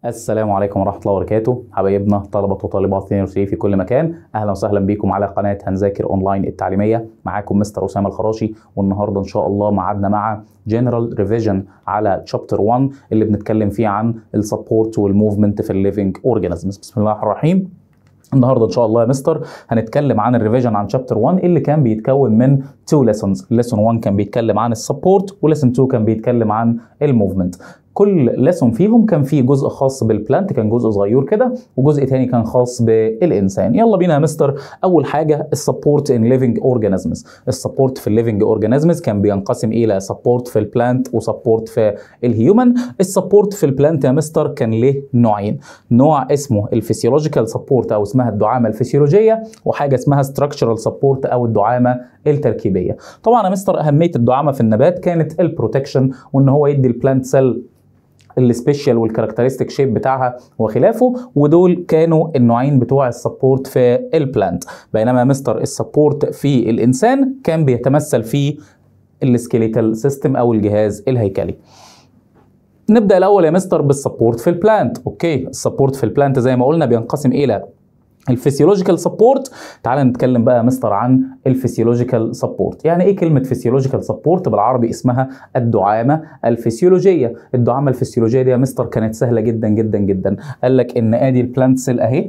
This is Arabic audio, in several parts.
السلام عليكم ورحمة الله وبركاته، حبايبنا طلبة وطالبات 2 في كل مكان. أهلا وسهلا بكم على قناة هنذاكر أونلاين التعليمية. معاكم مستر أسامة الخراشي، والنهاردة إن شاء الله معادنا مع General Revision على Chapter 1 اللي بنتكلم فيه عن السبورت والموفمنت في الليفينج أورجانيزمز. بسم الله الرحمن الرحيم. النهارده ان شاء الله يا مستر هنتكلم عن الريفيجن عن شابتر 1 اللي كان بيتكون من 2 lessons. ليسون 1 كان بيتكلم عن السبورت، وليسون 2 كان بيتكلم عن الموفمنت. كل ليسون فيهم كان فيه جزء خاص بالبلانت، كان جزء صغير كده، وجزء تاني كان خاص بالانسان. يلا بينا يا مستر. اول حاجه السبورت ان ليفينج اورجانيزمز. السبورت في الليفينج اورجانيزمز كان بينقسم الى سبورت في البلانت وسبورت في الهيومن. السبورت في البلانت يا مستر كان له نوعين، نوع اسمه الفسيولوجيكال سبورت او اسمها الدعامه الفسيولوجيه، وحاجه اسمها ستراكشرال سبورت او الدعامه التركيبيه. طبعا يا مستر اهميه الدعامه في النبات كانت البروتكشن، وان هو يدي البلانت سيل السبيشال والكاركترستيك شيب بتاعها وخلافه، ودول كانوا النوعين بتوع السبورت في البلانت. بينما مستر السبورت في الانسان كان بيتمثل في السكيليتال سيستم او الجهاز الهيكلي. نبدا الاول يا مستر بالسبورت في البلانت. اوكي، السبورت في البلانت زي ما قلنا بينقسم الى الفسيولوجيكال سبورت. تعال نتكلم بقى يا مستر عن الفسيولوجيكال سبورت. يعني ايه كلمه فسيولوجيكال سبورت؟ بالعربي اسمها الدعامه الفسيولوجيه. الدعامه الفسيولوجيه دي يا مستر كانت سهله جدا جدا جدا. قال لك ان ادي البلانت سيل اهي،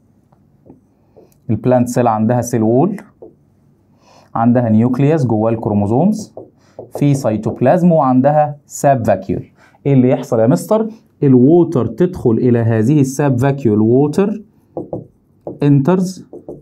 البلانت سيل عندها سيل وول، عندها نيوكليوس جواه الكروموزومز، في سيتوبلازم، وعندها ساب فاكيول. ايه اللي يحصل يا مستر؟ الووتر تدخل الى هذه الساب فاكيول، ووتر enters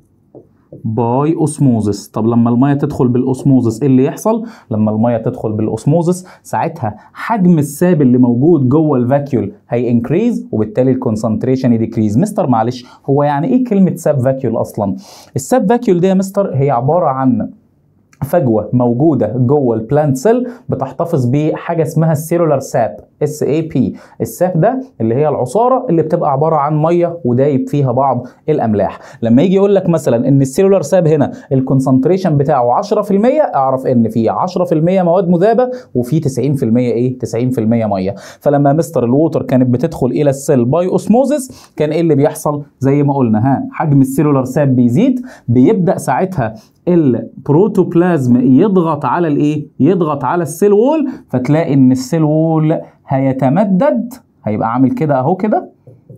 by osmosis. طب لما الميه تدخل بالاوسموزس ايه اللي يحصل؟ لما الميه تدخل بالاوسموزس ساعتها حجم الساب اللي موجود جوه الفاكيول هي انكريز، وبالتالي الكونسنتريشن يديكريز. مستر معلش، هو يعني ايه كلمه ساب فاكيول اصلا؟ الساب فاكيول دي يا مستر هي عباره عن فجوه موجوده جوه البلانت سيل بتحتفظ بحاجه اسمها السيلولار ساب، SAP. الساب ده اللي هي العصاره اللي بتبقى عباره عن ميه ودايب فيها بعض الاملاح. لما يجي يقول لك مثلا ان السيلولار ساب هنا الكونسنتريشن بتاعه 10%، اعرف ان في 10% مواد مذابه وفي 90% ايه؟ 90% ميه. فلما مستر الووتر كانت بتدخل الى السيل باي اوسموزس كان ايه اللي بيحصل؟ زي ما قلنا حجم السيلولار ساب بيزيد، بيبدا ساعتها البروتوبلازم يضغط على الايه؟ يضغط على السيل وول، فتلاقي ان السيل وول هيتمدد، هيبقى عامل كده اهو كده،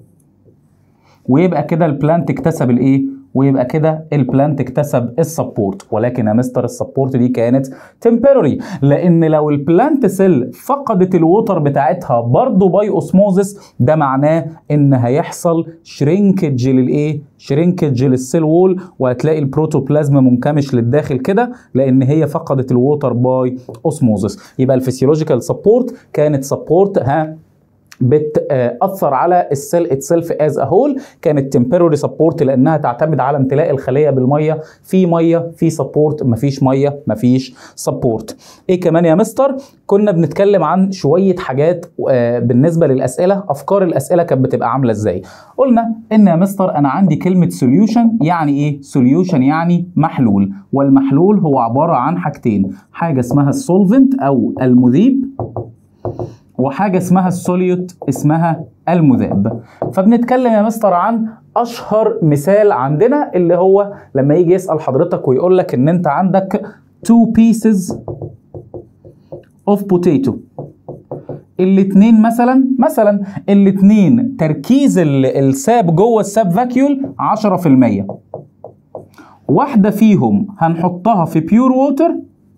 ويبقى كده البلانت اكتسب الايه؟ ويبقى كده البلانت اكتسب السبورت. ولكن يا مستر السبورت دي كانت تمبروري، لان لو البلانت سيل فقدت الووتر بتاعتها برضه باي اوسموزس ده معناه ان هيحصل شرينكج للايه؟ شرينكج للسيل وول، وهتلاقي البروتوبلازم منكمش للداخل كده لان هي فقدت الووتر باي اوسموزس. يبقى الفسيولوجيكال سبورت كانت سبورت بتأثر على السيل اتسلف از ا هول، كانت تمبروري سبورت لانها تعتمد على امتلاء الخليه بالميه. في ميه في سبورت، مفيش ميه مفيش سبورت. ايه كمان يا مستر؟ كنا بنتكلم عن شويه حاجات بالنسبه للاسئله، افكار الاسئله كانت بتبقى عامله ازاي. قلنا ان يا مستر انا عندي كلمه سوليوشن. يعني ايه سوليوشن؟ يعني محلول، والمحلول هو عباره عن حاجتين، حاجه اسمها السولفنت او المذيب، وحاجة اسمها السوليوت اسمها المذاب. فبنتكلم يا مستر عن أشهر مثال عندنا اللي هو لما يجي يسأل حضرتك ويقول لك إن أنت عندك 2 pieces of potato. الاتنين مثلا الاتنين تركيز الساب جوه الساب فاكيول 10%. واحدة فيهم هنحطها في بيور ووتر،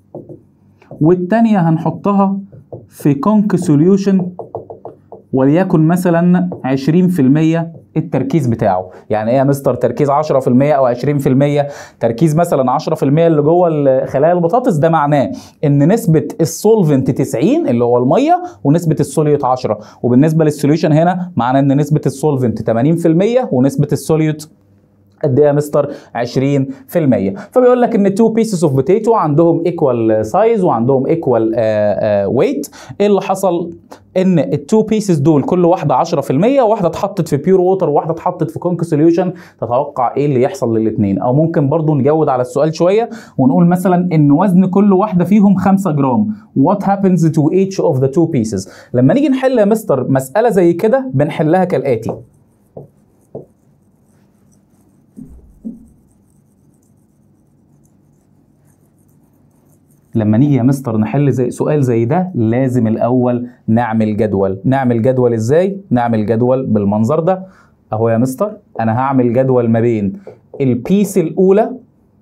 والتانية هنحطها في كونك سوليوشن وليكن مثلا 20% التركيز بتاعه. يعني ايه يا مستر تركيز 10% او 20%؟ تركيز مثلا 10% اللي جوه خلايا البطاطس ده معناه ان نسبه السولفنت 90 اللي هو الميه، ونسبه السوليوت 10. وبالنسبه للسوليوشن هنا معناه ان نسبه السولفنت 80% ونسبه السوليوت قد ايه يا مستر؟ 20%. فبيقول لك ان التو بيسز اوف بوتيتو عندهم ايكوال سايز وعندهم ايكوال ويت. ايه اللي حصل؟ ان التو بيسز دول كل واحده 10%، واحده اتحطت في بيور ووتر وواحده اتحطت في كونك سوليوشن. تتوقع ايه اللي يحصل للاثنين؟ او ممكن برضو نجود على السؤال شويه ونقول مثلا ان وزن كل واحده فيهم 5 جرام. What happens to each of the two pieces؟ لما نيجي نحل يا مستر مساله زي كده بنحلها كالاتي. لما نيجي يا مستر نحل زي سؤال زي ده لازم الاول نعمل جدول. نعمل جدول ازاي؟ نعمل جدول بالمنظر ده اهو يا مستر. انا هعمل جدول ما بين البيس الاولى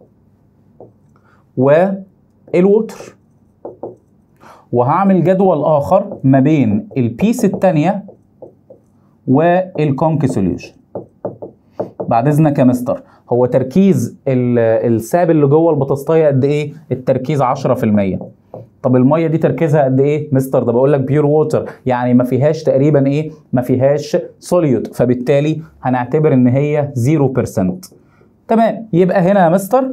والووتر، وهعمل جدول اخر ما بين البيس الثانيه والكونك سوليوشن. بعد اذنك يا مستر، هو تركيز الساب اللي جوه البطاطسايه قد ايه؟ التركيز 10%. طب الميه دي تركيزها قد ايه؟ مستر ده بقول لك بيور ووتر، يعني ما فيهاش تقريبا ايه؟ ما فيهاش سوليوت، فبالتالي هنعتبر ان هي 0%. تمام. يبقى هنا يا مستر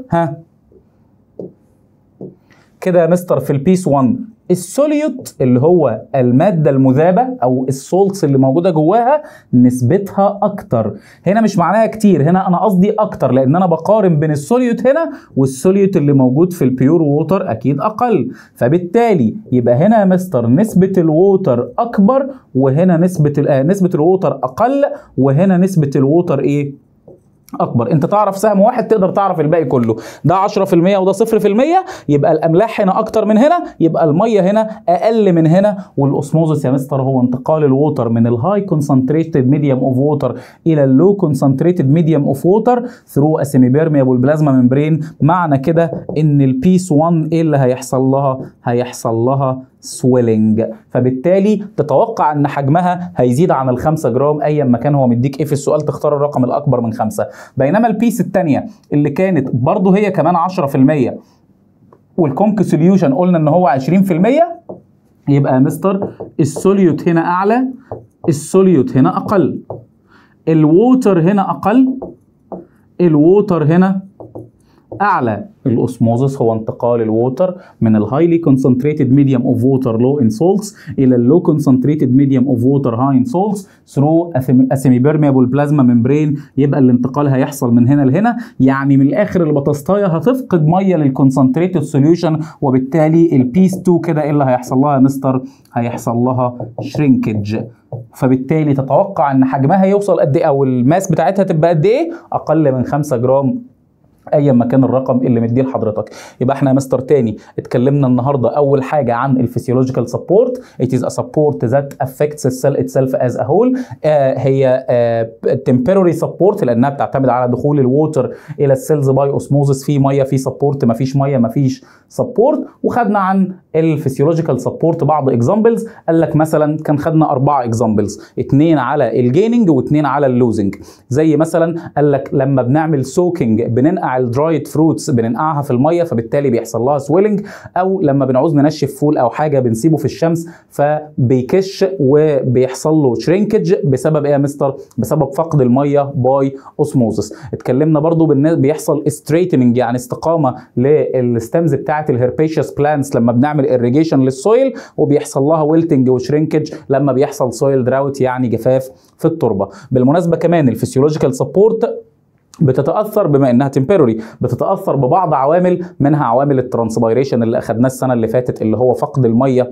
كده يا مستر في البيس 1 السوليوت اللي هو المادة المذابة أو السولتس اللي موجودة جواها نسبتها أكتر. هنا مش معناها كتير، هنا أنا قصدي أكتر، لأن أنا بقارن بين السوليوت هنا والسوليوت اللي موجود في البيور ووتر أكيد أقل. فبالتالي يبقى هنا يا مستر نسبة الووتر أكبر، وهنا نسبة الووتر أقل، وهنا نسبة الووتر إيه؟ اكبر. انت تعرف سهم واحد تقدر تعرف الباقي كله. ده 10% وده 0%، يبقى الاملاح هنا اكتر من هنا، يبقى الميه هنا اقل من هنا. والاسموزس يا مستر هو انتقال الووتر من الهاي كونسنتريتد ميديوم اوف ووتر الى اللو كونسنتريتد ميديوم اوف ووتر ثرو ا سيمي بيرميبل بلازما ممبرين. معنى كده ان البيس 1 ايه اللي هيحصل لها؟ هيحصل لها سويلنج. فبالتالي تتوقع ان حجمها هيزيد عن ال5 جرام ايا ما كان هو مديك ايه في السؤال، تختار الرقم الاكبر من 5. بينما البيس الثانيه اللي كانت برضه هي كمان 10% والكونك سوليوشن قلنا ان هو 20%، يبقى يا مستر السوليوت هنا اعلى، السوليوت هنا اقل، الووتر هنا اقل، الووتر هنا اعلى. الاسموزس هو انتقال الووتر من الهايلي كونسنتريتد ميديوم اوف ووتر لو ان سولتس الى اللو كونسنتريتد ميديوم اوف ووتر هاي ان سولتس ثرو ا سيمي بيرميبل بلازما ممبرين. يبقى الانتقال هيحصل من هنا لهنا، يعني من الاخر البطاطسايه هتفقد ميه للكونسنتريتد سوليوشن، وبالتالي البيس 2 كده ايه اللي هيحصل لها يا مستر؟ هيحصل لها شرينكج. فبالتالي تتوقع ان حجمها يوصل قد ايه او الماس بتاعتها تبقى قد ايه؟ اقل من 5 جرام ايا ما كان الرقم اللي مديه لحضرتك. يبقى احنا يا مستر تاني اتكلمنا النهارده اول حاجه عن الفسيولوجيكال سبورت. It is a support that affects the cell itself as a whole. هي temporary support لانها بتعتمد على دخول الووتر الى السيلز باي اوسموزس. في ميه في سبورت، مفيش ميه مفيش سبورت. وخدنا عن الفسيولوجيكال سبورت بعض اكزامبلز. قال لك مثلا كان خدنا 4 اكزامبلز، 2 على الجيننج و2 على اللوزنج. زي مثلا قال لك لما بنعمل سوكينج بننقع الدرايد فروتس بننقعها في الميه فبالتالي بيحصل لها سويلنج، او لما بنعوز ننشف فول او حاجه بنسيبه في الشمس فبيكش وبيحصل له شرينكج بسبب ايه يا مستر؟ بسبب فقد الميه باي اوسموزس. اتكلمنا برضو بيحصل ستريتنينج يعني استقامه للستمز بتاعه الهيربيشيوس بلانتس لما بنعمل irrigation للسويل، وبيحصل لها ويلتنج وشرينكج لما بيحصل سويل دراوت يعني جفاف في التربه. بالمناسبه كمان الفسيولوجيكال سبورت بتتاثر بما انها تمبروري، بتتاثر ببعض عوامل، منها عوامل الترانسبيريشن اللي اخدناه السنه اللي فاتت اللي هو فقد الميه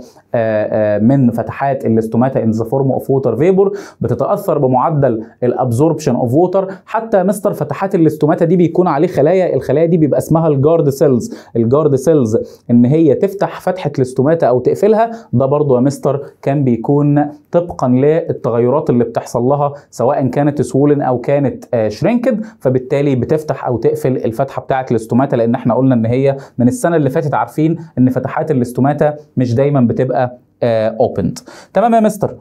من فتحات الاستوماتا ان ذا فورم اوف ووتر فيبور. بتتاثر بمعدل الابزوربشن اوف ووتر. حتى مستر فتحات الاستوماتا دي بيكون عليه خلايا، الخلايا دي بيبقى اسمها الجارد سيلز. الجارد سيلز ان هي تفتح فتحه الاستوماتا او تقفلها، ده برضو يا مستر كان بيكون طبقا للتغيرات اللي بتحصل لها سواء كانت سوولن او كانت شرينكد، فبالتالي بتفتح او تقفل الفتحه بتاعه الاستوماتا. لان احنا قلنا ان هي من السنه اللي فاتت عارفين ان فتحات الاستوماتا مش دايما بتبقى اوبند. تمام يا مستر؟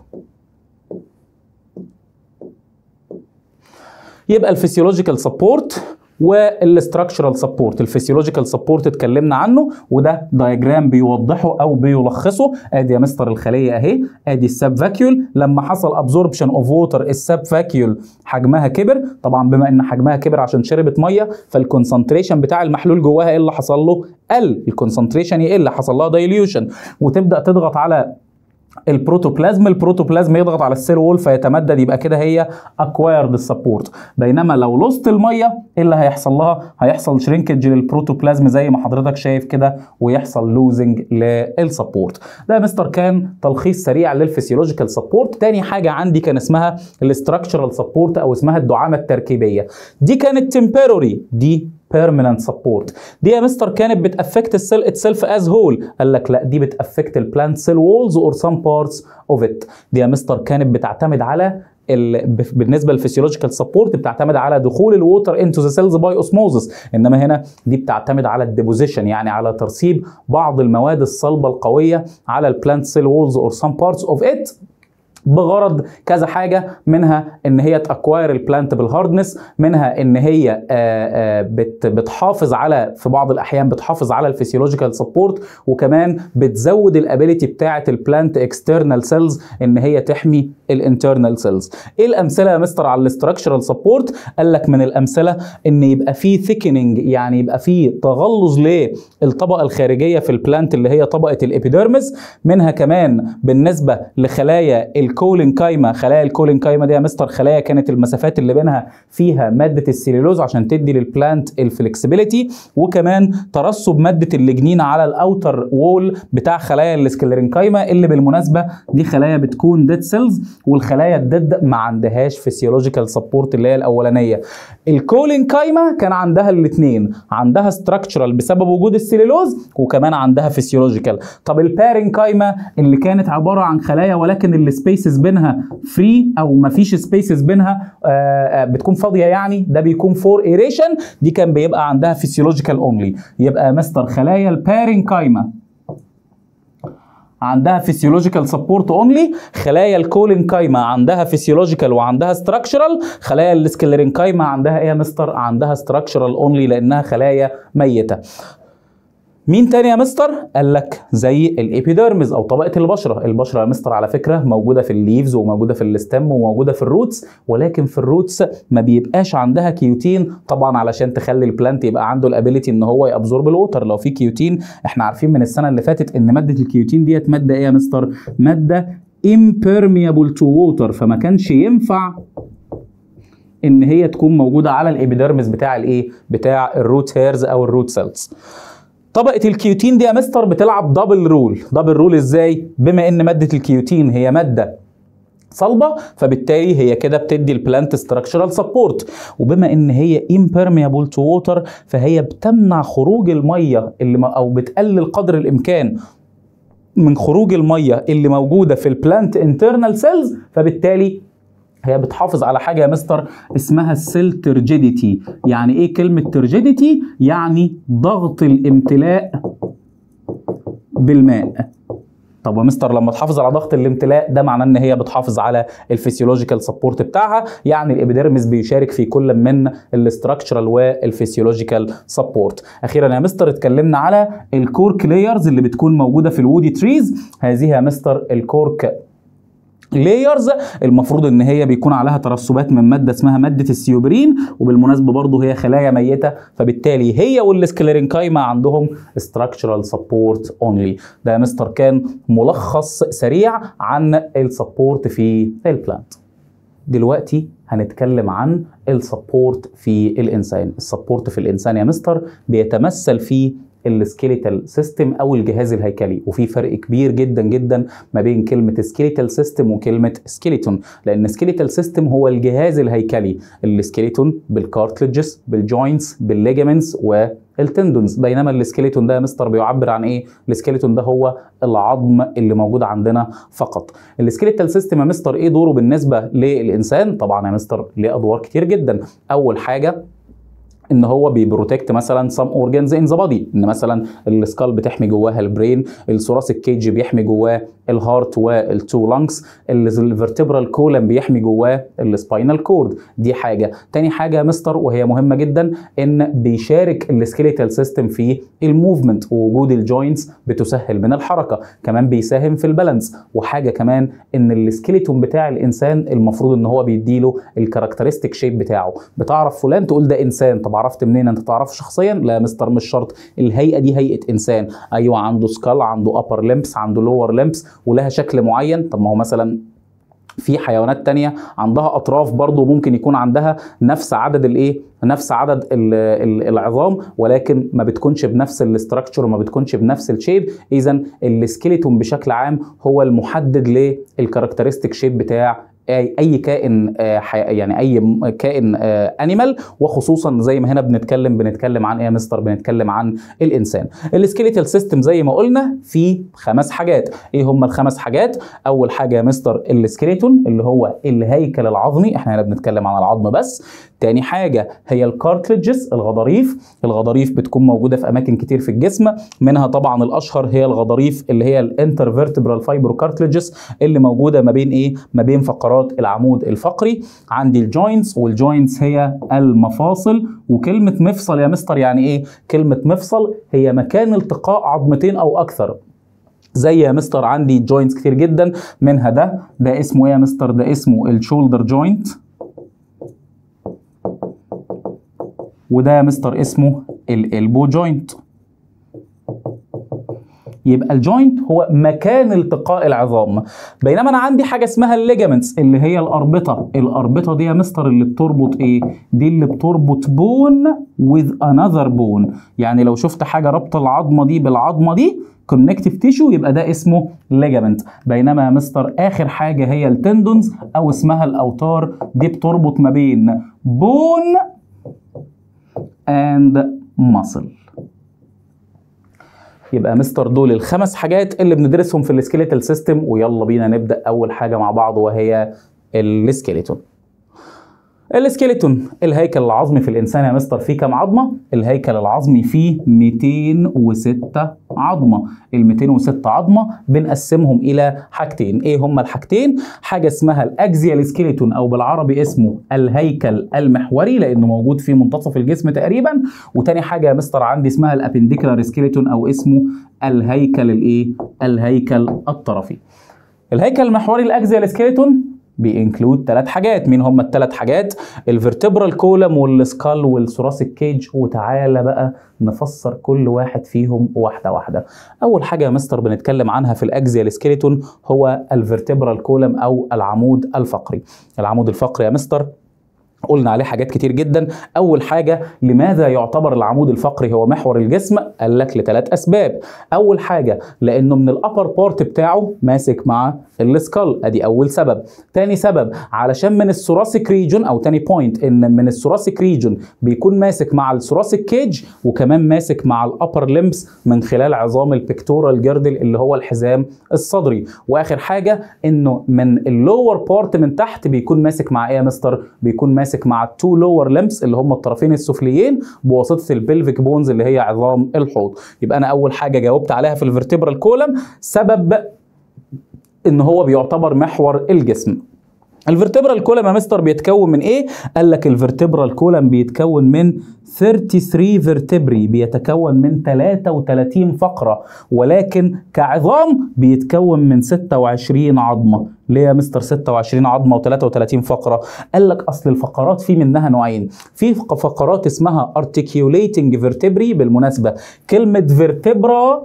يبقى الفسيولوجيكال سبورت والاستراكشرال سبورت. الفسيولوجيكال سبورت اتكلمنا عنه، وده دايجرام بيوضحه او بيلخصه. ادي يا مستر الخليه اهي، ادي السب فاكيول، لما حصل ابزوربشن اوف ووتر السب فاكيول حجمها كبر. طبعا بما ان حجمها كبر عشان شربت ميه، فالكونسنتريشن بتاع المحلول جواها ايه اللي حصل له؟ قل، الكونسنتريشن يقل، حصل لها دايليوشن، وتبدا تضغط على البروتوبلازم يضغط على السيل وول فيتمدد، يبقى كده هي اكوايرد السبورت. بينما لو لوست الميه ايه اللي هيحصل لها؟ هيحصل شرينكج للبروتوبلازم زي ما حضرتك شايف كده، ويحصل لوزنج للسبورت. ده مستر كان تلخيص سريع للفسيولوجيكال سبورت. تاني حاجه عندي كان اسمها الاستراكشرال سبورت او اسمها الدعامه التركيبيه. دي كانت تمبروري، دي permanent support. دي يا مستر كانت بتأفكت السيل اتسيلف از هول. قال لك لا، دي بتأفكت البلانت سيل وولز اور some parts of it. دي يا مستر كانت بتعتمد على بالنسبه للفسيولوجيكال سبورت بتعتمد على دخول الووتر انتو ذا سيلز باي اوسموزس، انما هنا دي بتعتمد على الديبوزيشن، يعني على ترسيب بعض المواد الصلبه القويه على البلانت سيل وولز اور some parts of it بغرض كذا حاجه، منها ان هي تاكواير البلانت بالهاردنس، منها ان هي بتحافظ على، في بعض الاحيان بتحافظ على الفسيولوجيكال سبورت، وكمان بتزود الابيليتي بتاعه البلانت اكسترنال سيلز ان هي تحمي الانترنال سيلز. ايه الامثله يا مستر على الاستراكشرال سبورت؟ قال لك من الامثله ان يبقى في ثيكننج، يعني يبقى في تغلظ للطبقه الخارجيه في البلانت اللي هي طبقه الابيديرمس، منها كمان بالنسبه لخلايا الكولينكايما. خلايا الكولينكايما دي يا مستر خلايا كانت المسافات اللي بينها فيها ماده السيلولوز عشان تدي للبلانت الفلكسبيليتي، وكمان ترسب ماده الليجنين على الاوتر وول بتاع خلايا السكليرينكايما، اللي بالمناسبه دي خلايا بتكون ديد سيلز، والخلايا الديد ما عندهاش فيسيولوجيكال سبورت اللي هي الاولانيه. الكولينكايما كان عندها الاثنين، عندها ستراكشرال بسبب وجود السيلولوز، وكمان عندها فيسيولوجيكال. طب البارينكايما اللي كانت عباره عن خلايا ولكن السبيسز بينها فري او ما فيش سبيسز بينها بتكون فاضيه، يعني ده بيكون فور ايريشن، دي كان بيبقى عندها فيسيولوجيكال اونلي. يبقى مستر خلايا البارينكايما عندها فيسيولوجيكال سبورت اونلي، خلايا الكولينكايما عندها فيسيولوجيكال وعندها ستراكشرال، خلايا السكليرينكايما عندها ايه يا مستر؟ عندها ستراكشرال اونلي لانها خلايا ميته. مين تاني يا مستر؟ قال لك زي الابيديرمز او طبقه البشره. البشره يا مستر على فكره موجوده في الليفز وموجوده في الستم وموجوده في الروتس، ولكن في الروتس ما بيبقاش عندها كيوتين، طبعا علشان تخلي البلانت يبقى عنده الابيليتي ان هو يابزورب الووتر. لو في كيوتين، احنا عارفين من السنه اللي فاتت ان ماده الكيوتين ديت ماده ايه يا مستر؟ ماده impermeable to water، فما كانش ينفع ان هي تكون موجوده على الابيديرمز بتاع الايه؟ بتاع الروت هيرز او الروت سيلز. طبقة الكيوتين دي يا مستر بتلعب دبل رول. دبل رول ازاي؟ بما ان مادة الكيوتين هي مادة صلبة، فبالتالي هي كده بتدي البلانت ستراكشرال سبورت، وبما ان هي impermeable to water فهي بتمنع خروج المية او بتقلل قدر الامكان من خروج المية اللي موجودة في البلانت انترنال سيلز، فبالتالي هي بتحافظ على حاجه يا مستر اسمها السيل ترجيديتي. يعني ايه كلمه ترجيديتي؟ يعني ضغط الامتلاء بالماء. طب يا مستر لما تحافظ على ضغط الامتلاء ده معناه ان هي بتحافظ على الفسيولوجيكال سبورت بتاعها، يعني الابيديرمس بيشارك في كل من الاستراكشرال والفسيولوجيكال سبورت. اخيرا يا مستر اتكلمنا على الكورك لايرز اللي بتكون موجوده في الوودي تريز. هذه يا مستر الكورك لايرز المفروض ان هي بيكون عليها ترسبات من ماده اسمها ماده السيوبرين، وبالمناسبه برضه هي خلايا ميته، فبالتالي هي والسكليرينكايما عندهم structural support only. ده يا مستر كان ملخص سريع عن السبورت في البلانت. دلوقتي هنتكلم عن السبورت في الانسان. السبورت في الانسان يا مستر بيتمثل في السكيليتال سيستم او الجهاز الهيكلي، وفي فرق كبير جدا جدا ما بين كلمه سكيليتال سيستم وكلمه سكيليتون، لان سكيليتال سيستم هو الجهاز الهيكلي، السكيليتون بالكارتلجز بالجوينتس بالليجامنتس والتندونز، بينما السكيليتون ده يا مستر بيعبر عن ايه؟ السكيليتون ده هو العظم اللي موجود عندنا فقط. السكيليتال سيستم يا مستر ايه دوره بالنسبه للانسان؟ طبعا يا مستر ليه ادوار كتير جدا. اول حاجه ان هو بيبروتكت مثلا سام اورجانز ان ذا بادي، ان مثلا السكال بتحمي جواها البرين، الثوراسيك كيج بيحمي جواه الهارت والتو لانجز. الفرتبرال كولم بيحمي جواه السباينال كورد، دي حاجه. تاني حاجه يا مستر وهي مهمه جدا، ان بيشارك السكيليتال سيستم في الموفمنت، ووجود الجوينتس بتسهل من الحركه، كمان بيساهم في البالانس. وحاجه كمان ان السكيليتون بتاع الانسان المفروض ان هو بيديله الكاركترستيك شيب بتاعه. بتعرف فلان تقول ده انسان، طب عرفت منين؟ انت تعرفه شخصيا؟ لا مستر مش شرط، الهيئه دي هيئه انسان. ايوه عنده سكال، عنده ابر لمبس، عنده لور لمبس، ولها شكل معين. طب ما هو مثلا في حيوانات تانية عندها اطراف برضو ممكن يكون عندها نفس عدد نفس عدد العظام، ولكن ما بتكونش بنفس الاستراكشر وما بتكونش بنفس الشيب. اذا السكيلتون بشكل عام هو المحدد للكاركترستيك شيب بتاع اي كائن، يعني اي كائن انيمال، وخصوصا زي ما هنا بنتكلم عن ايه يا مستر؟ بنتكلم عن الانسان. السكيليتال سيستم زي ما قلنا في 5 حاجات. ايه هم ال5 حاجات؟ اول حاجه يا مستر السكيليتون اللي هو الهيكل العظمي، احنا هنا بنتكلم عن العظم بس. تاني حاجه هي الكارتليجز، الغضاريف. الغضاريف بتكون موجوده في اماكن كتير في الجسم، منها طبعا الاشهر هي الغضاريف اللي هي الانترفيرتبرال فايبرو كارتليجز اللي موجوده ما بين ايه؟ ما بين فقرات العمود الفقري. عندي الجوينتس، والجوينتس هي المفاصل. وكلمه مفصل يا مستر يعني ايه؟ كلمه مفصل هي مكان التقاء عظمتين او اكثر. زي يا مستر عندي جوينتس كتير جدا، منها ده اسمه ايه يا مستر؟ ده اسمه الشولدر جوينت، وده يا مستر اسمه الالبو جوينت. يبقى الجوينت هو مكان التقاء العظام. بينما انا عندي حاجه اسمها الليجامنتس اللي هي الاربطه. الاربطه دي يا مستر اللي بتربط ايه؟ دي اللي بتربط بون with another bone. يعني لو شفت حاجه ربط العظمه دي بالعظمه دي كونكتيف تيشو يبقى ده اسمه ليجامنت. بينما يا مستر اخر حاجه هي التندونز او اسمها الاوتار، دي بتربط ما بين بون and muscle. يبقى مستر دول ال5 حاجات اللي بندرسهم في السكيليتال سيستم. ويلا بينا نبدأ أول حاجة مع بعض وهي السكيليتون. السكيليتون الهيكل العظمي في الإنسان يا مستر فيه كام عظمة؟ الهيكل العظمي فيه 206 عظمة. ال 206 عظمة بنقسمهم إلى حاجتين. إيه هما الحاجتين؟ حاجة اسمها الأكزيال سكيليتون أو بالعربي اسمه الهيكل المحوري لأنه موجود في منتصف الجسم تقريبا. وتاني حاجة يا مستر عندي اسمها الأبنديكولار سكيليتون أو اسمه الهيكل الهيكل الطرفي. الهيكل المحوري الأكزيال سكيليتون بينكلود 3 حاجات. مين هم ال3 حاجات؟ الفرتبرال كولم والسكال والثوراسيك كيج. وتعالى بقى نفسر كل واحد فيهم واحده واحده. اول حاجه يا مستر بنتكلم عنها في الاكزيال سكيليتون هو الفرتبرال كولم او العمود الفقري. العمود الفقري يا مستر قلنا عليه حاجات كتير جدا. اول حاجه لماذا يعتبر العمود الفقري هو محور الجسم؟ قال لك ل3 اسباب. اول حاجه لانه من الابر بارت بتاعه ماسك مع السكال، ادي اول سبب. تاني سبب علشان من الثوراسيك ريجون، او تاني بوينت ان من الثوراسيك ريجون بيكون ماسك مع الثوراسيك كيج وكمان ماسك مع الابر لمبس من خلال عظام البيكتورال جيردل اللي هو الحزام الصدري. واخر حاجه انه من اللور بارت من تحت بيكون ماسك مع ايه يا مستر؟ بيكون ماسك مع التو لور لمبس اللي هم الطرفين السفليين بواسطه البلفيك بونز اللي هي عظام الحوض. يبقى انا اول حاجه جاوبت عليها في الفرتبرال كولم سبب ان هو بيعتبر محور الجسم. الفرتبرال كولم يا مستر بيتكون من ايه؟ قال لك الفرتبرال كولم بيتكون من 33 فيرتبري، بيتكون من 33 فقره، ولكن كعظام بيتكون من 26 عظمه. ليه يا مستر 26 عظمه و33 فقره؟ قال لك اصل الفقرات في منها نوعين. في فقرات اسمها articulating vertebrae. بالمناسبه كلمه فيرتبرا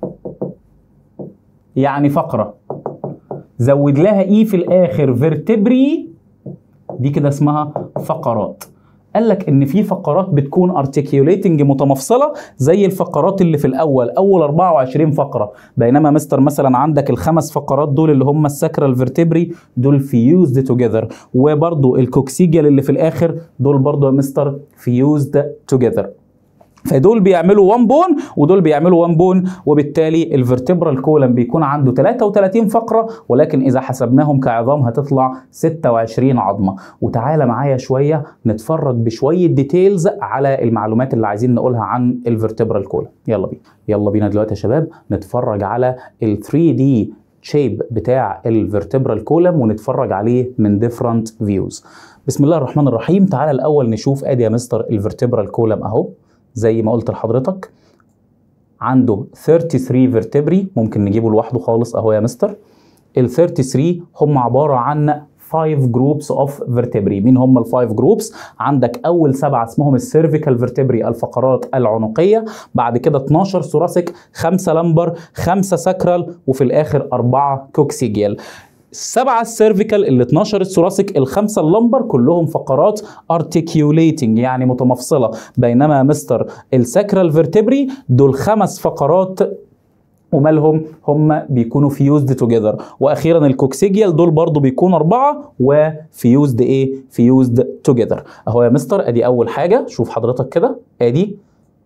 يعني فقره، زود لها اي في الاخر فيرتبري، دي كده اسمها فقرات. قال لك ان في فقرات بتكون ارتكيوليتنج متمفصله زي الفقرات اللي في اول 24 فقره. بينما مستر مثلا عندك ال5 فقرات دول اللي هم الساكرال فيرتبري دول فيوزد توجذر، وبرده الكوكسيجيال اللي في الاخر دول برده يا مستر فيوزد توجذر. فدول بيعملوا 1 بون ودول بيعملوا 1 بون، وبالتالي الفرتبرال كولم بيكون عنده 33 فقرة، ولكن إذا حسبناهم كعظام هتطلع 26 عظمة. وتعالى معايا شوية نتفرج بشوية ديتيلز على المعلومات اللي عايزين نقولها عن الفرتبرال كولم. يلا بينا دلوقتي يا شباب نتفرج على ال 3D شيب بتاع الفيرتبرال كولم ونتفرج عليه من ديفرنت فيوز. بسم الله الرحمن الرحيم. تعالى الاول نشوف ادي يا مستر الفيرتبرال كولم اهو، زي ما قلت لحضرتك عنده 33 فيرتبري، ممكن نجيبه لوحده خالص اهو يا مستر. ال 33 هم عباره عن 5 جروبس اوف فيرتبري. مين هم ال 5 جروبس؟ عندك اول 7 اسمهم السيرفيكال فيرتبري، الفقرات العنقيه، بعد كده 12 ثوراسيك، 5 لمبر، 5 ساكرال، وفي الاخر 4 كوكسيجيال. السبعه السيرفيكال، ال 12 الثوراسيك، ال5 اللمبر، كلهم فقرات ارتكيوليتنج يعني متمفصله، بينما مستر الساكرال فيرتبري دول 5 فقرات ومالهم هم بيكونوا فيوزد توجذر. واخيرا الكوكسيجيال دول برضو بيكونوا 4 وفيوزد ايه؟ فيوزد توجذر. اهو يا مستر ادي اول حاجه، شوف حضرتك كده ادي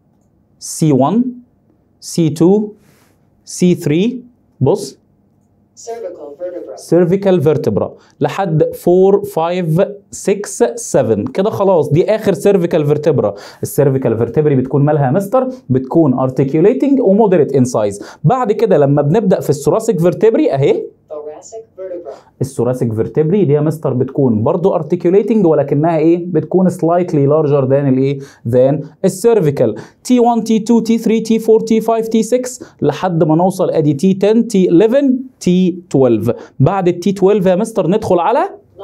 C1 C2 C3، بص cervical vertebra لحد 4 5 6 7 كده خلاص، دي اخر cervical vertebra. السيرفيكال فيرتبري بتكون مالها يا مستر؟ بتكون articulating ومودريت ان سايز. بعد كده لما بنبدا في الثوراسيك فيرتبري اهي، الثوراسيك فيرتبري دي يا مستر بتكون برضو ارتكيوليتنج ولكنها ايه؟ بتكون سلايتلي لارجر ذان الايه؟ ذان السيرفيكال. T1 T2 T3 T4 T5 T6 لحد ما نوصل ادي T10 T11 T12. بعد ال T12 يا مستر ندخل على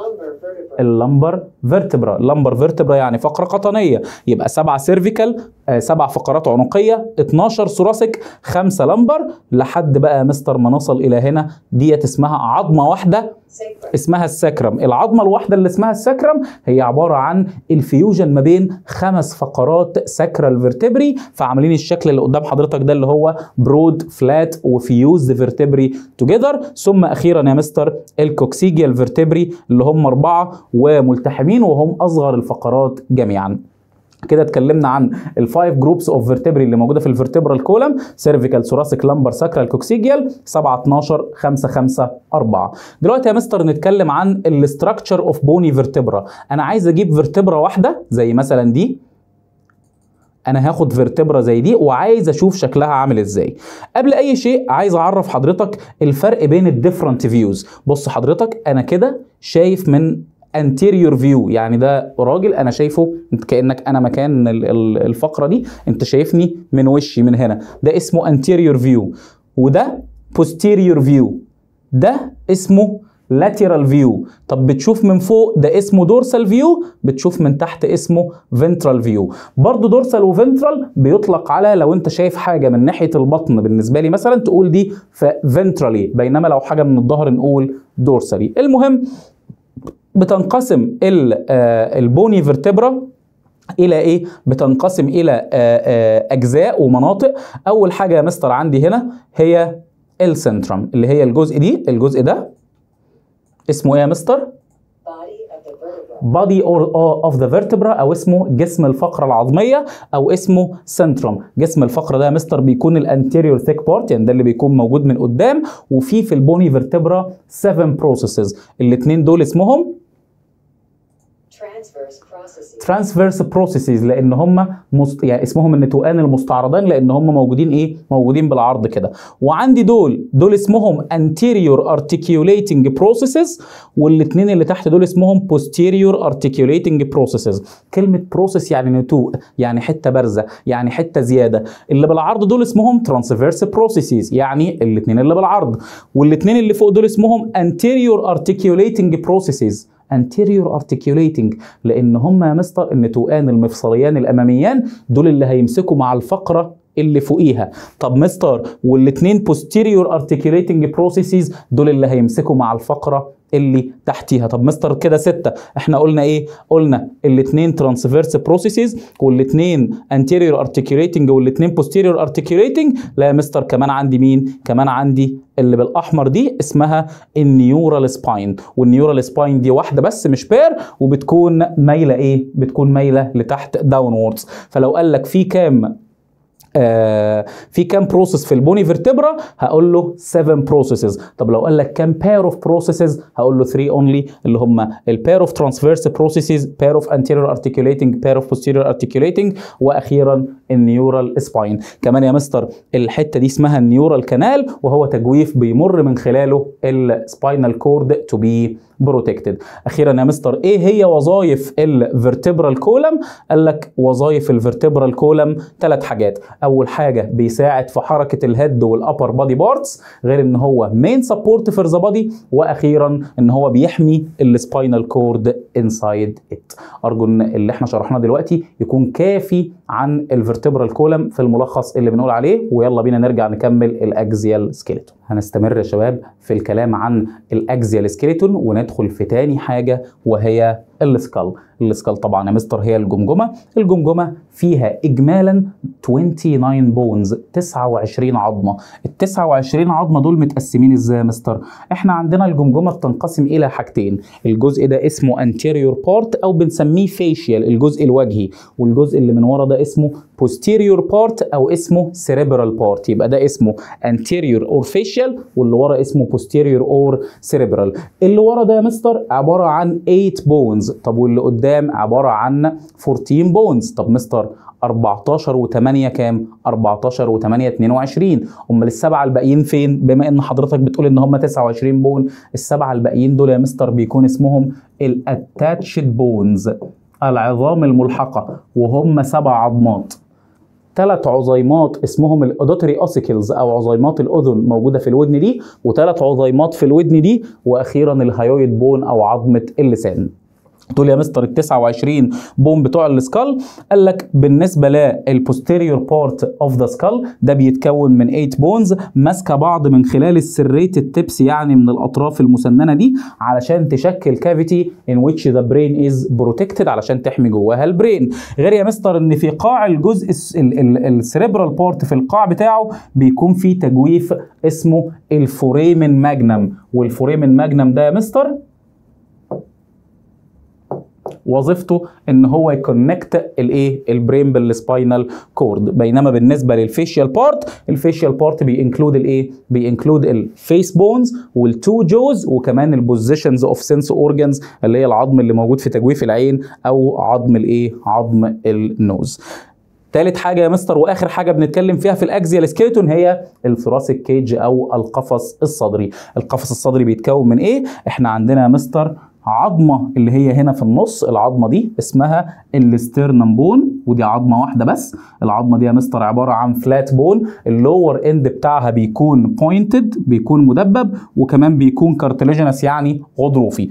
اللمبر فيرتبرا. اللمبر فيرتبرا يعني فقره قطنيه، يبقى 7 سيرفيكال، 7 فقرات عنقيه، 12 ثوراسيك، 5 لمبر، لحد بقى مستر ما نصل الى هنا. ديت اسمها عظمه واحده اسمها الساكرم. العظمه الواحده اللي اسمها الساكرم هي عباره عن الفيوجن ما بين 5 فقرات ساكرال فيرتبري، فعاملين الشكل اللي قدام حضرتك ده اللي هو برود فلات وفيوز فيرتبري توجذر. ثم اخيرا يا مستر الكوكسيجيال فيرتبري اللي هم 4 وملتحمين وهم اصغر الفقرات جميعا. كده اتكلمنا عن الفايف جروبس اوف فيرتبري اللي موجوده في الفيرتبرال كولم: سيرفيكال، ثوراسيك، لمبر، ساكرال، كوكسيجيال. 7 12 5 5 4. دلوقتي يا مستر نتكلم عن الاستراكشر اوف بوني فيرتبرا. انا عايز اجيب فيرتبرا واحده زي مثلا دي، انا هاخد فيرتبرا زي دي وعايز اشوف شكلها عامل ازاي. قبل اي شيء عايز اعرف حضرتك الفرق بين الديفرنت فيوز. بص حضرتك انا كده شايف من anterior view، يعني ده راجل انا شايفه كانك انا مكان الفقره دي، انت شايفني من وشي من هنا، ده اسمه anterior view. وده posterior view، ده اسمه lateral view. طب بتشوف من فوق ده اسمه dorsal view، بتشوف من تحت اسمه ventral view. برضو dorsal و ventral بيطلق على لو انت شايف حاجه من ناحيه البطن، بالنسبه لي مثلا تقول دي ventrally، بينما لو حاجه من الظهر نقول dorsally. المهم بتنقسم البوني فيرتبرا الى ايه؟ بتنقسم الى اجزاء ومناطق. اول حاجه يا مستر عندي هنا هي السنترم، اللي هي الجزء ده اسمه ايه يا مستر؟ body of the vertebra، او اسمه جسم الفقره العظميه، او اسمه سنترم. جسم الفقره ده يا مستر بيكون الانتيريور ثيك بارت، يعني ده اللي بيكون موجود من قدام. وفي البوني فيرتبرا 7 بروسيسز، الاثنين دول اسمهم ترانسفيرس بروسيسز، لان هم يعني اسمهم النتوءان المستعرضان، لان هم موجودين ايه؟ موجودين بالعرض كده. وعندي دول اسمهم anterior articulating processes، والاثنين اللي تحت دول اسمهم posterior articulating processes. كلمه بروسيس يعني نتوء، يعني حته بارزه، يعني حته زياده. اللي بالعرض دول اسمهم transverse processes، يعني الاثنين اللي بالعرض. والاثنين اللي فوق دول اسمهم anterior articulating processes. anterior articulating لان هم يا مستر النتوءان المفصليان الاماميان، دول اللي هيمسكوا مع الفقره اللي فوقيها. طب مستر والاثنين posterior articulating processes دول اللي هيمسكوا مع الفقره اللي تحتيها. طب مستر كده 6، احنا قلنا ايه؟ قلنا الاثنين transverse processes والاثنين anterior articulating والاثنين posterior articulating. لا يا مستر كمان عندي مين؟ كمان عندي اللي بالاحمر دي اسمها النيورال سباين، والنيورال سباين دي واحده بس مش بير، وبتكون مايله ايه؟ بتكون مايله لتحت downwards. فلو قال لك في كام في كام بروسيس في البوني فيرتبرا؟ هقول له 7 بروسيسز. طب لو قال لك كام بير اوف بروسيسز؟ هقول له 3 اونلي، اللي هم البير اوف ترانسفيرس بروسيسز، بير اوف انتيريور ارتكيوليتنج، بير اوف بوستيريور ارتكيوليتنج، واخيرا النيورال سباين. كمان يا مستر الحته دي اسمها النيورال كانال، وهو تجويف بيمر من خلاله السباينال كورد تو بي بروتكتد. اخيرا يا مستر ايه هي وظائف الفيرتبرال كولم؟ قال لك وظائف الفيرتبرال كولم 3 حاجات. اول حاجه بيساعد في حركه الهيد والابر بادي بارتس، غير ان هو مين سبورت فور ذا بادي، واخيرا ان هو بيحمي السباينال كورد انسايد ات. ارجو ان اللي احنا شرحناه دلوقتي يكون كافي عن الفيرتبرال كولم في الملخص اللي بنقول عليه، ويلا بينا نرجع نكمل الاكزيال سكيلتون. هنستمر يا شباب في الكلام عن الاكزيال سكيلتون وندخل في تاني حاجه وهي السكال. السكال طبعا يا مستر هي الجمجمه. الجمجمه فيها اجمالا 29 بونز، 29 عظمه. ال 29 عظمه دول متقسمين ازاي يا مستر؟ احنا عندنا الجمجمه بتنقسم الى حاجتين، الجزء ده اسمه anterior part او بنسميه facial الجزء الوجهي، والجزء اللي من ورا ده اسمه posterior part او اسمه cerebral part. يبقى ده اسمه anterior or facial، واللي ورا اسمه posterior or cerebral. اللي ورا ده يا مستر عباره عن 8 بونز. طب واللي قدام عباره عن 14 بونز. طب مستر 14 و8 كام؟ 14 و8 22. امال السبعه الباقيين فين؟ بما ان حضرتك بتقول ان هم 29 بون، السبعه الباقيين دول يا مستر بيكون اسمهم الاتاتشد بونز، العظام الملحقه، وهم 7 عظمات. 3 عظيمات اسمهم الاودوتري اوسيكلز او عظيمات الاذن موجوده في الودن دي، و3 عظيمات في الودن دي، واخيرا الهايويد بون او عظمه اللسان. دول يا مستر ال 29 بون بتوع السكال. قال لك بالنسبه للبوستيريور بارت اوف ذا سكال ده بيتكون من 8 بونز ماسكه بعض من خلال السريتد تيبس، يعني من الاطراف المسننه دي، علشان تشكل كافيتي ان ويتش ذا برين از بروتكتد، علشان تحمي جواها البرين. غير يا مستر ان في قاع الجزء السريبرال بارت في القاع بتاعه بيكون فيه تجويف اسمه الفوريمن ماجنم، والفوريمن ماجنم ده يا مستر وظيفته ان هو يكونكت البرين بالسباينال كورد. بينما بالنسبه للفيشيال بارت، الفيشيال بارت بينكلود بينكلود الفيس بونز والتو جوز، وكمان البوزيشنز اوف سنس اورجانز اللي هي العظم اللي موجود في تجويف العين او عظم عظم النوز. ثالث حاجه يا مستر واخر حاجه بنتكلم فيها في الاكزيال سكيلتون هي الثوراسيك كيج او القفص الصدري. القفص الصدري بيتكون من ايه؟ احنا عندنا يا مستر عظمه اللي هي هنا في النص، العظمه دي اسمها الاسترنم بون، ودي عظمه واحده بس. العظمه دي يا مستر عباره عن فلات بون، اللور اند بتاعها بيكون بوينتد، بيكون مدبب، وكمان بيكون كارتليجينس يعني غضروفي.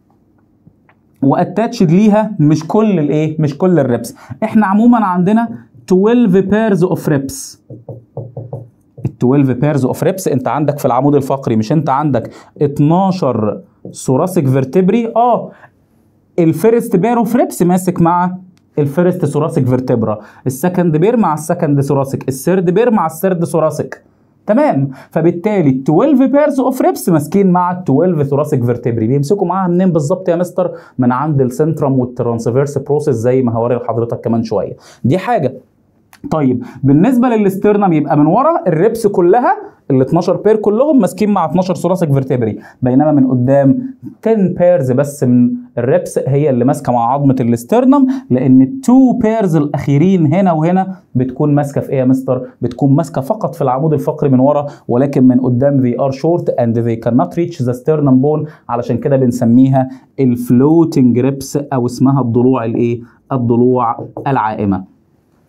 واتاتشد ليها مش كل الريبس. احنا عموما عندنا 12 بيرز اوف ريبس. ال 12 بيرز اوف ريبس انت عندك في العمود الفقري، مش انت عندك 12 ثوراسيك فيرتبري؟ الفيرست بير اوف ريبس ماسك مع الفيرست ثوراسيك فيرتبرا، السكند بير مع السكند ثوراسيك، الثيرد بير مع الثيرد ثوراسيك. تمام؟ فبالتالي 12 بيرز اوف ريبس ماسكين مع 12 ثوراسيك فيرتبري. بيمسكوا معاها منين بالظبط يا مستر؟ من عند السنترم والترانسفيرس بروسيس زي ما هوري لحضرتك كمان شويه. دي حاجه. طيب بالنسبه للاسترنم يبقى من ورا الريبس كلها ال 12 بير كلهم ماسكين مع 12 ثوراسيك فيرتبري، بينما من قدام 10 بيرز بس من الريبس هي اللي ماسكه مع عظمه الاسترنم، لان ال2 بيرز الاخيرين هنا وهنا بتكون ماسكه في ايه يا مستر؟ بتكون ماسكه فقط في العمود الفقري من ورا، ولكن من قدام they are short and they cannot reach the sternum bone، علشان كده بنسميها الفلوتنج ريبس او اسمها الضلوع الضلوع العائمه.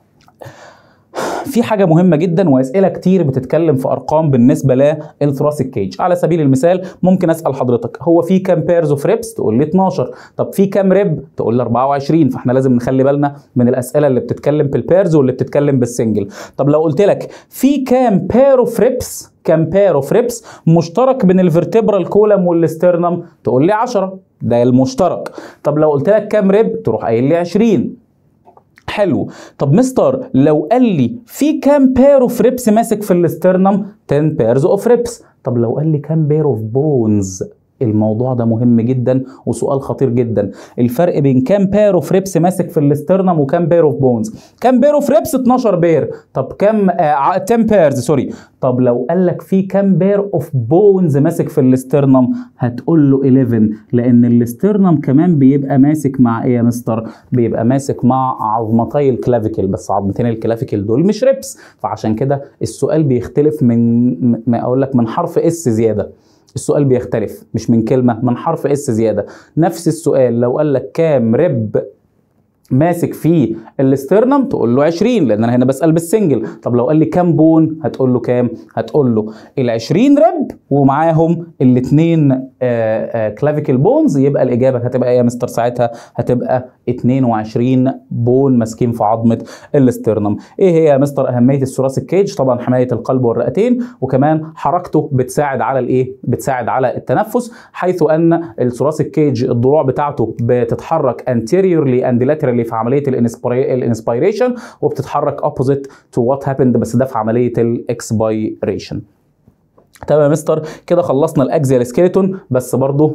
في حاجه مهمه جدا واسئله كتير بتتكلم في ارقام بالنسبه للثوراسيك كيج. على سبيل المثال ممكن اسال حضرتك هو في كام بيرز اوف ريبس؟ تقول لي 12. طب في كام ريب؟ تقول لي 24. فاحنا لازم نخلي بالنا من الاسئله اللي بتتكلم بالبيرز واللي بتتكلم بالسنجل. طب لو قلت لك في كام بير اوف ريبس، كام بير اوف ريبس مشترك بين الفرتبرال كولم والاسترنم؟ تقول لي 10، ده المشترك. طب لو قلت لك كام ريب؟ تروح قايل لي 20. حلو. طب مستر لو قال لي في كام بير اوف ريبس ماسك في الاسترنم؟ 10 بيرز اوف ريبس. طب لو قال لي كام بير اوف بونز الموضوع ده مهم جدا وسؤال خطير جدا. الفرق بين كام بير اوف ريبس ماسك في الاسترنم وكام بير اوف بونز؟ كام بير اوف ريبس؟ 12 بير. طب كام 10 بيرز سوري. طب لو قال لك في كام بير اوف بونز ماسك في الاسترنم، هتقول له 11، لان الاسترنم كمان بيبقى ماسك مع ايه يا مستر؟ بيبقى ماسك مع عظمتي الكلافيكل، بس عظمتين الكلافيكل دول مش ريبس، فعشان كده السؤال بيختلف من ما اقول لك من حرف اس زياده. السؤال بيختلف مش من كلمة، من حرف اس زيادة. نفس السؤال لو قال لك كام ريب ماسك فيه الاسترنم، تقول له 20، لان انا هنا بسأل بالسنجل. طب لو قال لي كام بون، هتقول له كام؟ هتقول له ال20 ريب ومعاهم الاثنين كلافيكل بونز، يبقى الاجابه هتبقى ايه يا مستر ساعتها؟ هتبقى 22 بون ماسكين في عظمه الاسترنم. ايه هي يا مستر اهميه الثوراسيك كيج؟ طبعا حمايه القلب والرئتين، وكمان حركته بتساعد على الايه؟ بتساعد على التنفس، حيث ان الثوراسيك كيج الضلوع بتاعته بتتحرك anteriorly and laterally في عمليه الانسبيريشن، وبتتحرك opposite to what happened بس ده في عمليه الاكسبيريشن. تمام يا مستر، كده خلصنا الاكزيال سكيلتون. بس برضو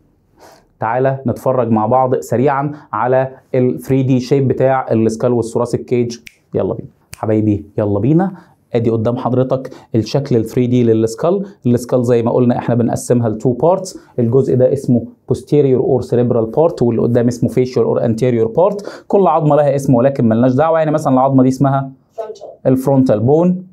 تعالى نتفرج مع بعض سريعا على ال 3D شيب بتاع السكال والثوراسيك كيج. يلا بينا حبايبي، يلا بينا. ادي قدام حضرتك الشكل ال 3D للسكال. السكال زي ما قلنا احنا بنقسمها ل 2 بارتس. الجزء ده اسمه posterior or cerebral part، واللي قدام اسمه facial or anterior part. كل عظمه لها اسم ولكن ملناش دعوه. يعني مثلا العظمه دي اسمها الفرونتال بون،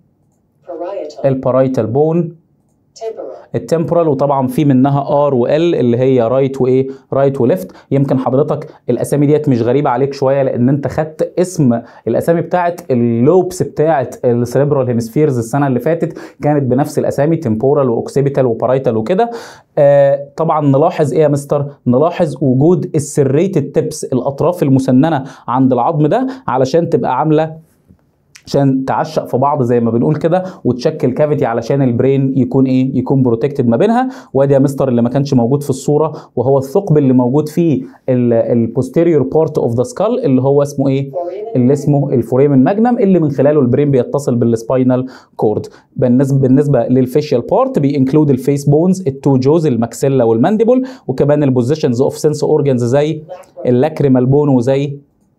البارايتال بون، التمبورال، وطبعا في منها ار وال اللي هي رايت وايه؟ رايت وليفت. يمكن حضرتك الاسامي ديت مش غريبه عليك شويه، لان انت خدت اسم الاسامي بتاعت اللوبس بتاعت السيريبرال هيمسفيرز السنه اللي فاتت، كانت بنفس الاسامي، تمبورال واوكسيبيتال وبارايتال وكده. طبعا نلاحظ ايه يا مستر؟ نلاحظ وجود السريتد تيبس، الاطراف المسننه عند العظم ده، علشان تبقى عامله عشان تعشق في بعض زي ما بنقول كده، وتشكل كافيتي علشان البرين يكون ايه؟ يكون بروتكتد ما بينها. وادي يا مستر اللي ما كانش موجود في الصوره، وهو الثقب اللي موجود فيه البوستيريور بارت اوف ذا سكال، اللي هو اسمه ايه؟ اللي اسمه الفوريمن ماجنم، اللي من خلاله البرين بيتصل بالسباينال كورد. بالنسبه للفيشيال بارت بينكلود الفيس بونز، التو جوز، الماكسيلا والمانديبل، وكمان البوزيشنز اوف سنس اورجانز زي اللاكريمال بون وزي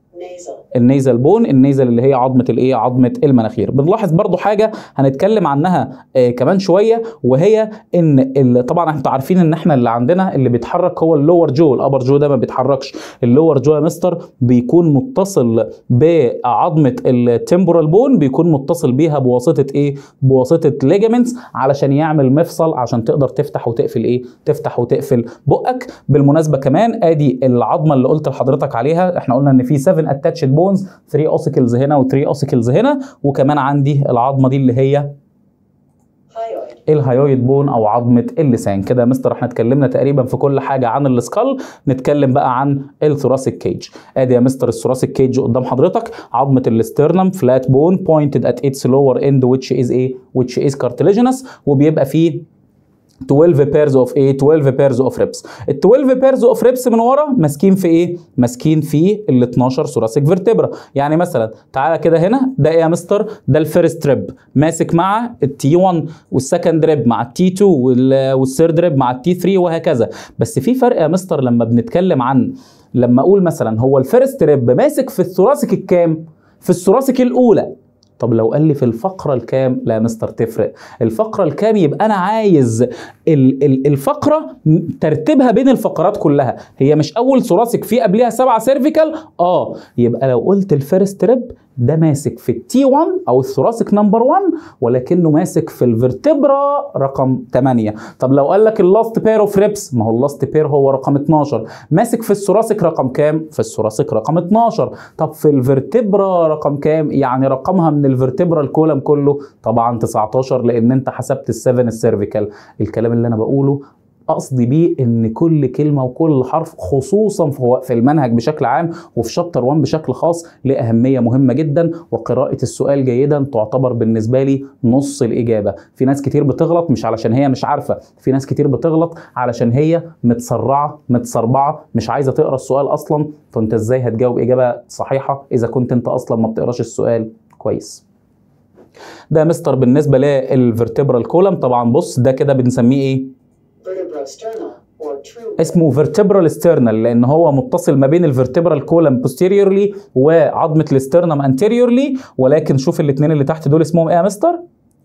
النيزل بون. النيزل اللي هي عظمه الايه؟ عظمه المناخير. بنلاحظ برضو حاجه هنتكلم عنها كمان شويه، وهي ان طبعا انتوا عارفين ان احنا اللي عندنا اللي بيتحرك هو اللور جو، الابر جو ده ما بيتحركش. اللور جو يا مستر بيكون متصل بعظمه التمبورال بون، بيكون متصل بيها بواسطه ايه؟ بواسطه ليجامنتس، علشان يعمل مفصل عشان تقدر تفتح وتقفل ايه؟ تفتح وتقفل بقك. بالمناسبه كمان ادي العظمه اللي قلت لحضرتك عليها، احنا قلنا ان في 7 اتاتشد بونز، 3 اوسيكلز هنا و3 اوسيكلز هنا، وكمان عندي العظمه دي اللي هي الهايويد بون او عظمه اللسان. كده يا مستر احنا اتكلمنا تقريبا في كل حاجه عن السكال. نتكلم بقى عن الثوراسيك كيج. ادي يا مستر الثوراسيك كيج قدام حضرتك، عظمه الاسترنم فلات بون pointed at its lower end which is ايه؟ which is cartilaginous، وبيبقى فيه 12 pairs of ايه؟ 12 pairs of ribs. ال 12 pairs of ribs من ورا ماسكين في ايه؟ ماسكين في ال 12 ثوراسيك فيرتبرا. يعني مثلا تعالى كده هنا، ده ايه يا مستر؟ ده الفيرست ريب ماسك مع التي 1، والسكند ريب مع التي 2، والثيرد ريب مع التي 3، وهكذا. بس في فرق يا مستر لما بنتكلم عن، لما اقول مثلا هو الفيرست ريب ماسك في الثوراسيك الكام؟ في الثوراسيك الاولى. طب لو قال لي في الفقره الكام؟ لا يا مستر تفرق. الفقره الكام يبقى انا عايز الفقره ترتيبها بين الفقرات كلها. هي مش اول ثوراسيك في قبلها 7 سيرفيكال، يبقى لو قلت الفيرست ريب ده ماسك في التي 1 او الثوراسيك نمبر 1، ولكنه ماسك في الفرتبرا رقم 8. طب لو قال لك اللاست بير اوف ريبس، ما هو اللاست بير هو رقم 12، ماسك في الثوراسيك رقم كام؟ في الثوراسيك رقم 12. طب في الفرتبرا رقم كام؟ يعني رقمها من الفرتبرا الكولم كله طبعا 19، لان انت حسبت ال7 السيرفيكال. الكلام اللي انا بقوله قصدي بيه ان كل كلمه وكل حرف، خصوصا في المنهج بشكل عام وفي شابتر 1 بشكل خاص، له اهميه مهمه جدا. وقراءه السؤال جيدا تعتبر بالنسبه لي نص الاجابه. في ناس كتير بتغلط مش علشان هي مش عارفه، في ناس كتير بتغلط علشان هي متسربعه مش عايزه تقرا السؤال اصلا. فانت ازاي هتجاوب اجابه صحيحه اذا كنت انت اصلا ما بتقراش السؤال كويس؟ ده مستر بالنسبه للفرتبرال كولم. طبعا بص ده كده بنسميه ايه؟ اسمه vertebral sternal لان هو متصل ما بين الفرتبرال كولم posteriorly وعظمه الاسترنم anteriorly. ولكن شوف الاثنين اللي تحت دول اسمهم ايه يا مستر؟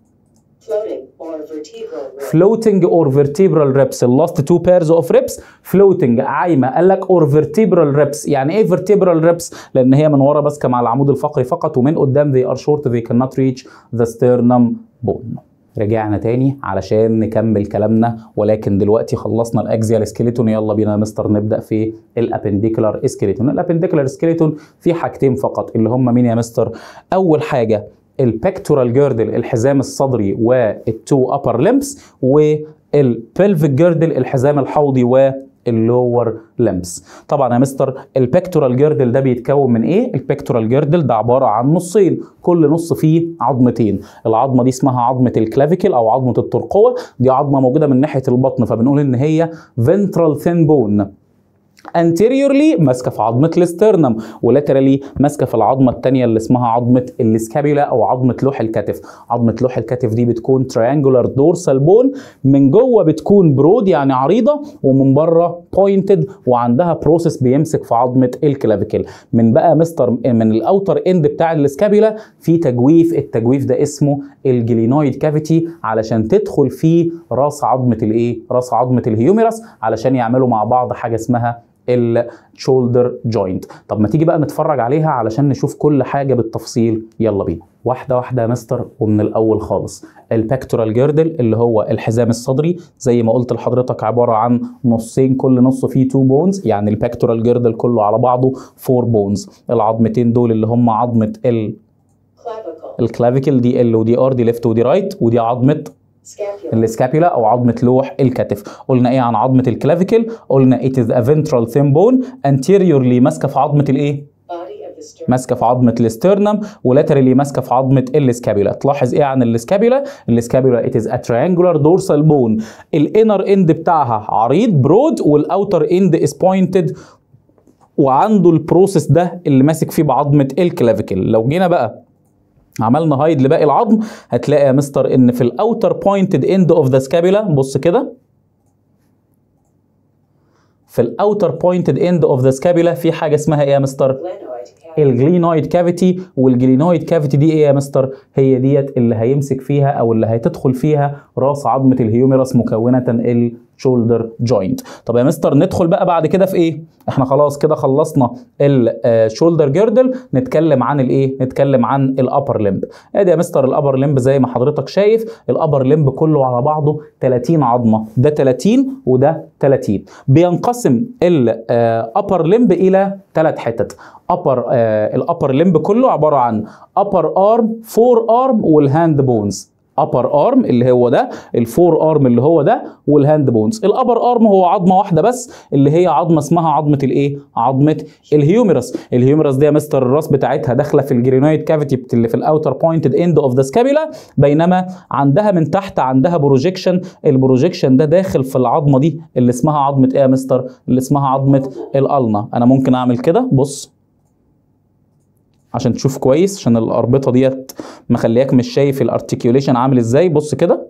floating or vertebral ribs. the last two pairs of ribs floating عايمه. قال لك or vertebral ribs. يعني ايه vertebral ribs؟ لان هي من ورا ماسكه مع العمود الفقري فقط، ومن قدام they are short they cannot reach the sternum bone. رجعنا تاني علشان نكمل كلامنا، ولكن دلوقتي خلصنا الاكزيال سكيلتون. يلا بينا يا مستر نبدا في الابنديكولار سكيلتون. الابنديكولار سكيلتون في حاجتين فقط اللي هم مين يا مستر؟ اول حاجه البكتورال جيردل الحزام الصدري والتو ابر لمبس، والبلفيك جيردل الحزام الحوضي واللور لمبس. طبعا يا مستر البكتورال جيردل ده بيتكون من ايه؟ البكتورال جيردل ده عباره عن نصين، كل نص فيه عظمتين. العظمه دي اسمها عظمه الكلافيكل او عظمه الترقوه، دي عظمه موجوده من ناحيه البطن، فبنقول ان هي ventral thin bone. anteriorly ماسكه في عظمه الاسترنم، ولاترالي ماسكه في العظمه الثانيه اللي اسمها عظمه السكابيولا او عظمه لوح الكتف. عظمه لوح الكتف دي بتكون triangular dorsal bone، من جوه بتكون برود يعني عريضه، ومن بره pointed، وعندها بروسيس بيمسك في عظمه الكلافيكل. من بقى مستر من الاوتر اند بتاع السكابيولا في تجويف، التجويف ده اسمه الجلينويد كافيتي، علشان تدخل فيه راس عظمه الايه؟ راس عظمه الهيوميرس، علشان يعملوا مع بعض حاجه اسمها الشولدر جوينت. طب ما تيجي بقى نتفرج عليها علشان نشوف كل حاجه بالتفصيل. يلا بينا واحده واحده يا مستر، ومن الاول خالص. البكتورال جيردل اللي هو الحزام الصدري زي ما قلت لحضرتك عباره عن نصين، كل نص فيه 2 بونز، يعني البكتورال جيردل كله على بعضه 4 بونز. العظمتين دول اللي هم عظمه الكلافيكل دي ال ودي ار، دي ليفت ودي رايت، ودي عظمه السكابيولا او عظمه لوح الكتف. قلنا ايه عن عظمه الكلافيكل؟ قلنا it is a ventral thin bone anteriorly ماسكه في عظمه الايه؟ ماسكه في عظمه الاسترنم، ولاترالي ماسكه في عظمه السكابيولا. تلاحظ ايه عن السكابيولا؟ السكابيولا it is a triangular dorsal bone، الانر اند بتاعها عريض برود، والاوتر اند is pointed، وعنده البروسيس ده اللي ماسك فيه بعظمه الكلافيكل. لو جينا بقى عملنا هايد لباقي العظم هتلاقي يا مستر ان في الاوتر بوينتد اند اوف ذا سكابيولا، بص كده، في الاوتر بوينتد اند اوف ذا سكابيولا في حاجه اسمها ايه يا مستر؟ الجلينويد كافيتي. والجلينويد كافيتي دي ايه يا مستر؟ هي ديت اللي هيمسك فيها او اللي هتدخل فيها راس عظمه الهيوميرس مكونه الشولدر جوينت. طب يا مستر ندخل بقى بعد كده في ايه؟ احنا خلاص كده خلصنا الشولدر جيردل، نتكلم عن الايه؟ نتكلم عن الابر لمب. ادي يا مستر الابر لمب زي ما حضرتك شايف، الابر لمب كله على بعضه 30 عظمه، ده 30 وده 30. بينقسم الابر لمب الى 3 حتت. الابر لمب كله عباره عن ابر ارم، فور ارم، والهاند بونز. ابر ارم اللي هو ده، الفور ارم اللي هو ده، والهاند بونز. الابر ارم هو عظمه واحده بس، اللي هي عظمه اسمها عظمه الايه؟ عظمه الهيوميرس. الهيوميرس دي يا مستر الراس بتاعتها داخله في الجرينويد كافيتي اللي في الاوتر بوينتد اند اوف ذا سكابيولا، بينما عندها من تحت عندها بروجيكشن، البروجيكشن ده داخل في العظمه دي اللي اسمها عظمه ايه يا مستر؟ اللي اسمها عظمه الالنا. انا ممكن اعمل كده، بص عشان تشوف كويس، عشان الاربطه ديت مخلياك مش شايف الارتكيوليشن عامل ازاي. بص كده،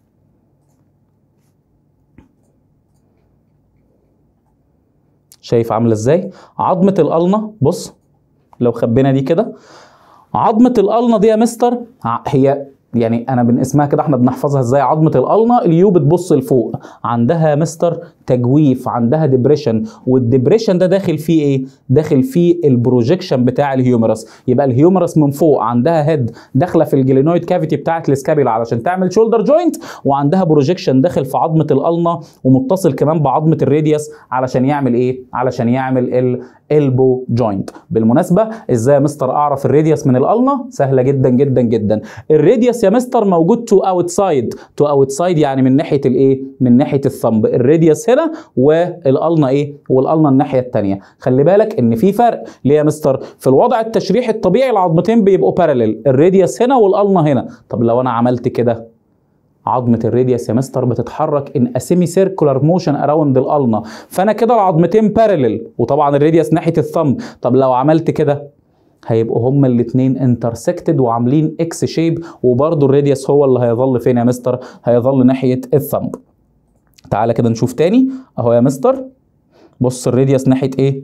شايف عامله ازاي عظمه الالنا؟ بص لو خبينا دي كده، عظمه الالنا دي يا مستر هي يعني انا من اسمها كده احنا بنحفظها ازاي. عظمه الالنا اليو بتبص لفوق، عندها مستر تجويف، عندها ديبريشن، والديبريشن ده داخل فيه ايه؟ داخل فيه البروجيكشن بتاع الهيوميرس. يبقى الهيوميرس من فوق عندها هيد داخله في الجلينويد كافيتي بتاعت السكابيولا علشان تعمل شولدر جوينت، وعندها بروجيكشن داخل في عظمه الالنا ومتصل كمان بعظمه الراديوس علشان يعمل ايه؟ علشان يعمل البو جوينت. بالمناسبه ازاي يا مستر اعرف الراديوس من الالنا؟ سهله جدا جدا جدا. الراديوس يا مستر موجود تو اوتسايد، تو اوتسايد يعني من ناحيه الايه؟ من ناحيه الثمب. الراديوس هنا والالنا ايه؟ والالنا الناحيه الثانيه. خلي بالك ان في فرق. ليه يا مستر؟ في الوضع التشريحي الطبيعي العظمتين بيبقوا باراليل، الراديوس هنا والالنا هنا. طب لو انا عملت كده، عظمه الراديوس يا مستر بتتحرك ان اسيمي سيركولار موشن اراوند الالنا، فانا كده العظمتين باراليل، وطبعا الراديوس ناحيه الثمب. طب لو عملت كده هيبقوا هما الاثنين انترسكتد وعاملين اكس شيب، وبرده الراديوس هو اللي هيظل فين يا مستر؟ هيظل ناحيه الثمب. تعالى كده نشوف تاني اهو يا مستر. بص الراديوس ناحيه ايه؟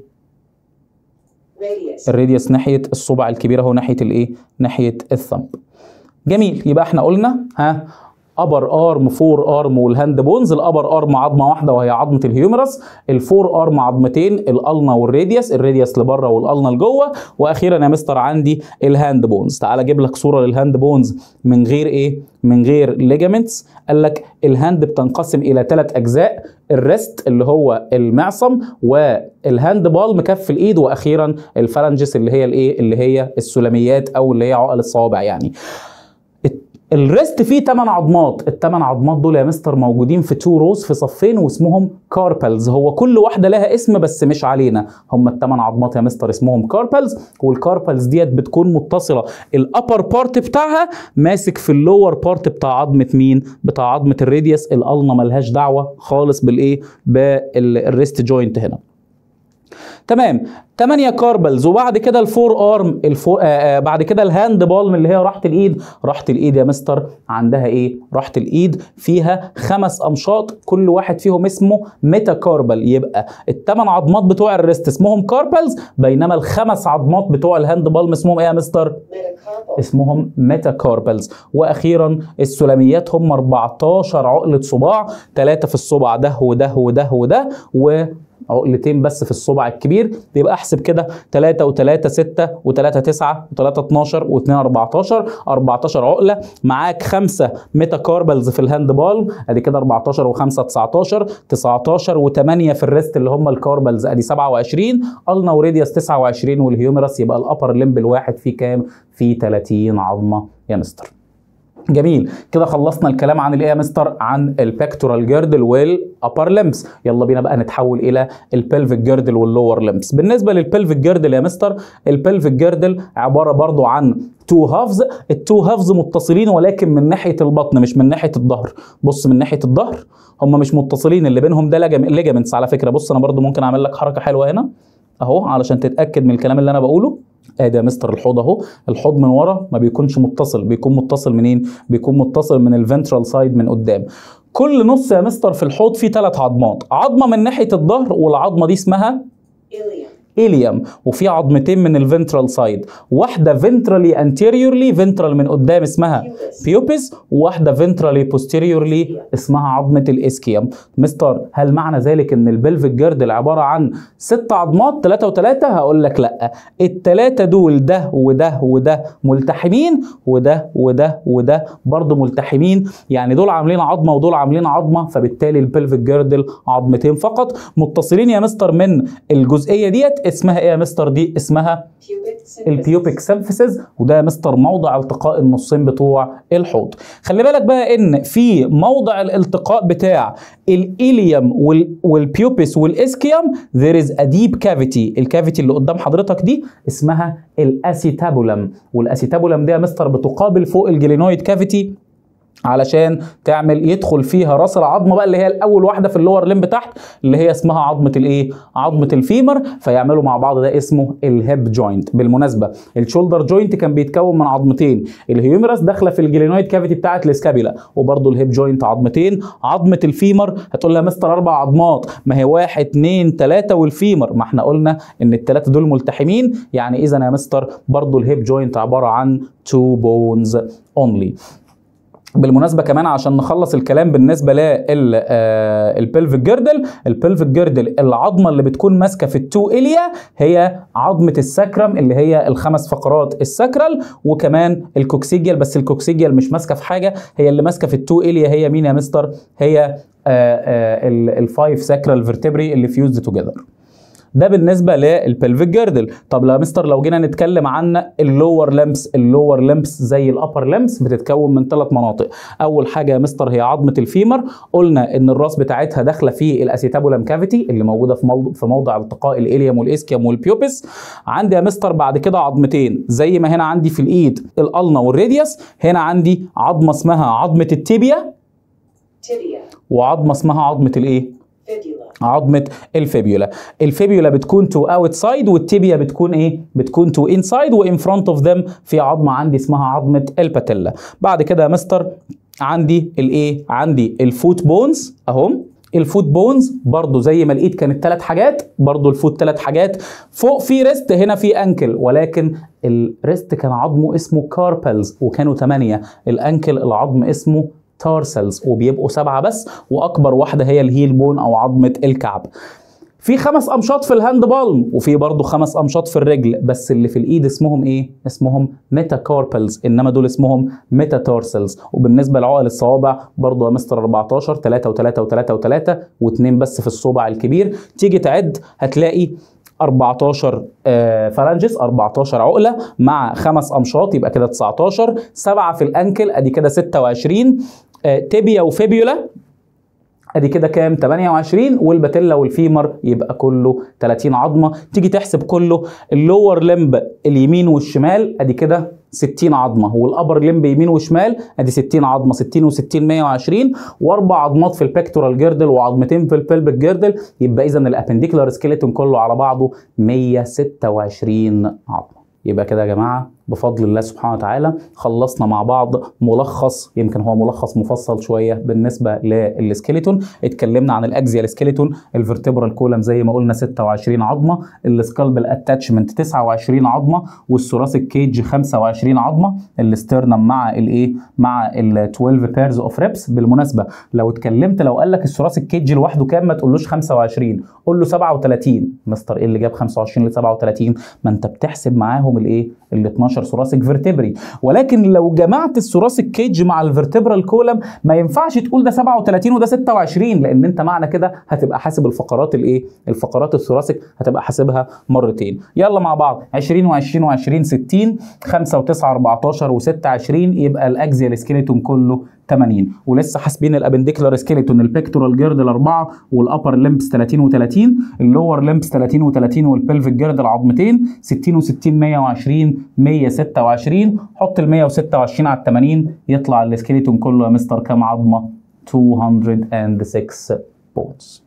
الراديوس ناحيه الصبع الكبير اهو، ناحيه الايه؟ ناحيه الثمب. جميل. يبقى احنا قلنا ابر ارم، فور ارم، والهاند بونز. الابر ارم عظمه واحده وهي عظمه الهيومرس، الفور ارم عظمتين، الالنا والراديوس، الراديوس لبره والالنا لجوه، واخيرا يا مستر عندي الهاند بونز. تعال اجيب لك صوره للهاند بونز من غير ايه؟ من غير ليجامنتس. قال لك الهاند بتنقسم الى 3 اجزاء، الريست اللي هو المعصم، والهاند بالم كف الايد، واخيرا الفالنجس اللي هي الايه؟ اللي هي السلميات او اللي هي عقل الصوابع يعني. الريست فيه 8 عظمات، ال8 عظمات دول يا مستر موجودين في 2 روز في صفين واسمهم كاربلز. هو كل واحده لها اسم بس مش علينا، هم ال8 عظمات يا مستر اسمهم كاربلز، والكاربلز ديت بتكون متصله، الابر بارت بتاعها ماسك في اللور بارت بتاع عظمه مين؟ بتاع عظمه الراديوس. الالنا ملهاش دعوه خالص بالايه؟ بالريست جوينت هنا. تمام. 8 كاربلز، وبعد كده الفور ارم، بعد كده الهاند بالم اللي هي راحه الايد. راحه الايد يا مستر عندها ايه؟ راحه الايد فيها 5 امشاط، كل واحد فيهم اسمه ميتا كاربل. يبقى ال8 عظمات بتوع الريست اسمهم كاربلز، بينما ال5 عظمات بتوع الهاند بالم اسمهم ايه يا مستر؟ اسمهم ميتا كاربلز. واخيرا السلميات هم 14 عقله صباع، 3 في الصبع ده وده وده وده، عقلتين بس في الصبع الكبير. يبقى احسب كده 3 و3 6 و3 9 و3 12 و2 14، 14 عقله. معاك 5 ميتا كاربلز في الهاند بالم، ادي كده 14 و5 19، 19 و8 في الريست اللي هم الكاربلز، ادي 27. النا وراديوس 29، والهيومرس يبقى الابر لمب الواحد فيه كام؟ فيه 30 عظمه يا مستر. جميل. كده خلصنا الكلام عن الايه يا مستر؟ عن البكتورال جيردل والابر لمبس. يلا بينا بقى نتحول الى البلفيك جيردل واللور لمبس. بالنسبه للبلفيك جيردل يا مستر، البلفيك جيردل عباره برضو عن 2 هافز. ال2 هافز متصلين ولكن من ناحيه البطن مش من ناحيه الظهر. بص من ناحيه الظهر هم مش متصلين، اللي بينهم ده ليجامنتس على فكره. بص انا برضو ممكن اعمل لك حركه حلوه هنا اهو علشان تتاكد من الكلام اللي انا بقوله. ادي يا مستر الحوض اهو. الحوض من ورا ما بيكونش متصل، بيكون متصل منين؟ بيكون متصل من الفنترال سايد من قدام. كل نص يا مستر في الحوض فيه 3 عظمات، عظمه من ناحيه الظهر والعظمه دي اسمها إليوم، وفي عظمتين من الفنترال سايد، واحده فنترالي انتيريورلي، فنترال من قدام اسمها بيوبس، وواحده فنترالي بوستيريورلي اسمها عظمه الاسكيوم. مستر هل معنى ذلك ان البلفيك جيردل عباره عن 6 عظمات 3 و3؟ هقول لك لا، ال3 دول ده وده وده ملتحمين، وده وده وده برضه ملتحمين، يعني دول عاملين عظمه ودول عاملين عظمه، فبالتالي البلفيك جيردل عظمتين فقط متصلين يا مستر من الجزئيه ديت. اسمها ايه يا مستر؟ دي اسمها البيوبيك سيمفيسز، وده يا مستر موضع التقاء النصين بتوع الحوض. خلي بالك بقى ان في موضع الالتقاء بتاع الإليوم والبيوبس والاسكيوم there is a deep cavity. الكافيتي اللي قدام حضرتك دي اسمها الاسيتابولم، والاسيتابولم دي يا مستر بتقابل فوق الجلينويد كافيتي علشان تعمل يدخل فيها راس العظمه بقى اللي هي الاول واحده في اللور لمب تحت اللي هي اسمها عظمه الايه؟ عظمه الفيمر، فيعملوا مع بعض ده اسمه الهيب جوينت. بالمناسبه الشولدر جوينت كان بيتكون من عظمتين، الهيومرس داخله في الجلينويد كافيتي بتاعه الاسكابيلا، وبرده الهيب جوينت عظمتين. عظمه الفيمر هتقول لها مستر 4 عظمات، ما هي 1 2 3 والفيمر، ما احنا قلنا ان ال3 دول ملتحمين، يعني اذا يا مستر برده الهيب جوينت عباره عن 2 بونز اونلي. بالمناسبه كمان عشان نخلص الكلام بالنسبه للبلفيك جيردل، البلفيك جيردل العظمه اللي بتكون ماسكه في التو إليا هي عظمه الساكرم اللي هي ال5 فقرات الساكرال، وكمان الكوكسيجيال، بس الكوكسيجيال مش ماسكه في حاجه، هي اللي ماسكه في التو إليا هي مين يا مستر؟ هي ال5 ساكرال فيرتبري اللي فيوزد توجذر. ده بالنسبه للبلفيك جيردل. طب يا مستر لو جينا نتكلم عن اللور لمبس، اللور لمبس زي الابر لمبس بتتكون من 3 مناطق. اول حاجه يا مستر هي عظمه الفيمر، قلنا ان الراس بتاعتها داخله في الاسيتابولم كافيتي اللي موجوده في موضع التقاء الإليوم والاسكيوم والبيوبس. عندي يا مستر بعد كده عظمتين زي ما هنا عندي في الايد الالنا والراديوس، هنا عندي عظمه اسمها عظمه التيبيا وعظمه اسمها عظمه الايه؟ عظمه الفيبيولا. الفيبيولا بتكون تو اوتسايد والتيبيا بتكون ايه؟ بتكون تو انسايد، وان فرونت اوف ذم في عظمه عندي اسمها عظمه الباتيلا. بعد كده يا مستر عندي الايه؟ عندي الفوت بونز اهم، الفوت بونز برضو زي ما الايد كانت 3 حاجات، برضو الفوت 3 حاجات. فوق في ريست، هنا في انكل، ولكن الريست كان عظمه اسمه كاربلز وكانوا 8. الانكل العظم اسمه تارسلز وبيبقوا 7 بس، واكبر واحده هي الهيل بون او عظمه الكعب. في 5 امشاط في الهاند بالم، وفي برضه 5 امشاط في الرجل، بس اللي في الايد اسمهم ايه؟ اسمهم ميتاكاربلز، انما دول اسمهم ميتاتارسلز. وبالنسبه لعقل الصوابع برضه يا مستر 14، 3 و3 و3 و3 و2 بس في الصبع الكبير. تيجي تعد هتلاقي 14 فالانجس، 14 عقله مع 5 امشاط يبقى كده 19، 7 في الانكل ادي كده 26، تيبيا وفيبيولا ادي كده كام؟ 28، والباتيلا والفيمر يبقى كله 30 عظمه. تيجي تحسب كله اللور لمب اليمين والشمال ادي كده 60 عظمه، والابر لمب يمين وشمال ادي 60 عظمه، 60 و60 120، واربع عظمات في البكتورال جيردل وعظمتين في البلبك جيردل، يبقى اذا الابنديكولار سكيلتون كله على بعضه 126 عظمه. يبقى كده يا جماعه بفضل الله سبحانه وتعالى خلصنا مع بعض ملخص، يمكن هو ملخص مفصل شويه بالنسبه للسكيلتون. اتكلمنا عن الاكزيال سكيلتون، الفرتبرال كولم زي ما قلنا 26 عظمه، السكالبل اتاتشمنت 29 عظمه، والثوراسيك كيج 25 عظمه، الاسترنم مع الايه؟ مع ال 12 بيرز اوف ريبس. بالمناسبه لو اتكلمت لو قال لك الثوراسيك كيج لوحده كام ما تقولوش 25، قول له 37. مستر ايه اللي جاب 25 ل 37؟ ما انت بتحسب معاهم الايه؟ ال 12 ثوراسيك فيرتبري. ولكن لو جمعت الثوراسيك كيج مع الفرتبرال كولم ما ينفعش تقول ده 37 وده 26، لان انت معنى كده هتبقى حاسب الفقرات الايه؟ الفقرات الثوراسيك هتبقى حاسبها مرتين. يلا مع بعض 20 و20 و20 60، 5 و9 14 و6 20، يبقى الاكزيال سكيلتون كله 80. ولسه حاسبين الابنديكولار سكيلتون، البكتورال جيردل 4 والابر لمبس 30 و30، اللور لمبس 30 و30، والبلفيك جيردل عظمتين 60 و60 120 126. حط ال 126 على ال 80 يطلع السكيلتون كله يا مستر كام عظمه؟ 206 بونز.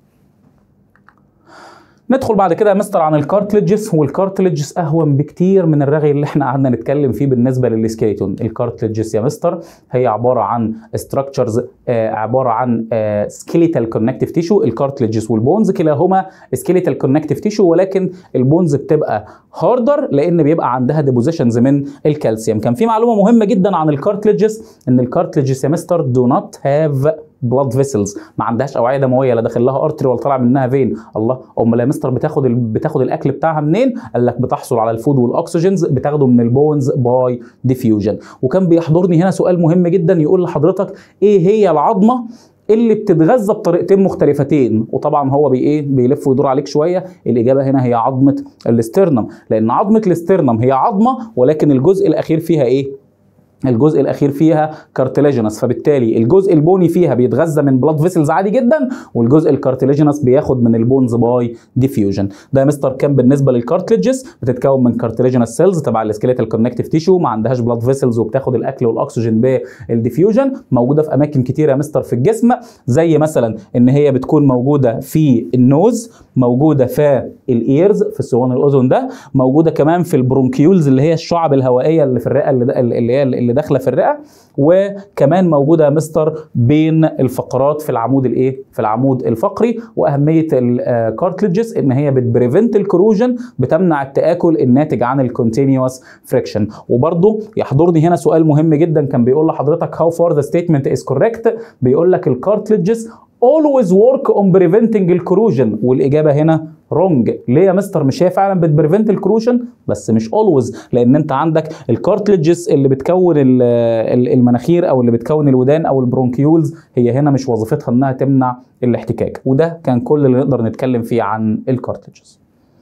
ندخل بعد كده يا مستر عن الكارتليجز، والكارتليجز اهون بكتير من الرغي اللي احنا قعدنا نتكلم فيه بالنسبه للسكيلتون. الكارتليجز يا مستر هي عباره عن ستراكشرز، عباره عن سكيليتال كونكتيف تيشو. الكارتليجز والبونز كلاهما سكيليتال كونكتيف تيشو، ولكن البونز بتبقى هاردر لان بيبقى عندها ديبوزيشنز من الكالسيوم. كان في معلومه مهمه جدا عن الكارتليجز، ان الكارتليجز يا مستر دو نوت هاف بلاد فيسلز، ما عندهاش اوعيه دمويه، لا داخل لها ارتري ولا طالع منها فين. الله، امال يا مستر بتاخد الاكل بتاعها منين؟ قال لك بتحصل على الفود والاكسجينز بتاخده من البونز باي ديفيوجن. وكان بيحضرني هنا سؤال مهم جدا يقول لحضرتك ايه هي العظمه اللي بتتغذى بطريقتين مختلفتين؟ وطبعا هو بيلف ويدور عليك شويه. الاجابه هنا هي عظمه الاسترنم، لان عظمه الاسترنم هي عظمه ولكن الجزء الاخير فيها ايه؟ الجزء الاخير فيها كارتلاجينس، فبالتالي الجزء البوني فيها بيتغذى من بلاد فيسلز عادي جدا، والجزء الكارتلاجينس بياخد من البونز باي ديفيوجن. ده يا مستر كان بالنسبه للكارتليجز، بتتكون من كارتلاجينس سيلز تبع السكيليتال كونكتيف تيشو، ما عندهاش بلاد فيسلز وبتاخد الاكل والاكسجين بالديفيوجن. موجوده في اماكن كتيره يا مستر في الجسم، زي مثلا ان هي بتكون موجوده في النوز، موجوده في الايرز في الصوان الاذن ده، موجوده كمان في البرونكيولز اللي هي الشعب الهوائيه اللي في الرئه اللي داخله في الرئه، وكمان موجوده يا مستر بين الفقرات في العمود الايه؟ في العمود الفقري. واهميه الكارتليجز ان هي بتبريفنت الكروجن، بتمنع التاكل الناتج عن الكونتينيوس فريكشن. وبرضه يحضرني هنا سؤال مهم جدا كان بيقول لحضرتك how far the statement is correct. بيقول لك الكارتليجز always work on preventing الكروجن، والاجابه هنا wrong. ليه يا مستر؟ مش هي فعلا بتبريفنت الكروجن بس مش always، لان انت عندك الكارتليجز اللي بتكون المناخير او اللي بتكون الودان او البرونكيولز، هي هنا مش وظيفتها انها تمنع الاحتكاك. وده كان كل اللي نقدر نتكلم فيه عن الكارتليجز.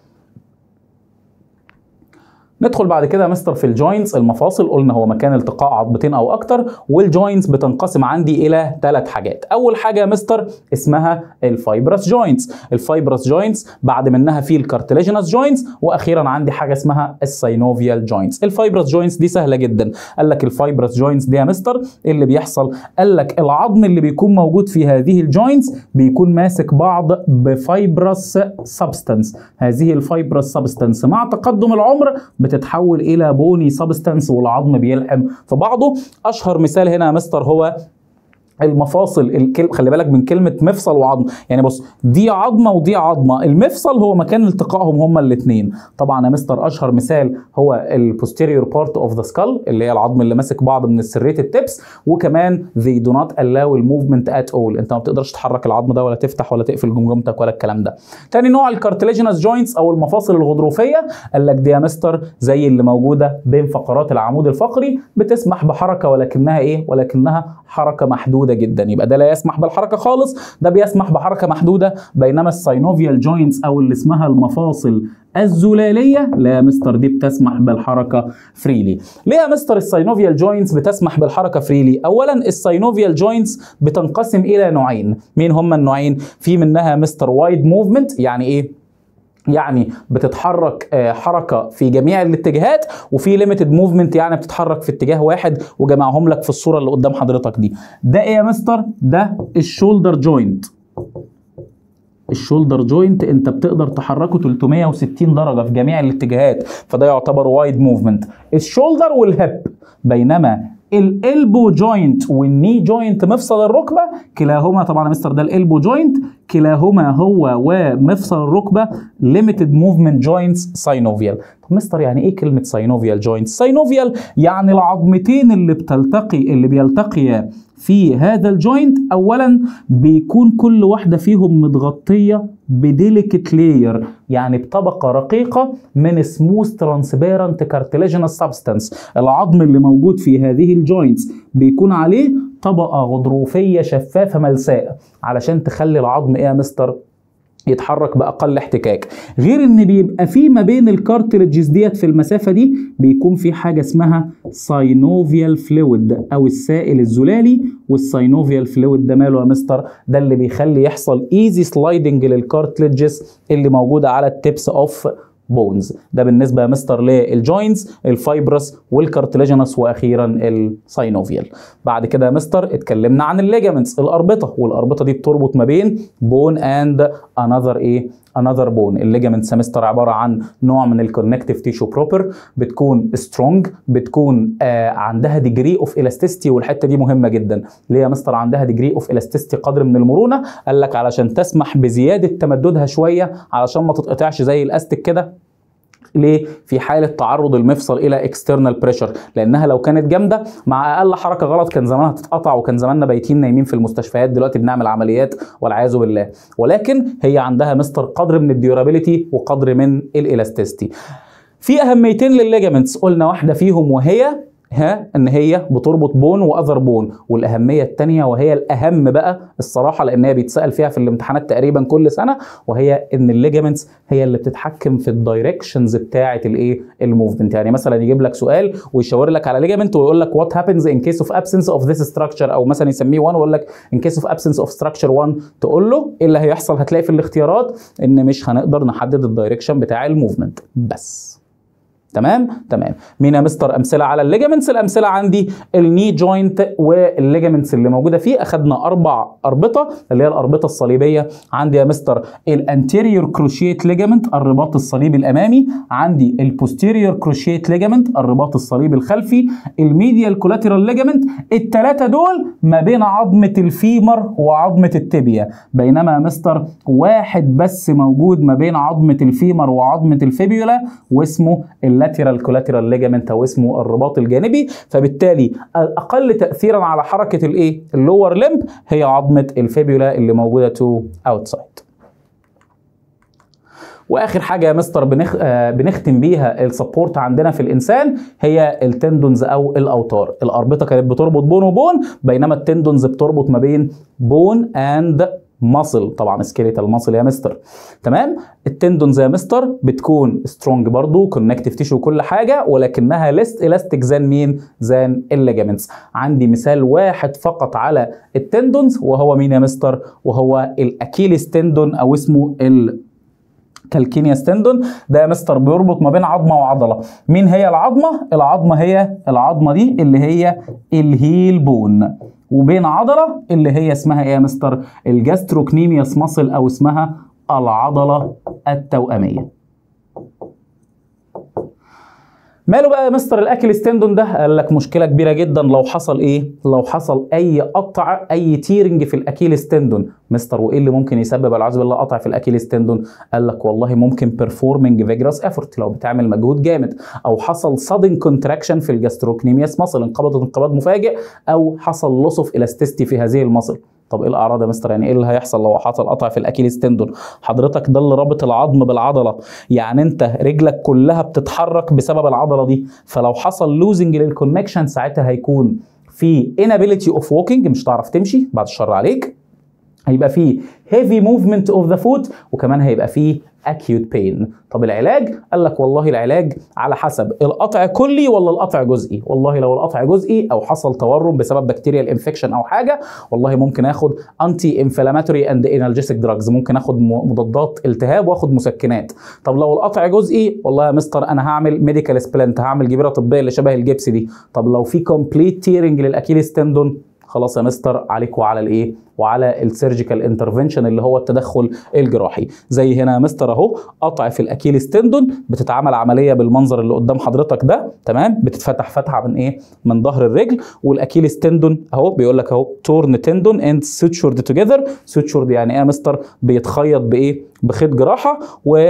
ندخل بعد كده يا مستر في الجوينتس، المفاصل. قلنا هو مكان التقاء عظمتين او اكتر، والجوينتس بتنقسم عندي الى 3 حاجات. اول حاجه يا مستر اسمها الفايبرس جوينتس. الفايبرس جوينتس بعد منها في الكارتلاجينس جوينتس، واخيرا عندي حاجه اسمها الساينوفيال جوينتس. الفايبرس جوينتس دي سهله جدا. قال لك الفايبرس جوينتس دي يا مستر اللي بيحصل، قال لك العظم اللي بيكون موجود في هذه الجوينتس بيكون ماسك بعض بفايبرس سبستانس. هذه الفايبرس سبستانس مع تقدم العمر بتتحول الى بوني سبستانس، والعظم بيلحم في بعضه. اشهر مثال هنا يا مستر هو المفاصل خلي بالك من كلمه مفصل وعظم، يعني بص دي عظمه ودي عظمه، المفصل هو مكان التقائهم هما الاثنين. طبعا يا مستر اشهر مثال هو البوستيريور بارت اوف ذا سكال اللي هي العظم اللي ماسك بعض من السريتد تيبس، وكمان they do not allow الموفمنت at all، انت ما بتقدرش تحرك العظم ده ولا تفتح ولا تقفل جمجمتك ولا الكلام ده. تاني نوع الكارتلاجينس جوينتس او المفاصل الغضروفيه، قال لك دي يا مستر زي اللي موجوده بين فقرات العمود الفقري، بتسمح بحركه ولكنها ايه؟ ولكنها حركه محدوده جدا. يبقى ده لا يسمح بالحركه خالص، ده بيسمح بحركه محدوده. بينما الساينوفيال جوينتس او اللي اسمها المفاصل الزلاليه لا يا مستر دي بتسمح بالحركه فريلي. ليه يا مستر الساينوفيال جوينتس بتسمح بالحركه فريلي؟ اولا الساينوفيال جوينتس بتنقسم الى نوعين. مين هم النوعين؟ في منها مستر وايد موفمنت، يعني ايه؟ يعني بتتحرك حركه في جميع الاتجاهات، وفي ليميتد موفمنت يعني بتتحرك في اتجاه واحد، وجمعهم لك في الصوره اللي قدام حضرتك دي. ده ايه يا مستر؟ ده الشولدر جوينت. الشولدر جوينت انت بتقدر تحركه 360 درجه في جميع الاتجاهات، فده يعتبر وايد موفمنت. الشولدر والهيب. بينما الالبو جوينت والني جوينت مفصل الركبه كلاهما، طبعا يا مستر ده الالبو جوينت، كلاهما هو ومفصل الركبه ليميتد موفمنت جوينتس ساينوفيال. طب مستر يعني ايه كلمه ساينوفيال جوينت؟ ساينوفيال يعني العظمتين اللي بيلتقيا في هذا الجوينت اولا بيكون كل واحده فيهم متغطيه بديليكت لاير، يعني بطبقه رقيقه من سموث ترانسبيرنت كارتلاجينس سبستانس. العظم اللي موجود في هذه الجوينتس بيكون عليه طبقه غضروفيه شفافه ملساء علشان تخلي العظم ايه يا مستر؟ يتحرك باقل احتكاك. غير ان بيبقى في ما بين الكارتلجز ديت في المسافه دي بيكون في حاجه اسمها ساينوفيال فلويد او السائل الزلالي. والساينوفيال فلويد ده ماله يا مستر؟ ده اللي بيخلي يحصل ايزي سلايدنج للكارتلجز اللي موجوده على التيبس اوف بونز. ده بالنسبه يا مستر للجوينتس، الفايبرس والكارتلاجينس واخيرا الساينوفيال. بعد كده يا مستر اتكلمنا عن الليجامنتس، الاربطه، والاربطه دي بتربط ما بين بون اند انذر بون. الليجامنتس يا مستر عباره عن نوع من الكونكتيف تيشو بروبر، بتكون سترونج، بتكون عندها ديجري اوف الاستيستي، والحته دي مهمه جدا. ليه يا مستر عندها ديجري اوف الاستيستي قدر من المرونه؟ قال لك علشان تسمح بزياده تمددها شويه علشان ما تتقطعش زي الاستيك كده. ليه؟ في حاله تعرض المفصل الى اكسترنال بريشر، لانها لو كانت جامده مع اقل حركه غلط كان زمانها تتقطع وكان زماننا بايتين نايمين في المستشفيات دلوقتي بنعمل عمليات والعياذ بالله. ولكن هي عندها مستر قدر من الديورابيليتي وقدر من الالاستيستي. في اهميتين للليجامنتس قلنا واحده فيهم وهي ان هي بتربط بون واذر بون، والاهميه الثانيه وهي الاهم بقى الصراحه لان هي بيتسال فيها في الامتحانات تقريبا كل سنه، وهي ان الليجامنتس هي اللي بتتحكم في الدايركشنز بتاعه الايه؟ الموفمنت. يعني مثلا يجيب لك سؤال ويشاور لك على ليجامنت ويقول لك وات هابنز ان كيس اوف ابسنس اوف ذيس ستراكشر، او مثلا يسميه 1 ويقول لك ان كيس اوف ابسنس اوف ستراكشر 1، تقول له ايه اللي هيحصل؟ هتلاقي في الاختيارات ان مش هنقدر نحدد الدايركشن بتاع الموفمنت بس. تمام. مين يا مستر امثله على الليجامنتس؟ الامثله عندي الني جوينت والليجامنتس اللي موجوده فيه. اخذنا 4 اربطه اللي هي الاربطه الصليبيه. عندي يا مستر الانتيريور كروشيت ليجامنت الرباط الصليبي الامامي، عندي البوستيريور كروشيت ليجامنت الرباط الصليبي الخلفي، الميديال كولاترال ليجامنت. الثلاثه دول ما بين عظمه الفيمر وعظمه التibia، بينما يا مستر واحد بس موجود ما بين عظمه الفيمر وعظمه الفيبيولا واسمه اللاترال كولاترال ليجامنت او اسمه الرباط الجانبي. فبالتالي الاقل تاثيرا على حركه الايه؟ اللور لمب هي عظمه الفيبيولا اللي موجوده تو اوتسايد. واخر حاجه يا مستر بنختم بيها السبورت عندنا في الانسان هي التندونز او الاوتار. الاربطه كانت بتربط بون وبون، بينما التندونز بتربط ما بين بون اند ماسل، طبعا سكيليتال ماسل يا مستر. تمام. التندونز يا مستر بتكون سترونج برضو، كونكتيف تيشو وكل حاجه، ولكنها ليست الاستيك زان مين؟ زان الليجامنتس. عندي مثال واحد فقط على التندونز وهو مين يا مستر؟ وهو الاكيليس تندون او اسمه الكالكينياس تندون. ده يا مستر بيربط ما بين عظمه وعضله. مين هي العظمه؟ العظمه هي العظمه دي اللي هي الهيل بون، وبين عضله اللي هي اسمها ايه يا مستر؟ الجاستروكنيمياس ماسل او اسمها العضله التوأميه. ماله بقى يا مستر الاكيليس تندون ده؟ قال لك مشكله كبيره جدا لو حصل ايه؟ لو حصل اي قطع، اي تيرنج في الاكيليس تندون. مستر وايه اللي ممكن يسبب والعياذ بالله قطع في الاكيليس تندون؟ قال لك والله ممكن بيرفورمنج فيجرس افورت، لو بتعمل مجهود جامد، او حصل سادن كونتراكشن في الجاستروكنيمياس ماسل، انقبضت انقباض مفاجئ، او حصل لوس اوف الاستيستي في هذه الماسل. طب ايه الاعراض يا مستر؟ يعني ايه اللي هيحصل لو حصل قطع في الاكيليس تندون؟ حضرتك ده اللي رابط العظم بالعضله، يعني انت رجلك كلها بتتحرك بسبب العضله دي، فلو حصل لوزنج للكونكشن ساعتها هيكون في inability of walking، مش هتعرف تمشي بعد الشر عليك، هيبقى فيه heavy movement of the foot، وكمان هيبقى فيه acute pain. طب العلاج؟ قال لك والله العلاج على حسب القطع كلي ولا القطع جزئي. والله لو القطع جزئي او حصل تورم بسبب بكتيريال انفكشن او حاجه، والله ممكن اخد انتي انفلاماتوري اند انالجيسيك دراجز، ممكن اخد مضادات التهاب واخد مسكنات. طب لو القطع جزئي، والله يا مستر انا هعمل ميديكال سبلنت، هعمل جبيره طبيه اللي شبه الجبس دي. طب لو في كومبليت تيرنج للاكيليس تندون، خلاص يا مستر عليك وعلى الايه؟ وعلى السيرجيكال انترفنشن اللي هو التدخل الجراحي. زي هنا يا مستر اهو قطع في الاكيليس تندون، بتتعمل عمليه بالمنظر اللي قدام حضرتك ده، تمام؟ بتتفتح فتحه من ايه؟ من ظهر الرجل، والاكيليس تندون اهو بيقول لك اهو تورن تندون اند سوتشورد توجذر. سوتشورد يعني ايه يا مستر؟ بيتخيط بايه؟ بخيط جراحه و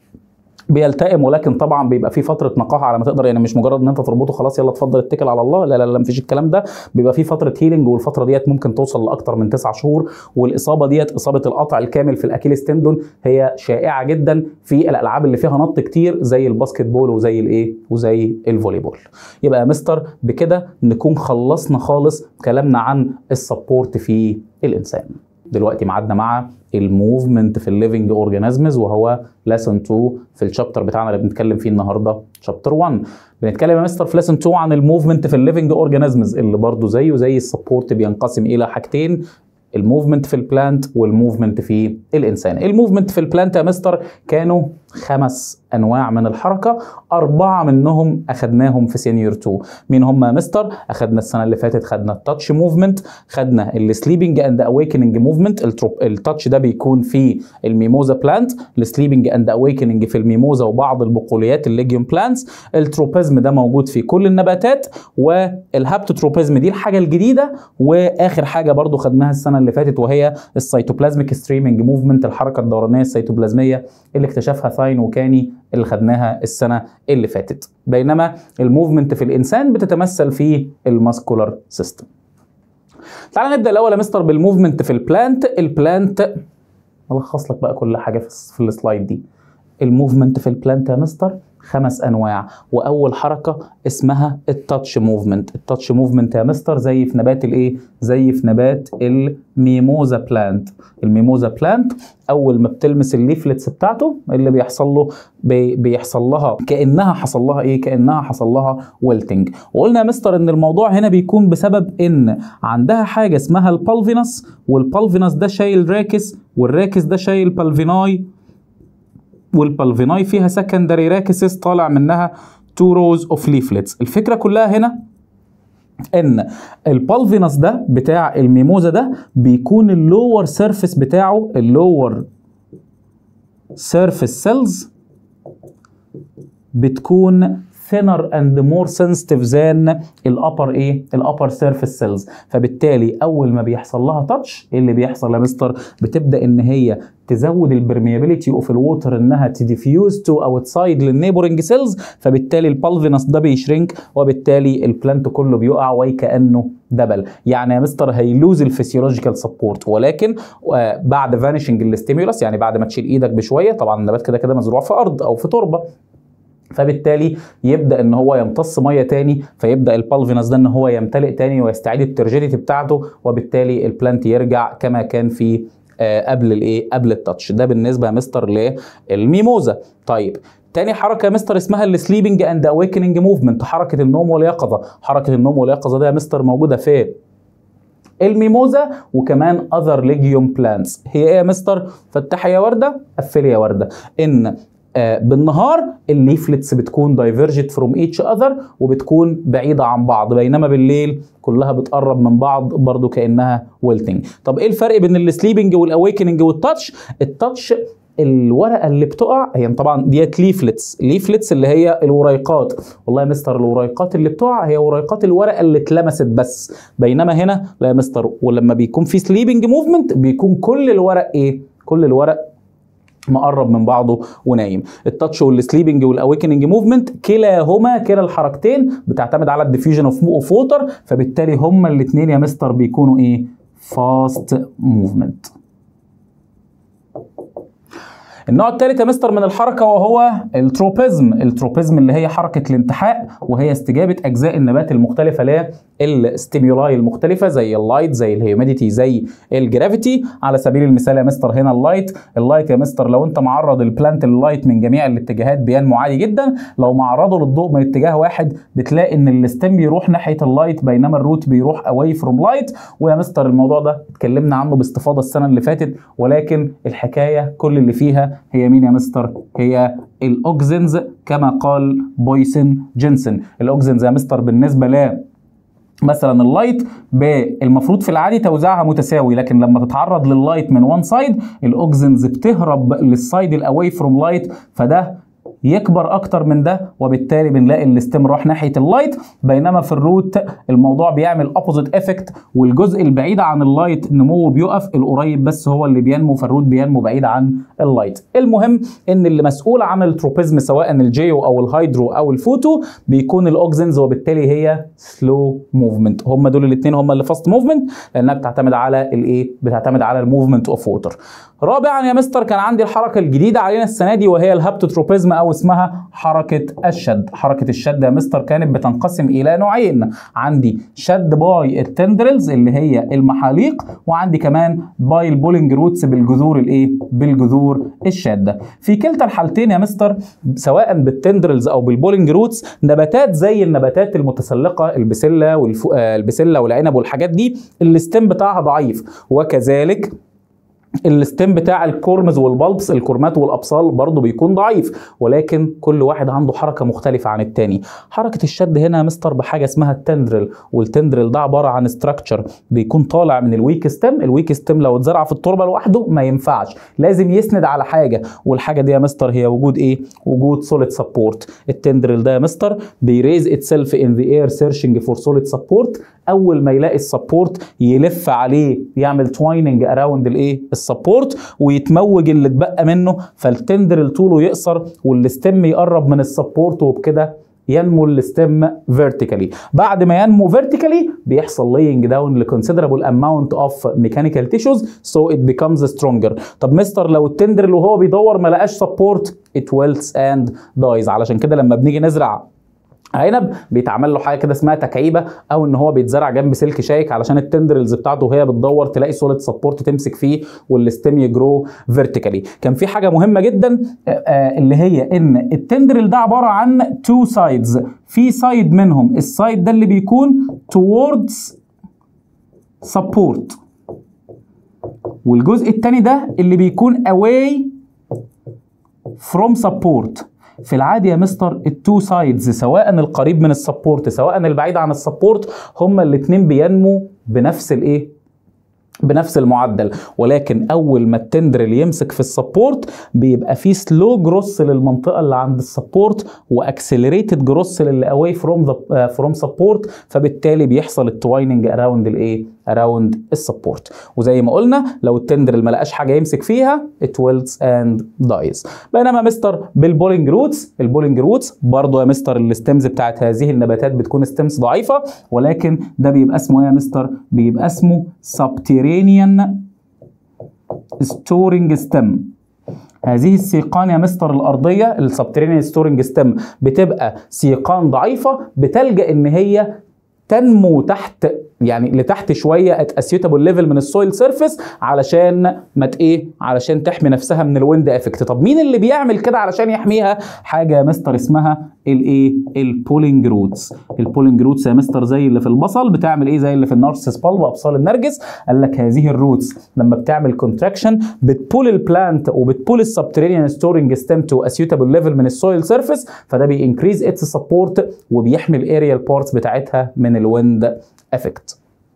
بيلتئم، ولكن طبعا بيبقى في فتره نقاهه على ما تقدر، يعني مش مجرد ان انت تربطه خلاص يلا اتفضل اتكل على الله، لا لا لا مفيش الكلام ده، بيبقى في فتره هيلينج، والفتره ديت ممكن توصل لاكتر من 9 شهور. والاصابه ديت اصابه القطع الكامل في الاكيليس تندون هي شائعه جدا في الالعاب اللي فيها نط كتير زي الباسكت بول وزي الايه؟ وزي الفولي بول. يبقى يا مستر بكده نكون خلصنا خالص كلامنا عن السبورت في الانسان. دلوقتي معادنا مع الموفمنت في الليفنج اورجانيزمز، وهو ليسون 2 في الشابتر بتاعنا اللي بنتكلم فيه النهارده، شابتر 1. بنتكلم يا مستر في ليسون 2 عن الموفمنت في الليفنج اورجانيزمز، اللي برضو زيه زي السبورت بينقسم الى حاجتين، الموفمنت في البلانت والموفمنت في الانسان. الموفمنت في البلانت يا مستر كانوا 5 انواع من الحركه، 4 منهم اخدناهم في سينيور 2. مين هم يا مستر؟ اخدنا السنه اللي فاتت خدنا التاتش موفمنت، خدنا السليبنج اند اويكننج موفمنت. التاتش ده بيكون في الميموزا بلانت، السليبنج اند اويكننج في الميموزا وبعض البقوليات الليجيوم بلانتس، التروبيزم ده موجود في كل النباتات، والهابتوتروبيزم دي الحاجه الجديده، واخر حاجه برضو خدناها السنه اللي فاتت وهي السيتوبلازميك ستريمنج موفمنت، الحركه الدورانيه السيتوبلازميه اللي اكتشفها ثاين وكاني اللي خدناها السنه اللي فاتت. بينما الموفمنت في الانسان بتتمثل في الماسكولار سيستم. تعال نبدا الاول يا مستر بالموفمنت في البلانت. البلانت الخص لك بقى كل حاجه في السلايد دي. الموفمنت في البلانت يا مستر 5 انواع، واول حركه اسمها التاتش موفمنت. التاتش موفمنت يا مستر زي في نبات الايه؟ زي في نبات الميموزا بلانت. الميموزا بلانت اول ما بتلمس الليفلتس بتاعته اللي بيحصل له بيحصل لها كانها حصل لها ايه؟ كانها حصل لها ويلتنج. وقلنا يا مستر ان الموضوع هنا بيكون بسبب ان عندها حاجه اسمها البالفينس، والبالفينس ده شايل راكس، والراكس ده شايل بالفيناي، والبالفيناي فيها سكندري راكسس طالع منها 2 روز اوف ليفلتس. الفكره كلها هنا ان البالفينس ده بتاع الميموزا ده بيكون اللور سيرفيس بتاعه، اللور سيرفيس سيلز بتكون thinner and more sensitive than الابر ايه؟ الابر سيرفيس سيلز. فبالتالي اول ما بيحصل لها تاتش ايه اللي بيحصل يا مستر؟ بتبدا ان هي تزود البرميابيليتي اوف الووتر، انها تديفيوز تو اوتسايد للنيبورنج سيلز، فبالتالي البالفينس ده بيشرنك، وبالتالي البلانت كله بيقع وكانه دبل. يعني يا مستر هيلوز الفسيولوجيكال سبورت، ولكن بعد فانيشنج الاستيمولس، يعني بعد ما تشيل ايدك بشويه، طبعا النبات كده كده مزروع في ارض او في تربه، فبالتالي يبدا ان هو يمتص ميه تاني، فيبدا البالفينس ده ان هو يمتلئ تاني ويستعيد الترجيديتي بتاعته، وبالتالي البلانت يرجع كما كان في قبل الايه؟ قبل التاتش. ده بالنسبه يا مستر للميموزا. طيب تاني حركه يا مستر اسمها السليبنج اند اويكننج موفمنت، حركه النوم واليقظه. حركه النوم واليقظه ده يا مستر موجوده في الميموزا وكمان اذر ليجيوم بلانتس. هي ايه يا مستر؟ فتحي يا ورده قفلي يا ورده. ان بالنهار الليفلتس بتكون دايفرجت فروم ايتش اذر وبتكون بعيده عن بعض، بينما بالليل كلها بتقرب من بعض برضو كانها ويلتنج. طب ايه الفرق بين السليبنج والاويكننج والتاتش؟ التاتش الورقه اللي بتقع هي طبعا ديت ليفلتس اللي هي الوريقات. والله يا مستر الوريقات اللي بتقع هي وريقات الورقه اللي اتلمست بس، بينما هنا لا يا مستر، ولما بيكون في سليبنج موفمنت بيكون كل الورق ايه؟ كل الورق مقرب من بعضه ونايم. التاتش والسليبنج والاويكننج موفمنت كلا الحركتين بتعتمد على الديفيوجن اوف ووتر، فبالتالي هما الاثنين يا مستر بيكونوا ايه؟ فاست موفمنت. النوع الثالث يا مستر من الحركه وهو التروبيزم اللي هي حركه الانتحاء، وهي استجابه اجزاء النبات المختلفه للستيمولاي المختلفه زي اللايت، زي الهيوميديتي، زي الجرافيتي. على سبيل المثال يا مستر هنا اللايت يا مستر لو انت معرض البلانت لللايت من جميع الاتجاهات بينمو عادي جدا. لو معرضه للضوء من اتجاه واحد بتلاقي ان الستيم بيروح ناحيه اللايت بينما الروت بيروح اواي فروم لايت. ويا مستر الموضوع ده اتكلمنا عنه باستفاضه السنه اللي فاتت، ولكن الحكايه كل اللي فيها هي مين يا مستر؟ هي الاوكسنز كما قال بويسن جينسن. الاوكسنز يا مستر بالنسبه ل مثلا اللايت المفروض في العادي توزيعها متساوي، لكن لما تتعرض لللايت من وان سايد الاوكسنز بتهرب للسايد الاواي فروم لايت، فده يكبر اكتر من ده، وبالتالي بنلاقي الاستيم راح ناحيه اللايت. بينما في الروت الموضوع بيعمل اوبوزيت افكت، والجزء البعيد عن اللايت نموه بيقف، القريب بس هو اللي بينمو، فالروت بينمو بعيد عن اللايت. المهم ان اللي مسؤول عن التروبيزم سواء الجيو او الهيدرو او الفوتو بيكون الاوكسنز، وبالتالي هي سلو موفمنت. هم دول الاثنين هم اللي فاست موفمنت، لانها بتعتمد على الايه؟ بتعتمد على الموفمنت اوف ووتر. رابعا يا مستر كان عندي الحركه الجديده علينا السنه دي وهي الهابتوتروبيزم او اسمها حركه الشد. حركه الشد يا مستر كانت بتنقسم الى نوعين، عندي شد باي التندرلز اللي هي المحاليق، وعندي كمان باي البولينج روتس بالجذور الايه؟ بالجذور الشاده. في كلتا الحالتين يا مستر سواء بالتندرلز او بالبولينج روتس نباتات زي النباتات المتسلقه البسله والعنب والحاجات دي الستيم بتاعها ضعيف، وكذلك الستيم بتاع الكورمز والبلبس الكورمات والابصال برضو بيكون ضعيف، ولكن كل واحد عنده حركه مختلفه عن التاني. حركه الشد هنا يا مستر بحاجه اسمها التندرل، والتندرل ده عباره عن ستراكشر بيكون طالع من الويك ستيم. الويك ستيم لو اتزرع في التربه لوحده ما ينفعش، لازم يسند على حاجه، والحاجه دي يا مستر هي وجود ايه؟ وجود سوليد سبورت. التندرل ده يا مستر بيريز اتسيلف ان ذا اير سيرشنج فور سوليد سبورت. اول ما يلاقي السبورت يلف عليه، يعمل توايننج اراوند الايه؟ السبورت، ويتموج اللي اتبقى منه، فالتندرل طوله يقصر والستيم يقرب من السبورت، وبكده ينمو الستيم فيرتيكالي. بعد ما ينمو فيرتيكالي بيحصل laying down ل considerable amount of mechanical tissues so it becomes stronger. طب مستر لو التندرل وهو بيدور ما لقاش سبورت it wilts and dies. علشان كده لما بنيجي نزرع عنب بيتعمل له حاجه كده اسمها تكعيبه، او ان هو بيتزرع جنب سلك شايك علشان التندرلز بتاعته وهي بتدور تلاقي سوليد سبورت تمسك فيه والستيم يجرو فيرتيكالي. كان في حاجه مهمه جدا اللي هي ان التندرل ده عباره عن تو سايدز، في سايد منهم السايد ده اللي بيكون towards support، والجزء الثاني ده اللي بيكون away from support. في العادي يا مستر التو سايدز سواء القريب من السبورت سواء البعيد عن السبورت هما الاثنين بينمو بنفس الايه؟ بنفس المعدل، ولكن اول ما التندرل يمسك في السبورت بيبقى فيه سلو جروس للمنطقه اللي عند السبورت واكسلريتد جروس للي اواي فروم سبورت، فبالتالي بيحصل التوايننج اراوند الايه؟ اراوند السبورت. وزي ما قلنا لو التندرل ما لقاش حاجه يمسك فيها it wilts and dies. بينما مستر بالبولينج روتس، البولينج روتس برضه يا مستر الستيمز بتاعت هذه النباتات بتكون ستيمز ضعيفه، ولكن ده بيبقى اسمه ايه يا مستر؟ بيبقى اسمه subterranean storing stem. هذه السيقان يا مستر الارضيه السبترينيان ستورنج ستيم بتبقى سيقان ضعيفه بتلجأ ان هي تنمو تحت يعني لتحت شويه ات اسيوتابل ليفل من السويل سيرفيس علشان ما ايه؟ علشان تحمي نفسها من الويند افكت. طب مين اللي بيعمل كده علشان يحميها؟ حاجه يا مستر اسمها الايه؟ البولينج روتس. البولينج روتس يا مستر زي اللي في البصل بتعمل ايه؟ زي اللي في النارسس بالب وابصال النرجس. قال لك هذه الروتس لما بتعمل كونتراكشن بتبول البلانت وبتبول السبترينيان ستورنج ستيم تو اسيوتابل ليفل من السويل سيرفيس، فده بينكريز اتس سبورت وبيحمي الاريال بارتس بتاعتها من الويند افكت.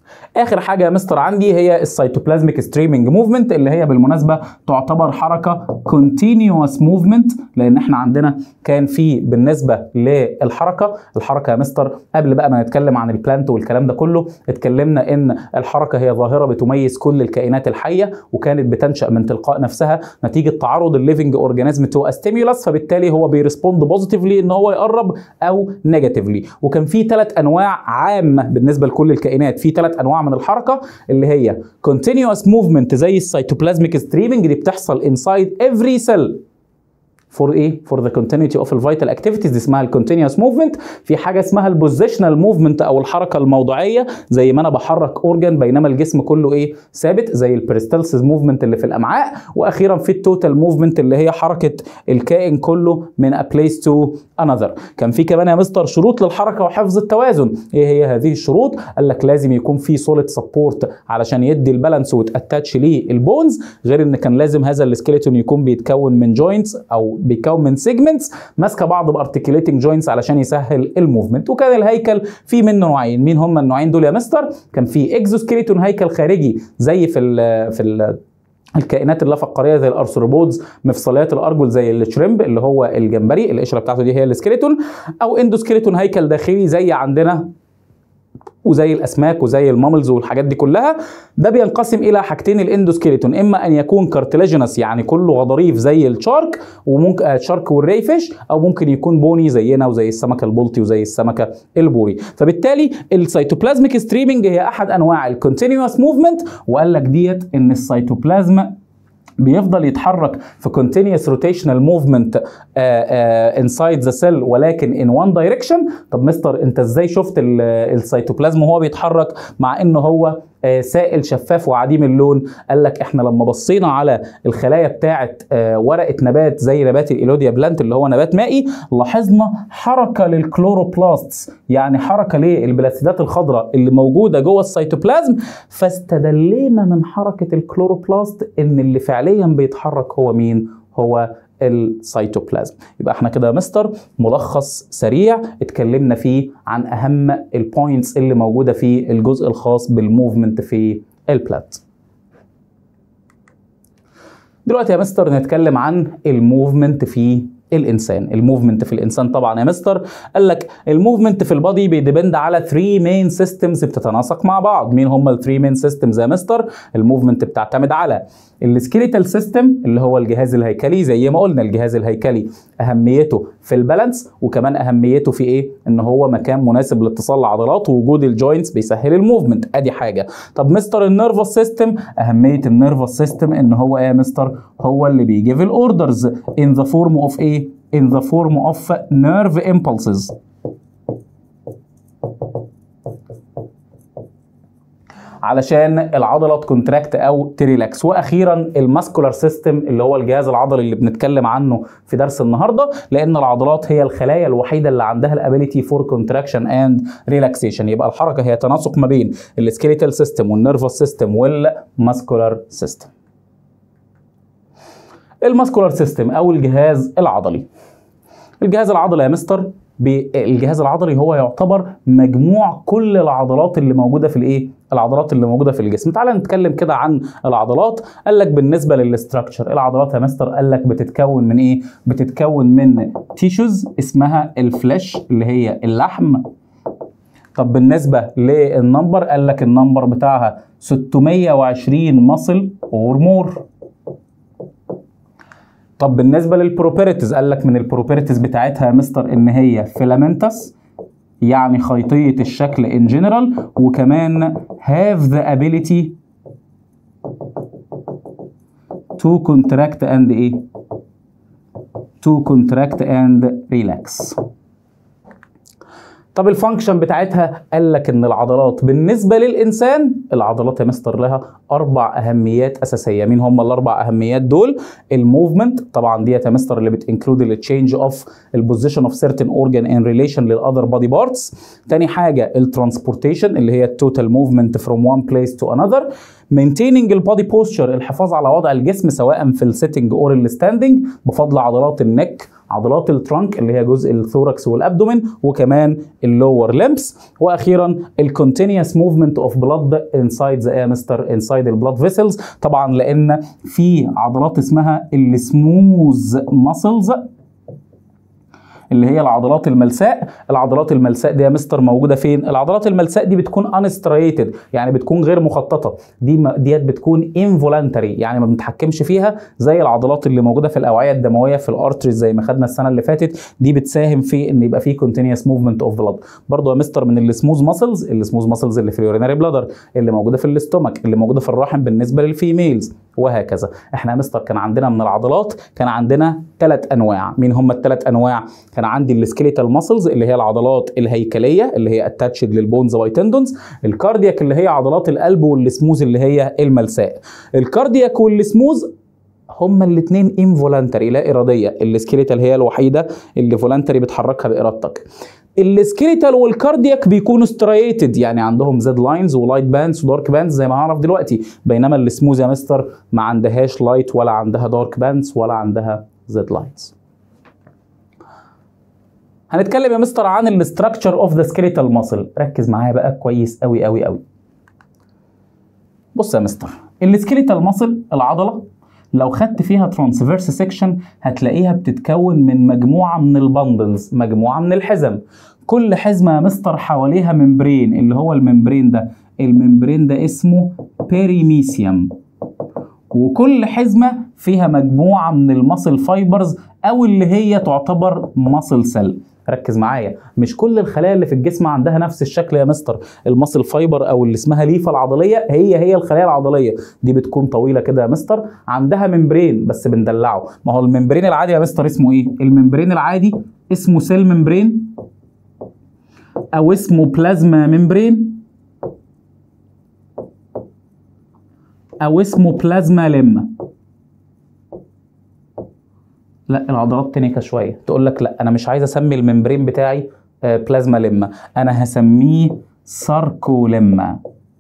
اخر حاجه يا مستر عندي هي السيتوبلازميك ستريمنج موفمنت، اللي هي بالمناسبه تعتبر حركه كونتينيوس موفمنت، لان احنا عندنا كان في بالنسبه للحركه يا مستر قبل بقى ما نتكلم عن البلانت والكلام ده كله، اتكلمنا ان الحركه هي ظاهره بتميز كل الكائنات الحيه، وكانت بتنشا من تلقاء نفسها نتيجه تعرض الليفنج اورجانيزم تو ستيمولس، فبالتالي هو بيرسبوند بوزيتيفلي ان هو يقرب او نيجاتيفلي. وكان في 3 انواع عامه بالنسبه لكل الكائنات، في 3 انواع من الحركه اللي هي continuous movement زي السيتوبلازميك ستريمنج، دي بتحصل inside every cell for ايه؟ for the continuity of the vital activities، دي اسمها الكونتينيوس موفمنت. في حاجه اسمها البوزيشنال موفمنت او الحركه الموضعيه، زي ما انا بحرك اورجان بينما الجسم كله ايه؟ ثابت، زي البريستالسيس موفمنت اللي في الامعاء. واخيرا في التوتال موفمنت اللي هي حركه الكائن كله من a place to another. كان في كمان يا مستر شروط للحركه وحفظ التوازن. ايه هي هذه الشروط؟ قال لك لازم يكون في سوليد سبورت علشان يدي البالانس وتاتاتش للبونز، غير ان كان لازم هذا السكيلتون يكون بيتكون من جوينتس او بيكون من سيجمنتس ماسكه بعض بارتيكوليتنج جوينتس علشان يسهل الموفمنت. وكان الهيكل في منه نوعين. مين هم النوعين دول يا مستر؟ كان في اكزوسكيلتون هيكل خارجي زي في الكائنات اللافقاريه زي الارثروبودز، مفصليات الارجل زي الشريمب اللي هو الجمبري القشره بتاعته دي هي السكيلتون، او اندوسكيلتون هيكل داخلي زي عندنا وزي الاسماك وزي الماملز والحاجات دي كلها. ده بينقسم الى حاجتين الاندوسكيلتون، اما ان يكون كارتلاجينس يعني كله غضاريف زي الشارك وممكن الشارك والريفش، او ممكن يكون بوني زينا وزي السمكه البلطي وزي السمكه البوري. فبالتالي السيتوبلازميك ستريمنج هي احد انواع الكونتينيوس موفمنت، وقال لك ديت ان السيتوبلازم بيفضل يتحرك في continuous rotational movement inside the cell ولكن in one direction. طب مستر انت ازاي شفت السيتوبلازم وهو بيتحرك مع انه هو سائل شفاف وعديم اللون؟ قال لك احنا لما بصينا على الخلايا بتاعه ورقه نبات زي نبات الايلوديا بلانت اللي هو نبات مائي، لاحظنا حركه للكلوروبلاستس، يعني حركه للبلاستيدات الخضراء اللي موجوده جوه السيتوبلازم، فاستدلينا من حركه الكلوروبلاست ان اللي فعليا بيتحرك هو مين؟ هو السيتوبلازم. يبقى احنا كده يا مستر ملخص سريع اتكلمنا فيه عن اهم البوينتس اللي موجوده في الجزء الخاص بالموفمنت في البلانت. دلوقتي يا مستر نتكلم عن الموفمنت في الانسان. الموفمنت في الانسان طبعا يا مستر قال لك الموفمنت في البادي بيديبند على 3 مين سيستمز بتتناسق مع بعض. مين هم ال 3 مين سيستمز يا مستر؟ الموفمنت بتعتمد على السكيليتال سيستم اللي هو الجهاز الهيكلي، زي ما قلنا الجهاز الهيكلي اهميته في البالانس، وكمان اهميته في ايه؟ ان هو مكان مناسب لاتصال العضلات، ووجود الجوينتس بيسهل الموفمنت، ادي حاجه. طب مستر النيرفس سيستم، اهميه النيرفس سيستم ان هو ايه يا مستر؟ هو اللي بيجيب الاوردرز in the form of ايه؟ in the form of nerve impulses. علشان العضله تكونتراكت او تريلاكس. واخيرا الماسكولار سيستم اللي هو الجهاز العضلي اللي بنتكلم عنه في درس النهارده، لان العضلات هي الخلايا الوحيده اللي عندها الابيليتي فور كونتراكشن اند ريلاكسيشن. يبقى الحركه هي تناسق ما بين السكيليتال سيستم والنيرفس سيستم والماسكولار سيستم. الماسكولار سيستم او الجهاز العضلي. الجهاز العضلي يا مستر، الجهاز العضلي هو يعتبر مجموع كل العضلات اللي موجوده في الايه؟ العضلات اللي موجوده في الجسم. تعال نتكلم كده عن العضلات. قال لك بالنسبه للاستراكشر، العضلات يا مستر قال لك بتتكون من ايه؟ بتتكون من تيشوز اسمها الفليش اللي هي اللحم. طب بالنسبه للنمبر قال لك النمبر بتاعها 620 ماسل اور مور. طب بالنسبه للبروبرتيز قال لك من البروبرتيز بتاعتها يا مستر ان هي فيلامنتس يعني خيطيه الشكل ان جنرال، وكمان have the ability to contract and ايه؟ to contract and relax. طب الفانكشن بتاعتها قال لك ان العضلات بالنسبه للانسان، العضلات يا مستر لها 4 اهميات اساسيه. مين هم ال4 اهميات دول؟ الموفمنت طبعا ديت يا مستر اللي بتنكلود التشينج اوف البوزيشن اوف سيرتن اورجان ان ريليشن للاذر بودي بارتس. تاني حاجه الترانسبورتيشن اللي هي التوتال موفمنت فروم وان بليس تو انذر. مينتيننج البودي بوستشر الحفاظ على وضع الجسم سواء في السيتنج اور الستاندنج بفضل عضلات النك، عضلات الترانك اللي هي جزء الثوركس والابدومين، وكمان اللور لمبس، واخيرا الكونتينيوس موفمنت اوف بلاد انسايد ذا مستر انسايد البلاد فيسلز. طبعا لان في عضلات اسمها السموز ماسلز اللي هي العضلات الملساء. العضلات الملساء دي يا مستر موجوده فين؟ العضلات الملساء دي بتكون انستريتد، يعني بتكون غير مخططه، ديت بتكون انفولانتري، يعني ما بنتحكمش فيها، زي العضلات اللي موجوده في الاوعيه الدمويه في الارتريز زي ما خدنا السنه اللي فاتت، دي بتساهم في ان يبقى في كونتينيوس موفمنت اوف بلاد. برضه يا مستر من السموز ماسلز، السموز ماسلز اللي في اليورينري بلادر، اللي موجوده في الاستومك، اللي موجوده في الرحم بالنسبه للفيميلز، وهكذا. احنا يا مستر كان عندنا من العضلات كان عندنا 3 انواع. مين هم ال3 انواع؟ كان عندي السكيليتال ماسلز اللي هي العضلات الهيكليه اللي هي اتاتشد للبونز باي تندونز، الكاردياك اللي هي عضلات القلب، والسموز اللي هي الملساء. الكاردياك والسموز هما الاثنين انفولانتري لا اراديه، السكيليتال هي الوحيده اللي فولانتري بتحركها بارادتك. السكيليتال والكاردياك بيكونوا ستريتد، يعني عندهم زد لاينز ولايت باندز ودارك باندز زي ما هنعرف دلوقتي، بينما السموز يا مستر ما عندهاش لايت ولا عندها دارك باندز ولا عندها زد لاينز. هنتكلم يا مستر عن الاستراكشر اوف ذا سكيليتال ماسل. ركز معايا بقى كويس قوي قوي قوي. بص يا مستر، السكيليتال ماسل العضله لو خدت فيها ترانسفيرس سيكشن هتلاقيها بتتكون من مجموعه من البندلز، مجموعه من الحزم. كل حزمه يا مستر حواليها ممبرين، اللي هو الممبرين ده، الممبرين ده اسمه بيريميسيوم. وكل حزمه فيها مجموعه من الماسل فايبرز او اللي هي تعتبر ماسل سيل. ركز معايا، مش كل الخلايا اللي في الجسم عندها نفس الشكل يا مستر. الماسل فايبر او اللي اسمها ليفه العضليه هي الخلايا العضليه دي بتكون طويله كده يا مستر، عندها ممبرين بس بندلعه. ما هو الممبرين العادي يا مستر اسمه ايه؟ الممبرين العادي اسمه سيل ممبرين او اسمه بلازما ممبرين او اسمه بلازما لما. لا العضلات تنكه شويه، تقول لك لا انا مش عايز اسمي الممبرين بتاعي بلازما لما، انا هسميه ساركوليما.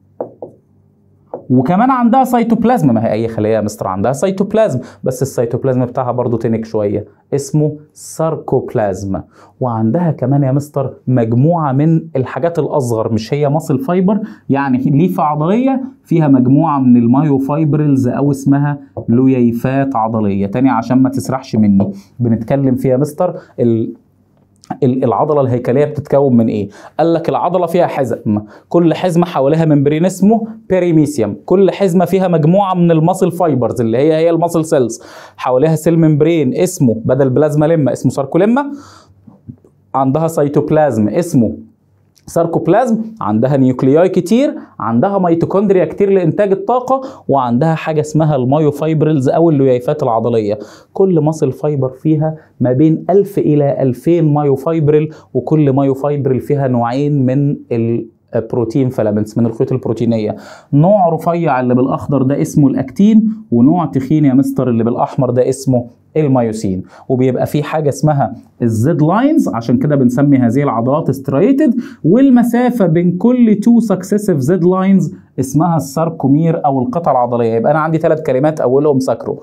وكمان عندها سيتوبلازم، ما هي اي خليه يا مستر عندها سيتوبلازم، بس السيتوبلازم بتاعها برضو تنك شويه اسمه ساركوبلازم. وعندها كمان يا مستر مجموعه من الحاجات الاصغر، مش هي ماسل فايبر، يعني ليفه عضليه فيها مجموعه من المايوفايبرلز او اسمها لوييفات عضليه. تاني عشان ما تسرحش مني، بنتكلم فيها مستر العضله الهيكليه بتتكون من ايه؟ قال لك العضله فيها حزم، كل حزمه حواليها ممبرين اسمه بيريميسيوم، كل حزمه فيها مجموعه من الماسل فايبرز اللي هي الماسل سيلز، حواليها سيل ممبرين اسمه بدل بلازما لما اسمه ساركوليما، عندها سيتوبلازم اسمه ساركوبلازم، عندها نيوكلياي كتير، عندها ميتوكوندريا كتير لإنتاج الطاقة، وعندها حاجة اسمها المايوفايبرلز أو اللويفات العضلية. كل ماسل فايبر فيها ما بين 1000 إلى 2000 مايوفايبرل، وكل مايوفايبرل فيها نوعين من بروتين فيلامنتس، من الخيوط البروتينيه. نوع رفيع اللي بالاخضر ده اسمه الاكتين، ونوع تخين يا مستر اللي بالاحمر ده اسمه الميوسين. وبيبقى في حاجه اسمها الزد لاينز، عشان كده بنسمي هذه العضلات ستريتد، والمسافه بين كل تو سكسيسيف زد لاينز اسمها الساركومير او القطعه العضليه. يبقى انا عندي 3 كلمات اولهم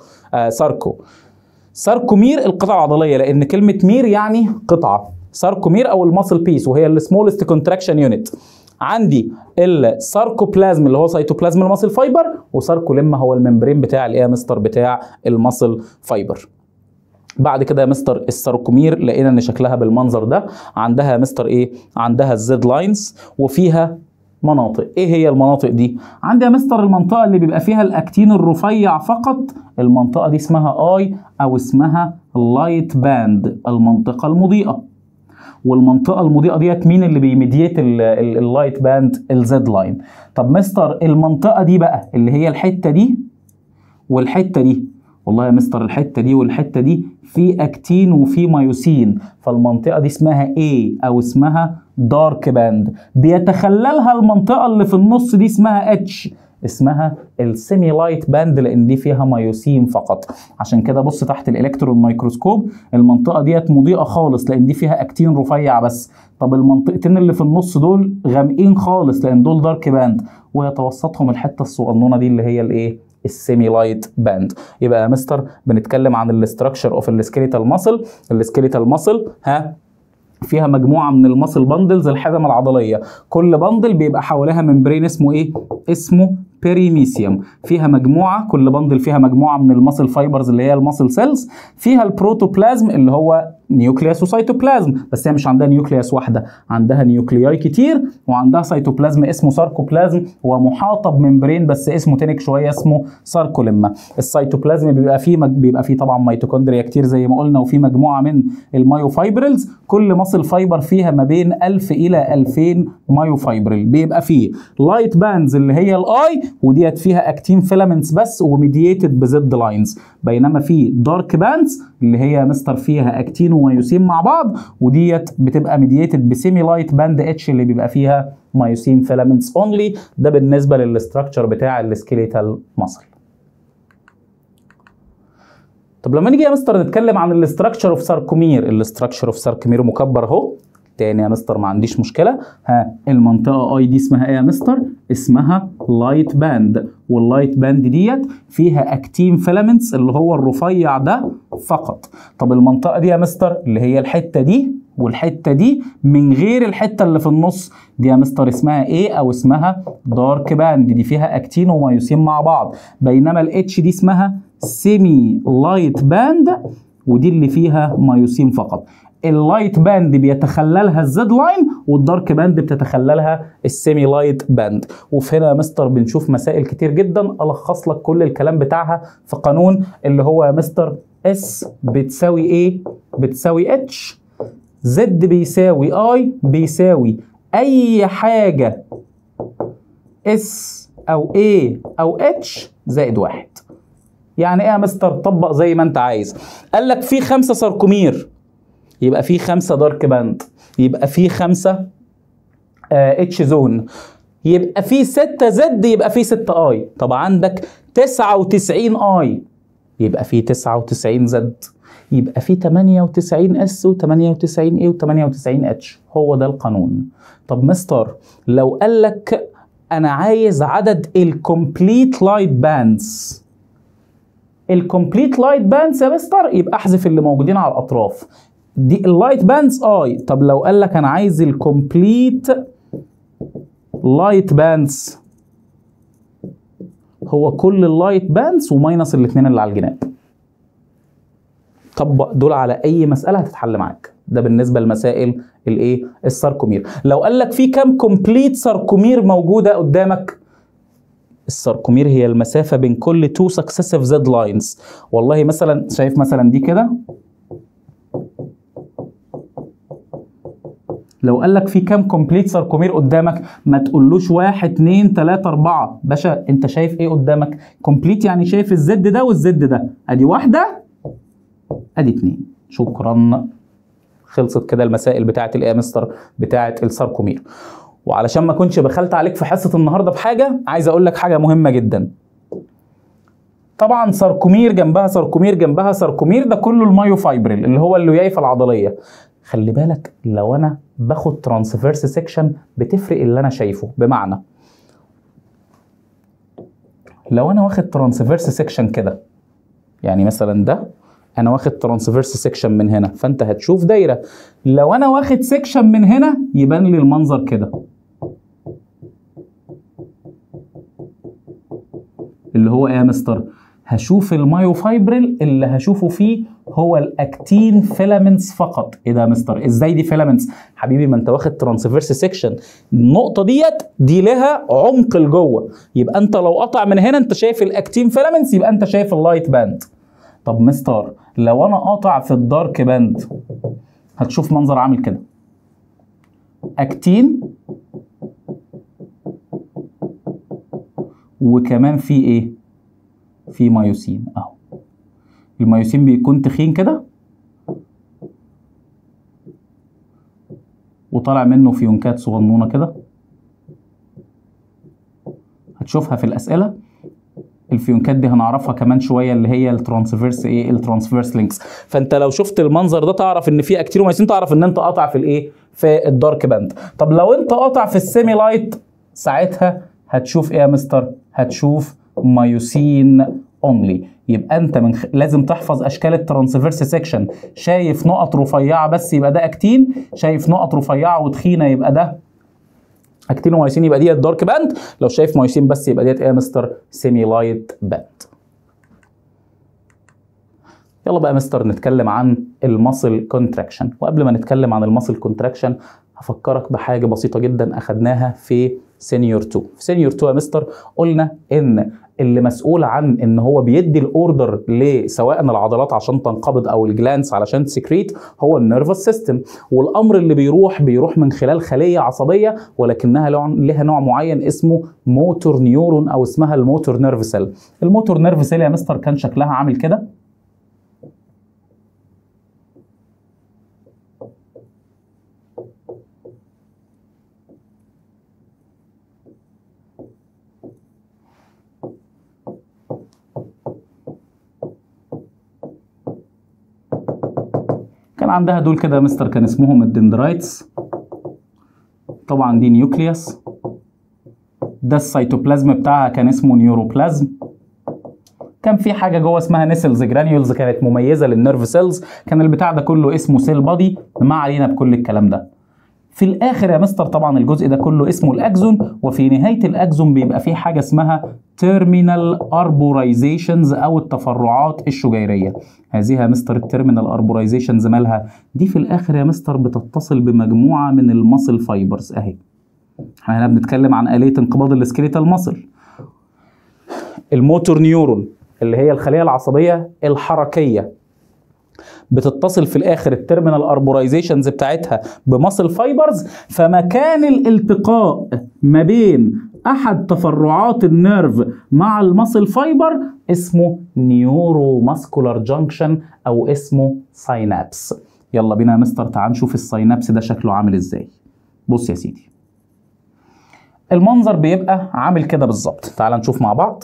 ساركومير القطعه العضليه، لان كلمه مير يعني قطعه، ساركومير او الماسل بيس وهي السمولست كونتراكشن يونت. عندي الساركوبلازم اللي هو سيتوبلازم الماسل فايبر، وساركوليما هو الممبرين بتاع الايه يا مستر بتاع الماسل فايبر. بعد كده يا مستر الساركومير لقينا ان شكلها بالمنظر ده، عندها يا مستر ايه؟ عندها الزد لاينز وفيها مناطق. ايه هي المناطق دي؟ عندي يا مستر المنطقه اللي بيبقى فيها الاكتين الرفيع فقط، المنطقه دي اسمها اي او اسمها لايت باند، المنطقه المضيئه. والمنطقه المضيئه ديت مين اللي بيميديت اللايت باند؟ الزد لاين. طب مستر المنطقه دي بقى اللي هي الحته دي والحته دي، والله يا مستر الحته دي والحته دي في اكتين وفي مايوسين، فالمنطقه دي اسمها A او اسمها دارك باند. بيتخللها المنطقه اللي في النص دي اسمها H، اسمها السيمي لايت باند، لان دي فيها مايوسين فقط. عشان كده بص تحت الالكترون مايكروسكوب المنطقه ديت مضيئه خالص لان دي فيها اكتين رفيع بس. طب المنطقتين اللي في النص دول غامقين خالص لان دول دارك باند، ويتوسطهم الحته الصغنونه دي اللي هي الايه؟ السيمي لايت باند. يبقى يا مستر بنتكلم عن الاستراكشر اوف السكيليتال ماسل. السكيليتال ماسل فيها مجموعه من الماسل باندلز، الحزم العضليه، كل باندل بيبقى حواليها ممبرين اسمه ايه؟ اسمه بيريميسيوم. فيها مجموعه، كل باندل فيها مجموعه من الماسل فايبرز اللي هي الماسل سيلز. فيها البروتوبلازم اللي هو نيوكليوس وسيتوبلازم، بس هي مش عندها نيوكليوس واحده، عندها نيوكلياي كتير، وعندها سيتوبلازم اسمه ساركوبلازم، ومحاطه بممبرين بس اسمه تنك شويه اسمه ساركوليما. السيتوبلازم بيبقى فيه طبعا ميتوكوندريا كتير زي ما قلنا، وفي مجموعه من المايوفايبرلز، كل ماسل فايبر فيها ما بين 1000 الى 2000 مايوفايبرل. بيبقى فيه لايت باندز اللي هي الاي، وديت فيها اكتين فيلامنتس بس وميدييتد بزد لاينز، بينما في دارك باندز اللي هي مستر فيها اكتين ومايوسين مع بعض، وديت بتبقى ميدييتد بسيمي لايت باند اتش اللي بيبقى فيها مايوسين فيلامنتس اونلي. ده بالنسبه للاستراكشر بتاع السكيليتال ماسل. طب لما نيجي يا مستر نتكلم عن الاستراكشر اوف ساركومير، الاستراكشر اوف ساركومير مكبر اهو تاني يا مستر، ما عنديش مشكله. المنطقه اي دي اسمها ايه يا مستر؟ اسمها لايت باند، واللايت باند ديت فيها اكتين فيلامنتس اللي هو الرفيع ده فقط. طب المنطقه دي يا مستر اللي هي الحته دي والحته دي من غير الحته اللي في النص دي يا مستر اسمها ايه؟ او اسمها دارك باند، دي فيها اكتين ومايوسين مع بعض. بينما الاتش دي اسمها سيمي لايت باند، ودي اللي فيها مايوسين فقط. اللايت باند بيتخللها الزد لاين، والدارك باند بتتخللها السيمي لايت باند. وفي هنا يا مستر بنشوف مسائل كتير جدا الخص لك كل الكلام بتاعها في قانون اللي هو يا مستر اس بتساوي ايه؟ بتساوي اتش، زد بيساوي اي بيساوي اي حاجه اس او اي او اتش زائد واحد. يعني ايه يا مستر؟ طبق زي ما انت عايز. قال لك في 5 ساركومير، يبقى في 5 دارك باند، يبقى في 5 اتش زون، يبقى في 6 زد، يبقى في 6 اي. طب عندك 99 اي، يبقى في 99 زد، يبقى في 98 اس و98 اي و98 اتش. هو ده القانون. طب مستر لو قال لك انا عايز عدد الكومبليت لايت باندز، الكومبليت لايت باندز يا مستر يبقى احذف اللي موجودين على الاطراف دي، اللايت باندز اي. طب لو قال لك انا عايز الكومبليت لايت باندز، هو كل اللايت باندز وماينس الاثنين اللي على الجناب. طبق دول على اي مساله هتتحل معاك. ده بالنسبه لمسائل الايه؟ الساركومير. لو قال لك في كام كومبليت ساركومير موجوده قدامك؟ الساركومير هي المسافه بين كل 2 سكسيسيف زد لاينز. والله مثلا شايف مثلا دي كده، لو قال لك في كام كومبليت ساركومير قدامك ما تقولوش 1 2 3 4 باشا، انت شايف ايه قدامك؟ كومبليت يعني شايف الزد ده والزد ده، ادي واحده ادي 2. شكرا، خلصت كده المسائل بتاعه الايه يا مستر؟ بتاعه الساركومير. وعلشان ما كنتش بخلت عليك في حصه النهارده بحاجه، عايز اقول لك حاجه مهمه جدا. طبعا ساركومير جنبها ساركومير جنبها ساركومير، ده كله المايوفايبرل اللي هو الليايف العضليه. خلي بالك لو انا باخد ترانسفيرس سيكشن بتفرق اللي انا شايفه. بمعنى لو انا واخد ترانسفيرس سيكشن كده، يعني مثلا ده انا واخد ترانسفيرس سيكشن من هنا، فانت هتشوف دايره. لو انا واخد سيكشن من هنا يبان لي المنظر كده، اللي هو ايه يا مستر؟ هشوف المايوفايبرل اللي هشوفه فيه هو الاكتين فيلامنتس فقط. ايه ده يا مستر؟ ازاي دي فيلامنتس؟ حبيبي ما انت واخد ترانسفيرس سيكشن، النقطه دي لها عمق لجوه، يبقى انت لو قطع من هنا انت شايف الاكتين فيلامنتس، يبقى انت شايف اللايت باند. طب مستر لو انا قاطع في الدارك باند هتشوف منظر عامل كده، اكتين وكمان في ايه؟ في مايوسين اهو. المايوسين بيكون تخين كده وطالع منه فيونكات صغنونه كده، هتشوفها في الاسئله. الفيونكات دي هنعرفها كمان شويه اللي هي الترانسفيرس ايه؟ الترانسفيرس لينكس. فانت لو شفت المنظر ده تعرف ان في اكتين ومايوسين، تعرف ان انت قاطع في الايه؟ في الدارك باند. طب لو انت قاطع في السيمي لايت ساعتها هتشوف ايه يا مستر؟ هتشوف مايوسين اونلي. يبقى انت لازم تحفظ اشكال الترانسفيرس سيكشن. شايف نقط رفيعه بس يبقى ده اكتين، شايف نقط رفيعه وتخينه يبقى ده اكتين ومايوسين، يبقى ديت دارك باند. لو شايف مايوسين بس يبقى ديت ايه يا مستر؟ سيمي لايت باند. يلا بقى يا مستر نتكلم عن الماسل كونتراكشن. وقبل ما نتكلم عن الماسل كونتراكشن هفكرك بحاجه بسيطه جدا اخدناها في سينيور 2. في سينيور 2 يا مستر قلنا ان اللي مسؤول عن ان هو بيدي الاوردر لسواء العضلات عشان تنقبض او الجلانس علشان تسكريت هو النيرفس سيستم، والامر اللي بيروح من خلال خليه عصبيه ولكنها لها نوع معين اسمه موتور نيورون او اسمها الموتور نيرف سيل. الموتور نيرف سيل يا مستر كان شكلها عامل كده. كان عندها دول كده يا مستر كان اسمهم الدندرايتس. طبعا دي نيوكليوس. ده السيتوبلازم بتاعها كان اسمه نيوروبلازم. كان في حاجه جوه اسمها نيسلز جرانيولز كانت مميزه للنيرف سيلز. كان البتاع ده كله اسمه سيل بادي. ما علينا بكل الكلام ده. في الاخر يا مستر طبعا الجزء ده كله اسمه الاكزون، وفي نهايه الاكزون بيبقى فيه حاجه اسمها تيرمينال اربورايزيشنز او التفرعات الشجيريه. هذه يا مستر التيرمينال اربورايزيشنز مالها؟ دي في الاخر يا مستر بتتصل بمجموعه من الماسل فايبرز اهي. احنا هنا بنتكلم عن آلية انقباض السكيليتال ماسل. الموتور نيورون اللي هي الخليه العصبيه الحركيه بتتصل في الاخر التيرمينال اربورايزيشنز بتاعتها بماسل فايبرز، فمكان الالتقاء ما بين احد تفرعات النيرف مع الماسل فايبر اسمه نيورو ماسكولار جانكشن او اسمه ساينابس. يلا بينا يا مستر تعال نشوف الساينابس ده شكله عامل ازاي. بص يا سيدي المنظر بيبقى عامل كده بالظبط. تعال نشوف مع بعض.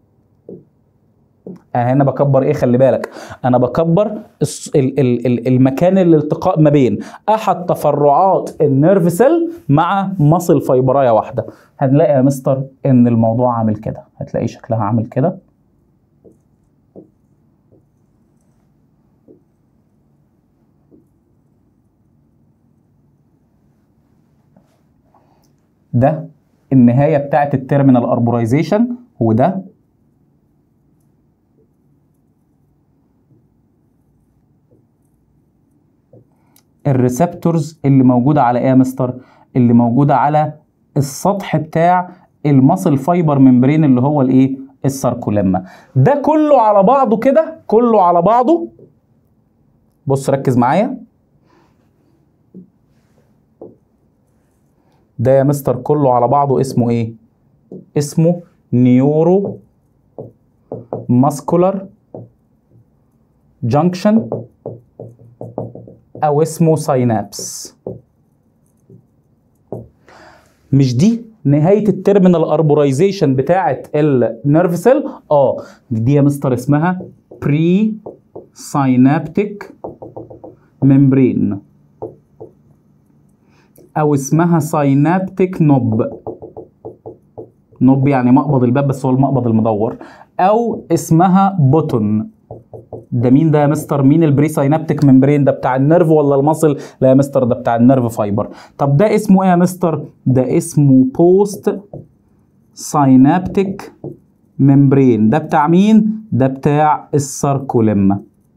هنا بكبر ايه؟ خلي بالك انا بكبر المكان الالتقاء ما بين احد تفرعات النيرف سيل مع ماسل فايبرايه واحده. هنلاقي يا مستر ان الموضوع عامل كده، هتلاقي شكلها عامل كده. ده النهايه بتاعت التيرمينال اربورايزيشن، وده الريسبتورز اللي موجوده على ايه يا مستر؟ اللي موجوده على السطح بتاع الماسل فايبر ممبرين اللي هو الايه؟ الساركوليما. ده كله على بعضه كده، كله على بعضه. بص ركز معايا. ده يا مستر كله على بعضه اسمه ايه؟ اسمه نيورو ماسكولار جانكشن او اسمه ساينابس. مش دي نهايه التيرمينال اربورايزيشن بتاعه النيرف سيل؟ دي يا مستر اسمها بري ساينابتيك ممبرين او اسمها ساينابتيك نوب. نوب يعني مقبض الباب بس هو المقبض المدور، او اسمها بوتون. ده مين ده يا مستر؟ مين البري ساينابتيك ممبرين ده؟ بتاع النيرف ولا المصل؟ لا يا مستر ده بتاع النيرف فايبر. طب ده اسمه ايه يا مستر؟ ده اسمه بوست ساينابتيك ممبرين. ده بتاع مين؟ ده بتاع الساركوليما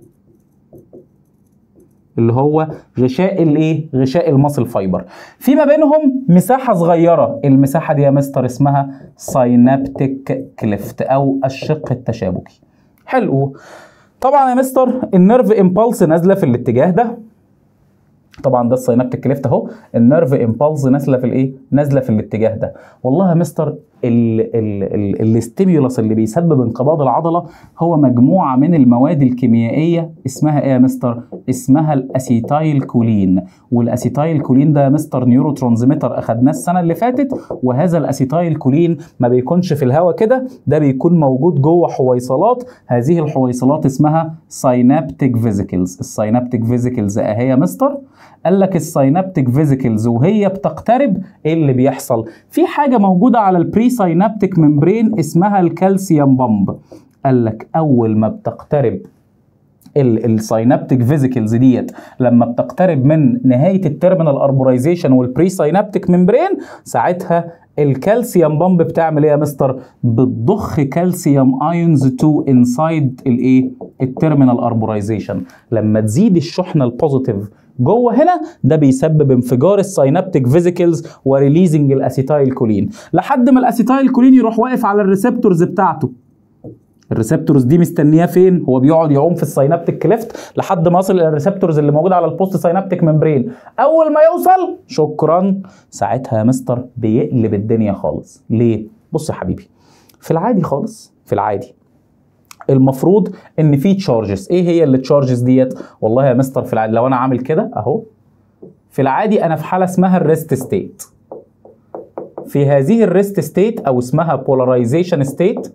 اللي هو غشاء الايه؟ غشاء المصل فايبر. في ما بينهم مساحه صغيره، المساحه دي يا مستر اسمها ساينابتيك كليفت او الشق التشابكي. حلو. طبعا يا مستر النيرف امبالس نازله في الاتجاه ده. طبعا ده الساينابتيك كليفت اهو. النيرف امبالس نازله في الايه؟ نازله في الاتجاه ده. والله يا مستر الاستيميولاس اللي بيسبب انقباض العضله هو مجموعه من المواد الكيميائيه اسمها ايه يا مستر؟ اسمها الاسيتايل كولين. والاسيتايل كولين ده يا مستر نيورو ترانسميتر اخدناه السنه اللي فاتت. وهذا الاسيتايل كولين ما بيكونش في الهواء كده، ده بيكون موجود جوه حويصلات. هذه الحويصلات اسمها ساينابتيك فيزيكلز. الساينابتيك فيزيكلز اهي يا مستر، قال لك الساينابتيك فيزيكلز وهي بتقترب ايه اللي بيحصل؟ في حاجه موجوده على البري ساينابتيك ممبرين اسمها الكالسيوم بامب. قال لك اول ما بتقترب الساينابتيك فيزيكلز ديت، لما بتقترب من نهايه التيرمينال اربورايزيشن والبري ساينابتيك ممبرين، ساعتها الكالسيوم بامب بتعمل ايه يا مستر؟ بتضخ كالسيوم ايونز تو انسايد الايه؟ التيرمينال اربورايزيشن. لما تزيد الشحنه البوزيتيف جوه هنا، ده بيسبب انفجار الساينابتيك فيزيكلز وريليزنج الاسيتايل كولين، لحد ما الاسيتايل كولين يروح واقف على الريسبتورز بتاعته. الريسبتورز دي مستنياه فين؟ هو بيقعد يعوم في الساينابتيك كليفت لحد ما يصل الى الريسبتورز اللي موجوده على البوست ساينابتيك ممبرين. اول ما يوصل شكرا، ساعتها يا مستر بيقلب الدنيا خالص. ليه؟ بص يا حبيبي، في العادي خالص، في العادي المفروض ان في تشارجز. ايه هي اللي تشارجز ديت؟ والله يا مستر في العادي لو انا عامل كده اهو، في العادي انا في حاله اسمها الريست ستيت. في هذه الريست ستيت او اسمها بولاريزيشن ستيت،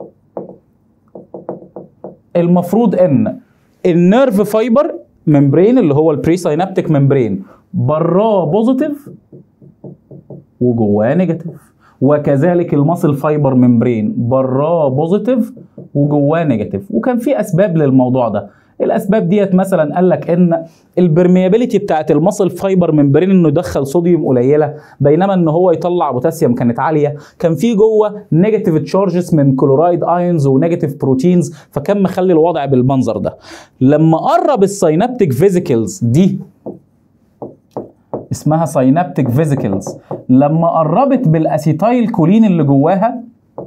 المفروض ان النيرف فايبر ممبرين اللي هو البري ساينابتيك ممبرين براه بوزيتيف وجواه نيجاتيف، وكذلك الماسل فايبر ممبرين براه بوزيتيف وجواه نيجاتيف. وكان في اسباب للموضوع ده. الاسباب ديت مثلا قال لك ان البرميابيليتي بتاعت الماسل فايبر ممبرين انه يدخل صوديوم قليله، بينما ان هو يطلع بوتاسيوم كانت عاليه. كان في جوه نيجاتيف تشارجز من كلورايد ايونز ونيجاتيف بروتينز، فكان مخلي الوضع بالمنظر ده. لما قرب الساينابتيك فيزيكلز دي اسمها ساينابتيك فيزيكلز، لما قربت بالاسيتايل كولين اللي جواها،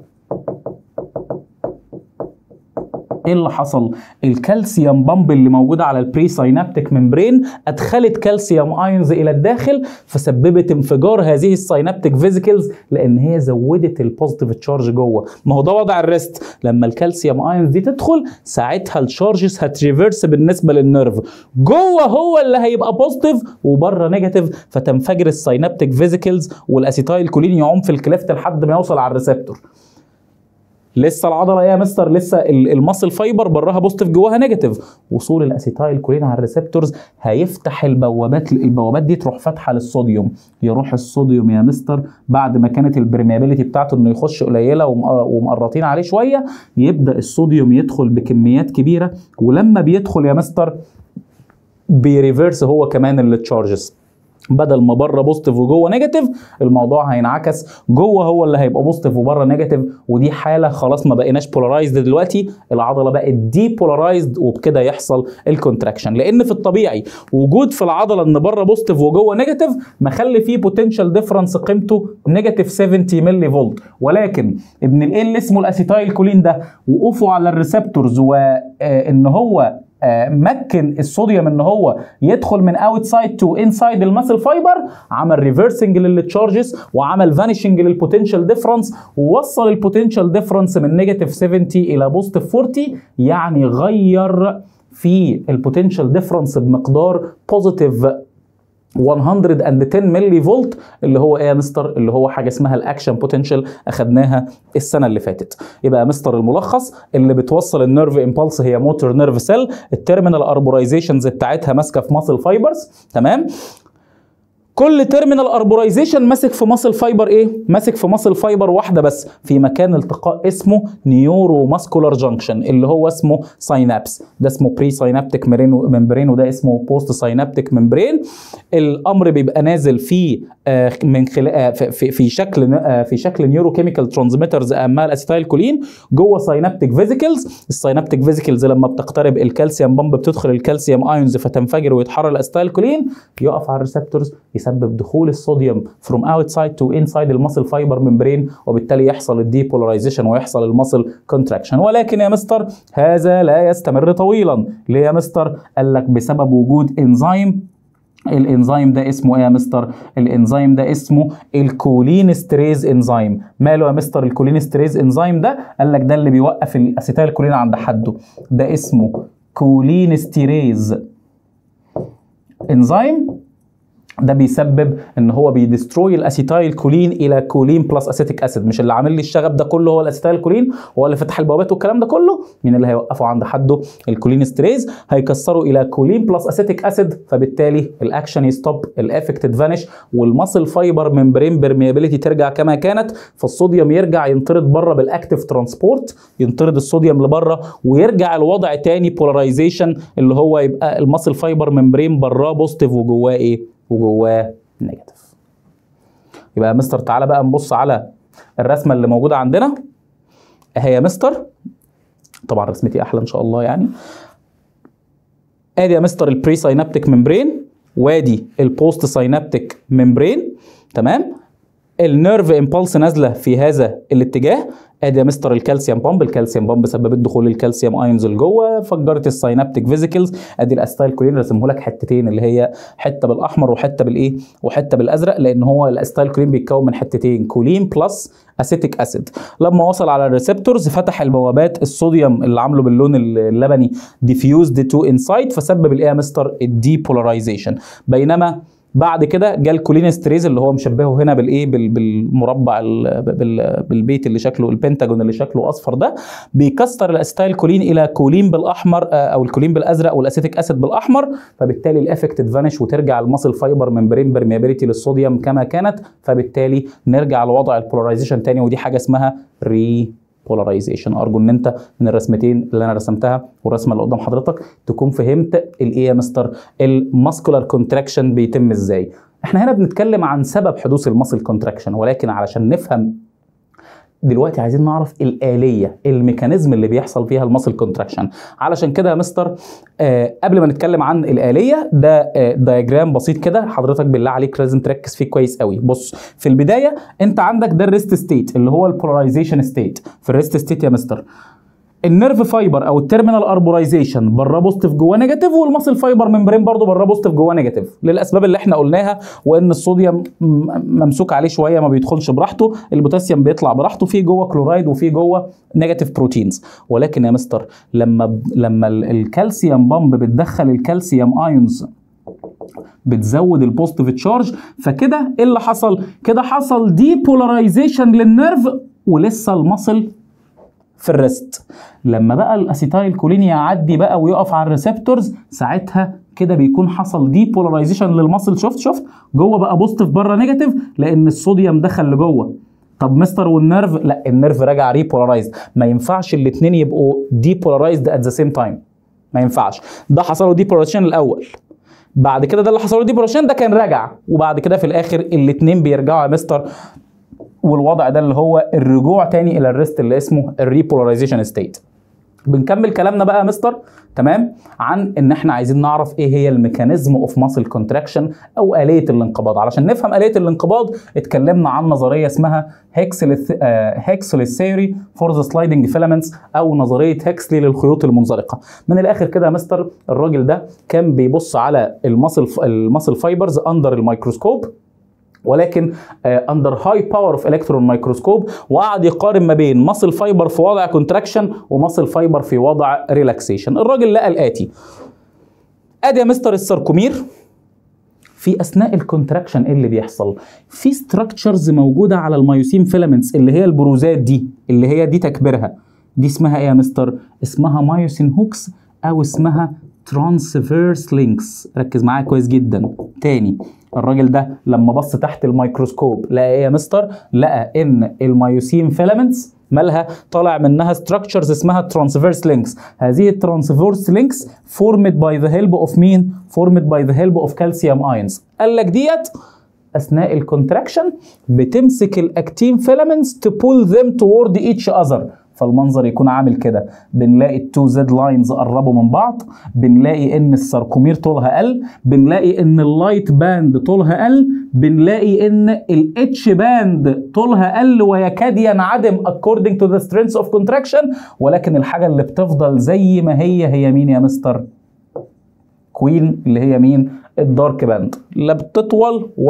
ايه اللي حصل؟ الكالسيوم بامب اللي موجوده على البري ساينابتيك ممبرين ادخلت كالسيوم ايونز الى الداخل، فسببت انفجار هذه الساينابتيك فيزيكلز، لان هي زودت البوزيتيف تشارج جوه. ما هو ده وضع الريست. لما الكالسيوم ايونز دي تدخل، ساعتها التشارجز هتريفرس بالنسبه للنيرف، جوه هو اللي هيبقى بوزيتيف وبره نيجاتيف، فتنفجر الساينابتيك فيزيكلز والاسيتايل كولين يعوم في الكليفت لحد ما يوصل على الريسبتور. لسه العضله ايه يا مستر؟ لسه الماسل فايبر براها بوزيتيف جواها نيجاتيف. وصول الاسيتايل كولين على الريسبتورز هيفتح البوابات دي تروح فاتحه للصوديوم. يروح الصوديوم يا مستر بعد ما كانت البرميابيليتي بتاعته انه يخش قليله ومقرطين عليه شويه، يبدا الصوديوم يدخل بكميات كبيره، ولما بيدخل يا مستر بيريفيرس هو كمان التشارجز. بدل ما بره بوزيتيف وجوه نيجاتيف، الموضوع هينعكس، جوه هو اللي هيبقى بوزيتيف وبره نيجاتيف. ودي حاله خلاص ما بقيناش بولارايزد دلوقتي، العضله بقت دي بولارايزد، وبكده يحصل الكونتراكشن. لان في الطبيعي وجود في العضله ان بره بوزيتيف وجوه نيجاتيف مخلي فيه بوتنشال ديفرنس قيمته نيجاتيف 70 ملي فولت، ولكن ابن الايه اللي اسمه الاسيتايل كولين ده وقوفه على الريسبتورز وان هو مكن الصوديوم ان هو يدخل من اوتسايد تو انسايد الماسل فايبر، عمل ريفرسنج للتشارجز وعمل فانيشنج للبوتنشال ديفرنس، ووصل البوتنشال ديفرنس من نيجاتيف 70 الى بوزيتيف 40، يعني غير في البوتنشال ديفرنس بمقدار بوزيتيف 110 ملي فولت، اللي هو ايه يا مستر؟ اللي هو حاجه اسمها الاكشن بوتنشال، اخدناها السنه اللي فاتت. يبقى يا مستر الملخص، اللي بتوصل النيرف امبلس هي موتور نيرف سيل، التيرمينال اربورايزيشنز بتاعتها ماسكه في ماسل فايبرز، تمام؟ كل تيرمينال اربورايزيشن ماسك في ماسل فايبر ايه؟ ماسك في ماسل فايبر واحده بس في مكان التقاء اسمه نيورو ماسكولار جانكشن، اللي هو اسمه ساينابس. ده اسمه بري ساينابتيك ممبرين، وده اسمه بوست ساينابتيك ممبرين. الامر بيبقى نازل في من خلال في شكل نيورو كيميكال ترانسميترز، اهمها الاسيتايل كولين، جوه ساينابتيك فيزيكلز. الساينابتيك فيزيكلز لما بتقترب الكالسيوم بامب بتدخل الكالسيوم ايونز فتنفجر ويتحرر الاسيتايل كولين، يقف على الريسبتورز، يسبب دخول الصوديوم from outside to inside الماسل فايبر ممبرين، وبالتالي يحصل الديبولاريزيشن ويحصل الماسل كونتراكشن. ولكن يا مستر هذا لا يستمر طويلا. ليه يا مستر؟ قال لك بسبب وجود انزيم. الانزيم ده اسمه ايه يا مستر؟ الانزيم ده اسمه الكولينستريز انزيم. ماله يا مستر الكولينستريز انزيم ده؟ قال لك ده اللي بيوقف الاسيتايل كولين عند حده، ده اسمه كولينستريز انزيم. ده بيسبب ان هو بيدستروي الاسيتايل كولين الى كولين بلس اسيتيك اسيد. مش اللي عامل لي الشغب ده كله هو الاسيتايل كولين، هو اللي فتح البوابات والكلام ده كله، مين اللي هيوقفه عند حده؟ الكولين ستريز، هيكسره الى كولين بلس اسيتيك اسيد، فبالتالي الاكشن يستوب، الافكت تفانش، والماسل فايبر ممبرين بيرميابيليتي ترجع كما كانت، فالصوديوم يرجع ينطرد بره بالاكتيف ترانسبورت، ينطرد الصوديوم لبره ويرجع الوضع تاني بولاريزيشن، اللي هو يبقى الماسل فايبر ممبرين براه بوزيتيف وجواه ايه؟ وجواه نيجاتيف. يبقى يا مستر تعالى بقى نبص على الرسمه اللي موجوده عندنا اهي يا مستر. طبعا رسمتي احلى ان شاء الله يعني. ادي يا مستر البري ساينابتيك ممبرين، وادي البوست ساينابتيك ممبرين، تمام. النيرف امبulse نازله في هذا الاتجاه. ادي يا مستر الكالسيوم بامب، الكالسيوم بامب سببت دخول الكالسيوم ايونز لجوه، فجرت الساينابتيك فيزيكلز. ادي الاسيتايل كولين رسمه لك حتتين، اللي هي حته بالاحمر وحته بالايه؟ وحته بالازرق، لان هو الاسيتايل كولين بيتكون من حتتين، كولين بلس اسيتيك اسيد. لما وصل على الريسبتورز فتح البوابات، الصوديوم اللي عامله باللون اللبني ديفيوزد تو انسايد، فسبب الايه يا مستر؟ الديبولاريزيشن. بينما بعد كده جه الكولين ستريز اللي هو مشبهه هنا بالايه؟ بالمربع بالبيت اللي شكله البنتاجون اللي شكله اصفر ده، بيكسر الاسيتايل كولين الى كولين بالاحمر او الكولين بالازرق والاسيتيك اسيد بالاحمر، فبالتالي الافكت تفانش وترجع الماسل فايبر ممبرين برميابيليتي للصوديوم كما كانت، فبالتالي نرجع لوضع البولاريزيشن تاني، ودي حاجه اسمها بولاريزيشن. ارجو ان انت من الرسمتين اللي انا رسمتها والرسمه اللي قدام حضرتك تكون فهمت الايه يا مستر؟ الماسكولار كونتراكشن بيتم ازاي. احنا هنا بنتكلم عن سبب حدوث الماسل كونتراكشن، ولكن علشان نفهم دلوقتي عايزين نعرف الآلية، الميكانيزم اللي بيحصل فيها الماسل كونتراكشن. علشان كده يا مستر قبل ما نتكلم عن الآلية، ده دايجرام بسيط كده حضرتك بالله عليك لازم تركز فيه كويس قوي. بص في البداية انت عندك ده الريست ستيت اللي هو البولاريزيشن ستيت. في الريست ستيت يا مستر النيرف فايبر او التيرمينال اربورايزيشن بره بوزيتيف جوه نيجاتيف، والماسل فايبر ممبرين برضه بره بوزيتيف جوه نيجاتيف، للاسباب اللي احنا قلناها، وان الصوديوم ممسوك عليه شويه ما بيدخلش براحته، البوتاسيوم بيطلع براحته، في جوه كلورايد وفي جوه نيجاتيف بروتينز. ولكن يا مستر لما الكالسيوم بامب بتدخل الكالسيوم ايونز بتزود البوزيتيف تشارج، فكده ايه اللي حصل؟ كده حصل دي بولاريزيشن للنيرف ولسه الماسل في الريست. لما بقى الاسيتايل كولين يعدي بقى ويقف على الريسبتورز، ساعتها كده بيكون حصل دي بولاريزيشن للماسل. شفت جوه بقى بوزيتيف بره نيجاتيف لان الصوديوم دخل لجوه. طب مستر والنيرف؟ لا النيرف راجع ريبولارايزد. ما ينفعش الاثنين يبقوا ديبولارايزد ات ذا سيم تايم، ما ينفعش. ده حصل له ديبولاريزيشن الاول، بعد كده ده اللي حصل له ديبولاريزيشن ده كان راجع، وبعد كده في الاخر الاثنين بيرجعوا يا مستر، والوضع ده اللي هو الرجوع تاني الى الريست اللي اسمه الريبولاريزيشن ستيت. بنكمل كلامنا بقى يا مستر تمام عن ان احنا عايزين نعرف ايه هي الميكانيزم اوف ماسل كونتراكشن او آلية الانقباض. علشان نفهم آلية الانقباض اتكلمنا عن نظريه اسمها هيكسلي ثيوري فور ذا سلايدنج فيلامنتس، او نظريه هيكسلي للخيوط المنزلقه. من الاخر كده يا مستر الراجل ده كان بيبص على الماسل فايبرز اندر الميكروسكوب، ولكن اندر هاي باور اوف الكترون مايكروسكوب، وقعد يقارن ما بين ماسل فايبر في وضع كونتراكشن وماسل فايبر في وضع ريلاكسيشن. الراجل لقى الاتي، ادي يا مستر الساركومير في اثناء الكونتراكشن ايه اللي بيحصل؟ في ستراكشرز موجوده على المايوسين فيلامنتس اللي هي البروزات دي، اللي هي دي تكبيرها، دي اسمها ايه يا مستر؟ اسمها مايوسين هوكس او اسمها ترانسفيرس لينكس. ركز معايا كويس جدا. تاني الراجل ده لما بص تحت الميكروسكوب لقى ايه يا مستر؟ لقى ان المايوسين فيلامنتس مالها؟ طالع منها ستراكشرز اسمها ترانسفيرس لينكس. هذه الترانسفيرس لينكس فورمد باي ذا هيلب اوف مين؟ فورمد باي ذا هيلب اوف كالسيوم ايونز. قال لك ديت اثناء الكونتراكشن بتمسك الاكتين فيلامنتس تو بول ذيم توورد ايتش اذر، فالمنظر يكون عامل كده. بنلاقي التو زد لاينز قربوا من بعض، بنلاقي ان الساركومير طولها قل، بنلاقي ان اللايت باند طولها قل، بنلاقي ان الاتش باند طولها قل ويكاد ينعدم according to the strength of contraction. ولكن الحاجه اللي بتفضل زي ما هي مين يا مستر؟ كوين، اللي هي مين؟ الدارك باند، لا بتطول ولا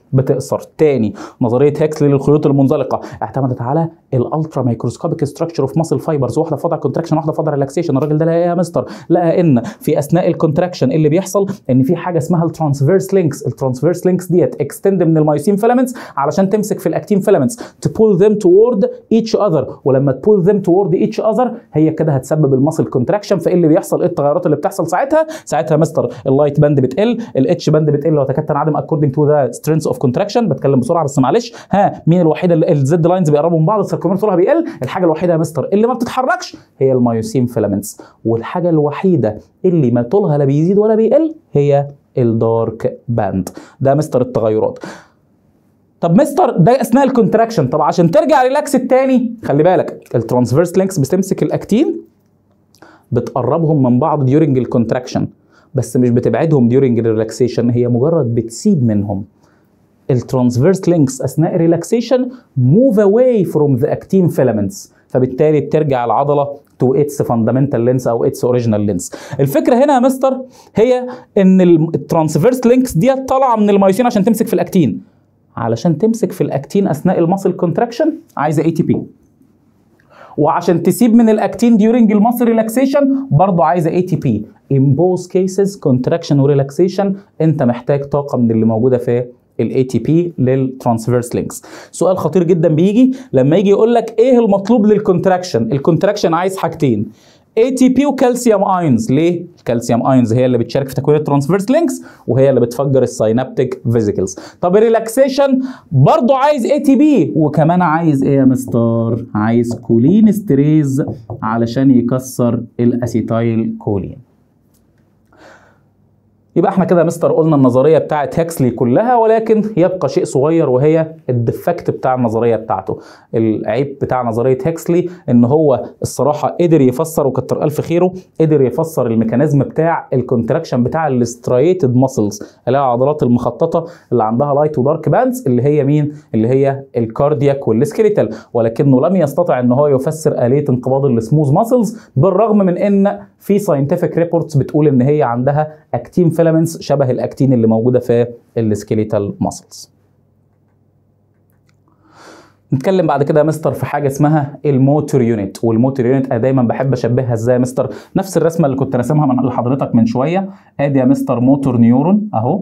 بتقصر. تاني، نظريه هيكسلي للخيوط المنزلقه اعتمدت على الالترا مايكروسكوبيك ستراكشر اوف ماسل فايبرز، واحده في وضع كونتراكشن واحده في وضع ريلاكسيشن. الراجل ده لقى ايه يا مستر؟ لقى ان في اثناء الكونتراكشن اللي بيحصل ان في حاجه اسمها الترانسفيرس لينكس. الترانسفيرس لينكس ديت اكستند من المايوسين فيلامنتس علشان تمسك في الاكتين فيلامنتس to pull them toward each other، ولما تبول them toward each other هي كده هتسبب الماسل كونتراكشن. فايه اللي بيحصل؟ ايه التغيرات اللي بتحصل ساعتها يا مستر؟ اللايت باند بتقل، الاتش باند بتقل وتكاد تنعدم according to the strength of contraction. بتكلم بسرعه بس معلش. مين الوحيده اللي الزد لاينز بيقربوا من بعض، السيركمفيرنس طولها بيقل؟ الحاجه الوحيده يا مستر اللي ما بتتحركش هي المايوسين فيلامنتس، والحاجه الوحيده اللي ما طولها لا بيزيد ولا بيقل هي الدارك باند. ده مستر التغيرات. طب مستر ده اثناء الكونتراكشن. طب عشان ترجع ريلاكس التاني خلي بالك، الترانسفيرس لينكس بتمسك الاكتين بتقربهم من بعض ديورنج الكونتراكشن، بس مش بتبعدهم ديورنج الريلاكسيشن، هي مجرد بتسيب منهم. الترانسفيرس لينكس اثناء الريلاكسيشن موف اواي فروم ذا اكتين فيلامنتس، فبالتالي بترجع العضله تو اتس فاندامنتال لينس او اتس اوريجينال لينس. الفكره هنا يا مستر هي ان الترانسفيرس لينكس ديت طالعه من المايوسين عشان تمسك في الاكتين. علشان تمسك في الاكتين اثناء الماسل كونتراكشن عايزه اي تي بي، وعشان تسيب من الاكتين ديورنج الماسل ريلاكسيشن برضه عايزه اي تي بي. in both cases contraction وريلاكسيشن انت محتاج طاقه من اللي موجوده في الاي تي بي للترانسفيرس لينكس. سؤال خطير جدا بيجي لما يجي يقول لك ايه المطلوب للكونتراكشن؟ الكونتراكشن عايز حاجتين، اي تي بي وكالسيوم ايونز. ليه؟ الكالسيوم ايونز هي اللي بتشارك في تكوين الترانسفيرس لينكس وهي اللي بتفجر الساينابتيك فيزيكلز. طب الريلاكسيشن برضه عايز اي تي بي، وكمان عايز ايه يا مستر؟ عايز كولين استريز علشان يكسر الاسيتايل كولين. يبقى احنا كده يا مستر قلنا النظريه بتاعت هيكسلي كلها، ولكن يبقى شيء صغير وهي الديفكت بتاع النظريه بتاعته. العيب بتاع نظريه هيكسلي ان هو الصراحه قدر يفسر، وكتر الف خيره، قدر يفسر الميكانيزم بتاع الكونتراكشن بتاع الستريتد ماسلز اللي هي العضلات المخططه اللي عندها لايت ودارك باندز، اللي هي مين؟ اللي هي الكاردياك والسكيليتال، ولكنه لم يستطع ان هو يفسر آلية انقباض السموث ماسلز، بالرغم من ان في ساينتفك ريبورتس بتقول ان هي عندها اكتين فيلامنتس شبه الاكتين اللي موجوده في السكيليتال ماسلز. نتكلم بعد كده يا مستر في حاجه اسمها الموتور يونت، والموتور يونت انا دايما بحب اشبهها ازاي يا مستر؟ نفس الرسمه اللي كنت راسمها لحضرتك من شويه. ادي يا مستر موتور نيورون اهو.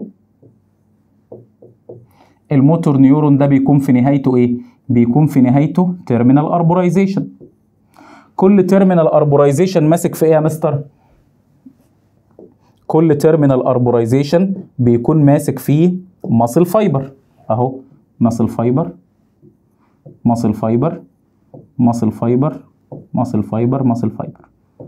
الموتور نيورون ده بيكون في نهايته ايه؟ بيكون في نهايته تيرمينال اربورايزيشن. كل تيرمينال اربورايزيشن ماسك في ايه يا مستر؟ كل تيرمينال اربورايزيشن بيكون ماسك فيه ماسل فايبر اهو. ماسل فايبر ماسل فايبر ماسل فايبر ماسل فايبر ماسل فايبر.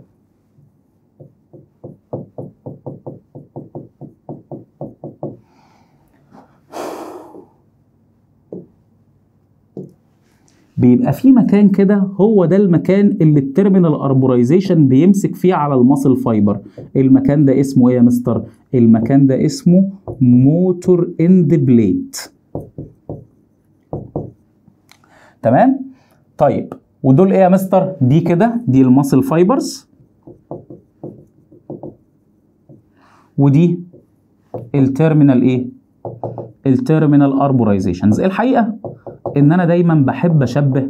بيبقى في مكان كده، هو ده المكان اللي التيرمينال اربورايزيشن بيمسك فيه على الماسل فايبر. المكان ده اسمه ايه يا مستر؟ المكان ده اسمه موتور اند بليت. تمام؟ طيب ودول ايه يا مستر؟ دي كده دي الماسل فايبرز، ودي التيرمينال ايه؟ التيرمينال اربورايزيشنز. الحقيقه ان انا دايما بحب اشبه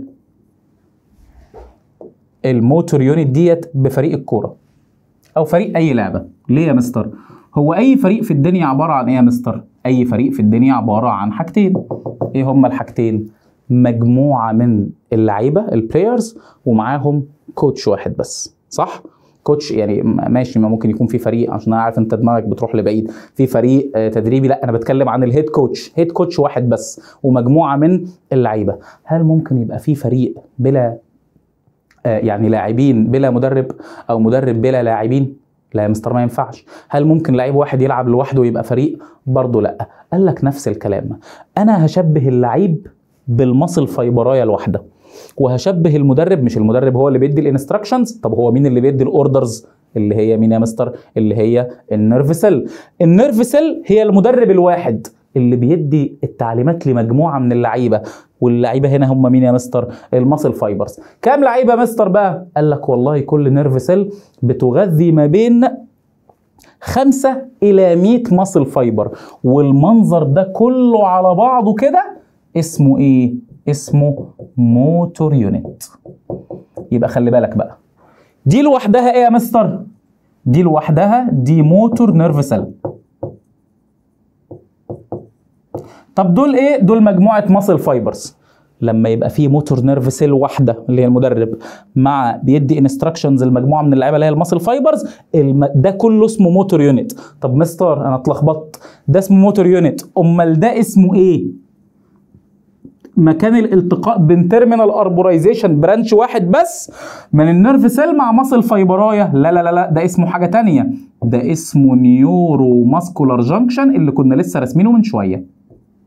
الموتور يونت ديت بفريق الكوره او فريق اي لعبه. ليه يا مستر؟ هو اي فريق في الدنيا عباره عن ايه يا مستر؟ اي فريق في الدنيا عباره عن حاجتين. ايه هما الحاجتين؟ مجموعه من اللعيبه البلايرز ومعاهم كوتش واحد بس، صح؟ كوتش يعني ماشي، ما ممكن يكون في فريق، عشان انا عارف انت دماغك بتروح لبعيد، في فريق تدريبي، لا انا بتكلم عن الهيد كوتش، هيد كوتش واحد بس ومجموعه من اللعيبه. هل ممكن يبقى في فريق بلا يعني لاعبين بلا مدرب، او مدرب بلا لاعبين؟ لا يا مستر ما ينفعش. هل ممكن لعيب واحد يلعب لوحده ويبقى فريق؟ برضه لا. قال لك نفس الكلام، انا هشبه اللعيب بالمصل فايبرايه الواحده، وهشبه المدرب، مش المدرب هو اللي بيدي الانستراكشنز، طب هو مين اللي بيدي الاوردرز؟ اللي هي مين يا مستر؟ اللي هي النيرف سيل. النيرف سيل هي المدرب الواحد اللي بيدي التعليمات لمجموعه من اللعيبه، واللعيبه هنا هم مين يا مستر؟ الماسل فايبرز. كام لعيبه يا مستر بقى؟ قال لك والله كل نيرف سيل بتغذي ما بين 5 إلى 100 ماسل فايبر، والمنظر ده كله على بعضه كده اسمه ايه؟ اسمه موتور يونت. يبقى خلي بالك بقى، دي لوحدها ايه يا مستر؟ دي لوحدها دي موتور نيرف سيل. طب دول ايه؟ دول مجموعة ماسل فايبرز. لما يبقى في موتور نيرف سيل واحده اللي هي المدرب مع بيدي انستراكشنز المجموعه من اللعيبه اللي هي الماسل فايبرز، ده كله اسمه موتور يونت. طب مستر انا اتلخبطت، ده اسمه موتور يونت، امال ده اسمه ايه؟ مكان الالتقاء بين تيرمينال اربورايزيشن برانش واحد بس من النيرف سيل مع ماسل فايبرايه. لا لا لا لا، ده اسمه حاجه ثانيه، ده اسمه نيورو ماسكولار جانكشن اللي كنا لسه راسمينه من شويه.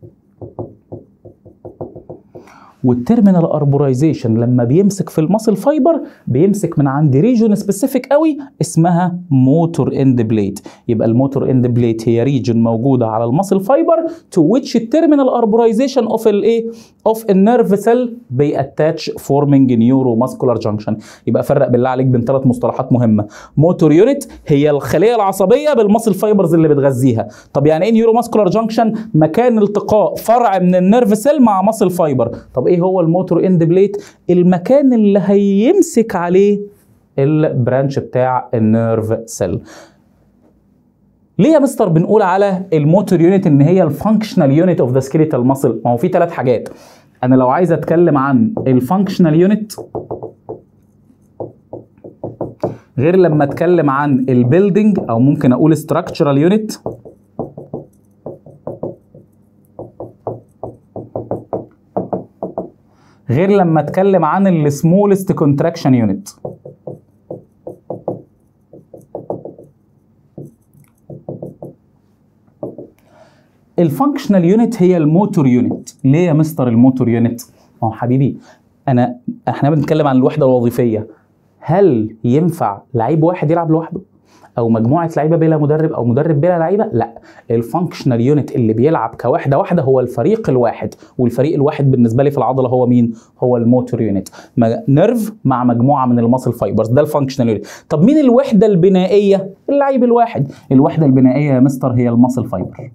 والتيرمينال اربورايزيشن لما بيمسك في الماسل فايبر بيمسك من عند ريجون سبيسيفيك قوي اسمها موتور اند بليت. يبقى الموتور اند بليت هي ريجون موجوده على الماسل فايبر تو ويتش التيرمينال اربورايزيشن اوف الايه؟ اوف النيرف سيل بياتاتش فورمينج نيورو ماسكولار جانكشن. يبقى فرق بالله عليك بين 3 مصطلحات مهمه. موتور يونت هي الخليه العصبيه بالماسل فايبرز اللي بتغذيها. طب يعني ايه نيورو ماسكولار جانكشن؟ مكان التقاء فرع من النيرف سيل مع ماسل فايبر. طب ايه هو الموتور اند بليت؟ المكان اللي هيمسك عليه البرانش بتاع النيرف سيل. ليه يا مستر بنقول على الموتور يونت ان هي الفانكشنال يونت اوف ذا سكيليتال ماسل؟ ما هو في 3 حاجات. انا لو عايز اتكلم عن الفانكشنال يونت غير لما اتكلم عن البيلدينج، او ممكن اقول ستراكشرال يونت، غير لما اتكلم عن السمولست كونتراكشن يونت. الفانكشنال يونت هي الموتور يونت. ليه يا مستر الموتور يونت؟ ما هو حبيبي احنا بنتكلم عن الوحده الوظيفيه. هل ينفع لعيب واحد يلعب لوحده؟ او مجموعه لعيبه بلا مدرب، او مدرب بلا لعيبه؟ لا، الفانكشنال يونت اللي بيلعب كوحده واحده هو الفريق الواحد، والفريق الواحد بالنسبه لي في العضله هو مين؟ هو الموتور يونت، نيرف مع مجموعه من الماسل فايبرز، ده الفانكشنال يونت. طب مين الوحده البنائيه؟ اللعيب الواحد. الوحده البنائيه يا مستر هي الماسل فايبر.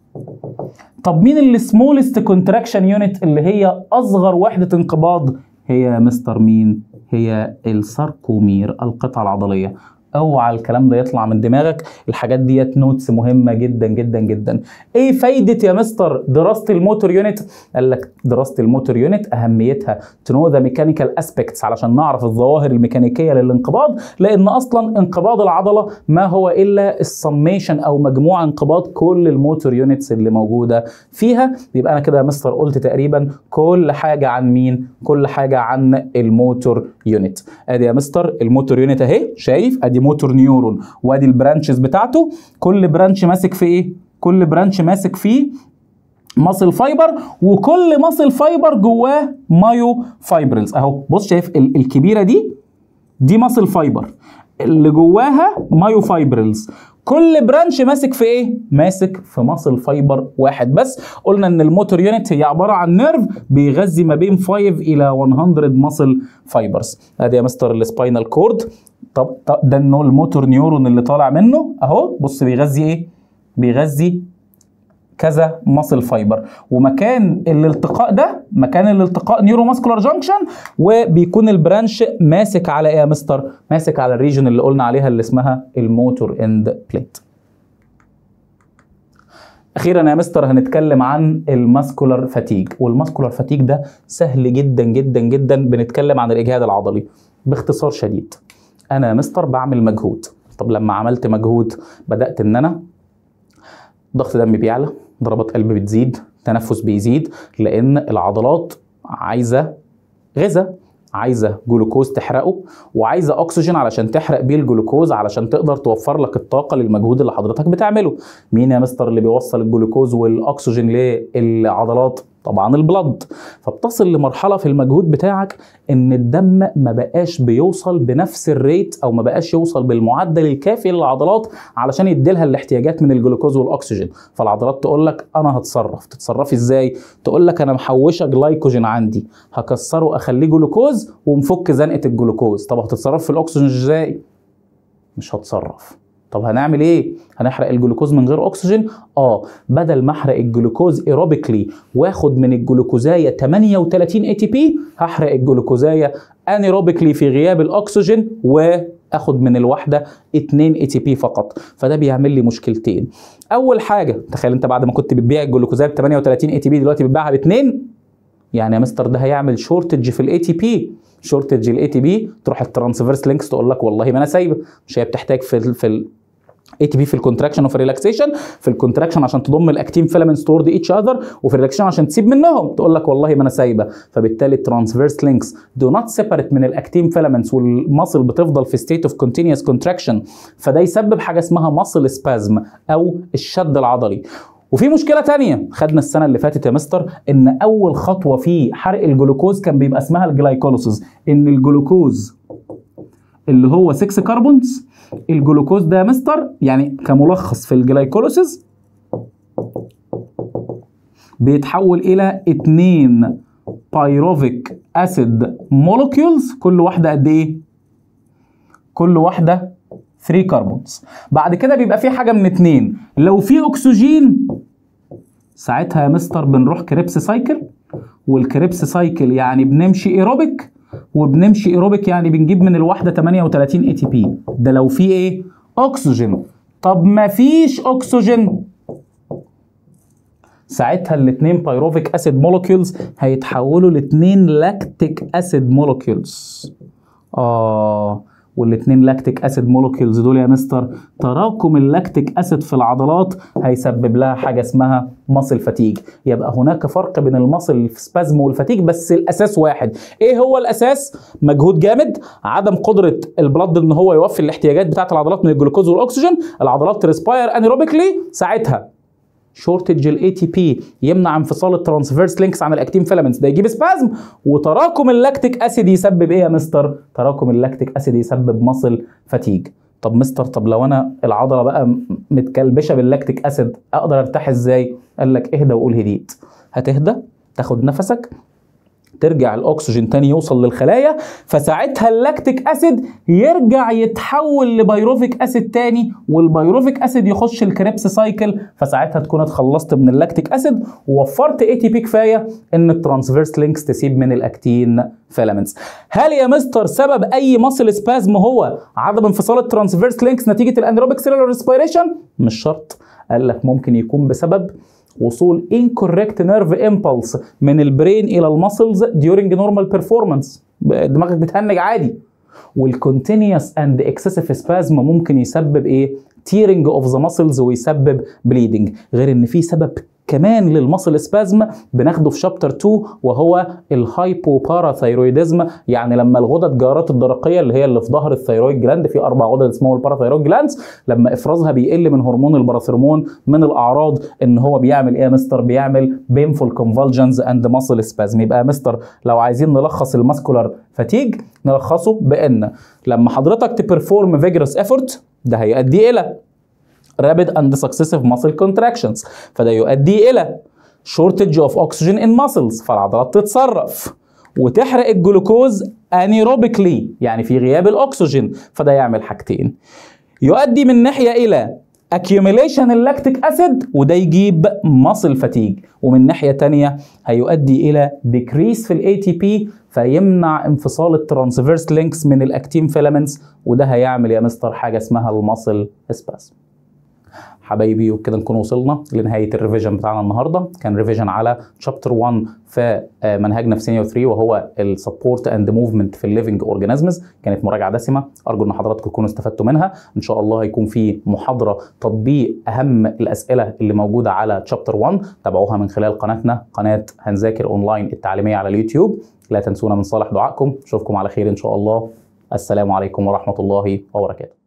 طب مين السمولست كونتراكشن يونت اللي هي اصغر وحده انقباض؟ هي يا مستر مين؟ هي الساركومير، القطعه العضليه. اوعى الكلام ده يطلع من دماغك، الحاجات ديت نوتس مهمه جدا جدا جدا. ايه فايده يا مستر دراسه الموتور يونت؟ قال لك دراسه الموتور يونت اهميتها تنو ذا ميكانيكال اسبيكتس، علشان نعرف الظواهر الميكانيكيه للانقباض، لان اصلا انقباض العضله ما هو الا السميشن او مجموع انقباض كل الموتور يونتس اللي موجوده فيها. يبقى انا كده يا مستر قلت تقريبا كل حاجه عن مين؟ كل حاجه عن الموتور يونت. ادي يا مستر الموتور يونت اهي، شايف؟ ادي موتور نيورون وادي البرانشز بتاعته، كل برانش ماسك في ايه؟ كل برانش ماسك فيه ماسل فايبر، وكل ماسل فايبر جواه مايو فايبرلز. اهو بص، شايف الكبيره دي ماسل فايبر اللي جواها مايو فايبرلز. كل برانش ماسك في ايه؟ ماسك في ماسل فايبر واحد بس. قلنا ان الموتور يونت هي عباره عن نيرف بيغذي ما بين 5 الى 100 ماسل فايبرز. ادي يا مستر السباينال كورد. طب ده انه الموتور نيورون اللي طالع منه اهو، بص بيغذي ايه؟ بيغذي كذا ماسل فايبر، ومكان الالتقاء ده مكان الالتقاء نيورو ماسكولار جانكشن، وبيكون البرانش ماسك على ايه يا مستر؟ ماسك على الريجن اللي قلنا عليها اللي اسمها الموتور اند بليت. اخيرا يا مستر هنتكلم عن الماسكولار فاتيج، والماسكولار فاتيج ده سهل جدا جدا جدا. بنتكلم عن الاجهاد العضلي باختصار شديد. انا يا مستر بعمل مجهود، طب لما عملت مجهود بدات ان انا ضغط دمي بيعلى، ضربات قلب بتزيد، تنفس بيزيد، لان العضلات عايزه غذاء، عايزه جلوكوز تحرقه، وعايزه اكسجين علشان تحرق بيه الجلوكوز علشان تقدر توفر لك الطاقه للمجهود اللي حضرتك بتعمله. مين يا مستر اللي بيوصل الجلوكوز والاكسجين للعضلات؟ طبعا البلد. فبتصل لمرحله في المجهود بتاعك ان الدم ما بقاش بيوصل بنفس الريت، او ما بقاش يوصل بالمعدل الكافي للعضلات علشان يديلها الاحتياجات من الجلوكوز والاكسجين. فالعضلات تقول لك انا هتصرف. تتصرفي ازاي؟ تقول لك انا محوشه جلايكوجين عندي، هكسره اخليه جلوكوز ومفك زنقه الجلوكوز. طب هتتصرف في الاكسجين ازاي؟ مش هتصرف. طب هنعمل ايه؟ هنحرق الجلوكوز من غير اكسجين؟ بدل ما احرق الجلوكوز ايروبيكلي واخد من الجلوكوزايه 38 اي تي بي، هحرق الجلوكوزايه انيروبيكلي في غياب الاكسجين واخد من الواحده 2 اي تي بي فقط. فده بيعمل لي مشكلتين. اول حاجه، تخيل انت بعد ما كنت بتبيع الجلوكوزايه ب 38 اي تي بي دلوقتي بتبيعها ب2، يعني يا مستر ده هيعمل شورتج في الاي تي بي. شورتج الاي تي بي، تروح الترانسفيرس لينكس تقول لك والله ما انا سايبه، مش هي بتحتاج في اي تي بي في الكونتراكشن وفي الريلاكسيشن، في الكونتراكشن عشان تضم الاكتين فيلامنتس تورد ايتش اذر، وفي الريلاكسيشن عشان تسيب منهم، تقول لك والله ما انا سايبه. فبالتالي الترانسفيرس لينكس دو نوت سيبريت من الاكتين فيلامنتس، والمصل بتفضل في ستيت اوف كونتينيوس كونتراكشن، فده يسبب حاجه اسمها ماسل سبازم او الشد العضلي. وفي مشكله تانية خدنا السنه اللي فاتت يا مستر، ان اول خطوه في حرق الجلوكوز كان بيبقى اسمها الجلايكوليسيس، ان الجلوكوز اللي هو 6 كربونز، الجلوكوز ده يا مستر يعني كملخص في الجلايكوليسيس بيتحول الى 2 بايروفيك اسيد مولكيولز، كل واحده قد ايه؟ كل واحده 3 كربونز. بعد كده بيبقى في حاجه من 2، لو في اكسجين ساعتها يا مستر بنروح كريبس سايكل، والكريبس سايكل يعني بنمشي ايروبيك، وبنمشي ايروبيك يعني بنجيب من الواحده 38 اي تي بي، ده لو في ايه؟ اكسجين. طب ما فيش اكسجين، ساعتها الاثنين بايروفيك اسيد مولكيولز هيتحولوا لاثنين لاكتيك اسيد مولكيولز. والاثنين لاكتيك اسيد مولكيولز دول يا مستر، تراكم اللاكتيك اسيد في العضلات هيسبب لها حاجه اسمها ماسل فاتيج. يبقى هناك فرق بين الماسل سبازم والفاتيج، بس الاساس واحد. ايه هو الاساس؟ مجهود جامد، عدم قدره البلد ان هو يوفي الاحتياجات بتاعه العضلات من الجلوكوز والاكسجين، العضلات تريسباير انيروبيكلي، ساعتها شورتج الاي تي بي يمنع انفصال الترانسفيرس لينكس عن الاكتين فيلامنتس، ده يجيب سبازم، وتراكم اللاكتيك اسيد يسبب ايه يا مستر؟ تراكم اللاكتيك اسيد يسبب ماسل فاتيج. طب مستر، طب لو انا العضله بقى متكلبشه باللاكتيك اسيد اقدر ارتاح ازاي؟ قال لك اهدى وقول هديت. هتهدى، تاخد نفسك، ترجع الاكسجين تاني يوصل للخلايا، فساعتها اللاكتيك اسيد يرجع يتحول لبيروفيك اسيد تاني، والبيروفيك اسيد يخش الكريبس سايكل، فساعتها تكون اتخلصت من اللاكتيك اسيد ووفرت اي تي بي كفايه ان الترانسفيرس لينكس تسيب من الاكتين فيلامنتس. هل يا مستر سبب اي ماسل سبازم هو عدم انفصال الترانسفيرس لينكس نتيجه الانيروبيك سيلولار ريسبيريشن؟ مش شرط. قال لك ممكن يكون بسبب وصول incorrect nerve impulse من البرين الى المسلز during normal performance، دماغك بتهنج عادي. والcontinuous and excessive spasm ممكن يسبب ايه؟ tearing of the muscles ويسبب bleeding. غير ان في سبب كمان للمسل سبازم بناخده في شابتر 2، وهو الهايبوباراثايرويدزم، يعني لما الغدد جارات الدرقيه اللي هي اللي في ظهر الثيرويد جلاند، في 4 غدد اسمهم الباراثايرويد جلاندز، لما افرازها بيقل من هرمون الباراثرمون، من الاعراض ان هو بيعمل ايه يا مستر؟ بيعمل بينفول كونفولجنز اند ماسل سبازم. يبقى يا مستر لو عايزين نلخص الماسكولار فاتيج نلخصه بان لما حضرتك تبرفورم فيجرس ايفورت ده هيؤدي الى rapid and successive muscle contractions، فده يؤدي إلى shortage of oxygen in muscles، فالعضلات تتصرف وتحرق الجلوكوز anaerobically يعني في غياب الأكسجين، فده يعمل حاجتين، يؤدي من ناحية إلى accumulation اللاكتيك أسيد وده يجيب muscle fatigue، ومن ناحية تانية هيؤدي إلى decrease في ال ATP فيمنع انفصال الترانسفيرس لينكس من الأكتين فيلامنتس، وده هيعمل يا مستر حاجة اسمها الماسل سبازم. حبايبي وكده نكون وصلنا لنهايه الريفيجن بتاعنا النهارده. كان ريفيجن على شابتر 1 في منهجنا في سينيور 3، وهو السبورت اند موفمنت في الليفنج اورجانيزمز. كانت مراجعه دسمه، ارجو ان حضراتكم تكونوا استفدتوا منها. ان شاء الله هيكون في محاضره تطبيق اهم الاسئله اللي موجوده على شابتر 1، تابعوها من خلال قناتنا، قناه هنذاكر اونلاين التعليميه على اليوتيوب. لا تنسونا من صالح دعائكم، اشوفكم على خير ان شاء الله. السلام عليكم ورحمه الله وبركاته.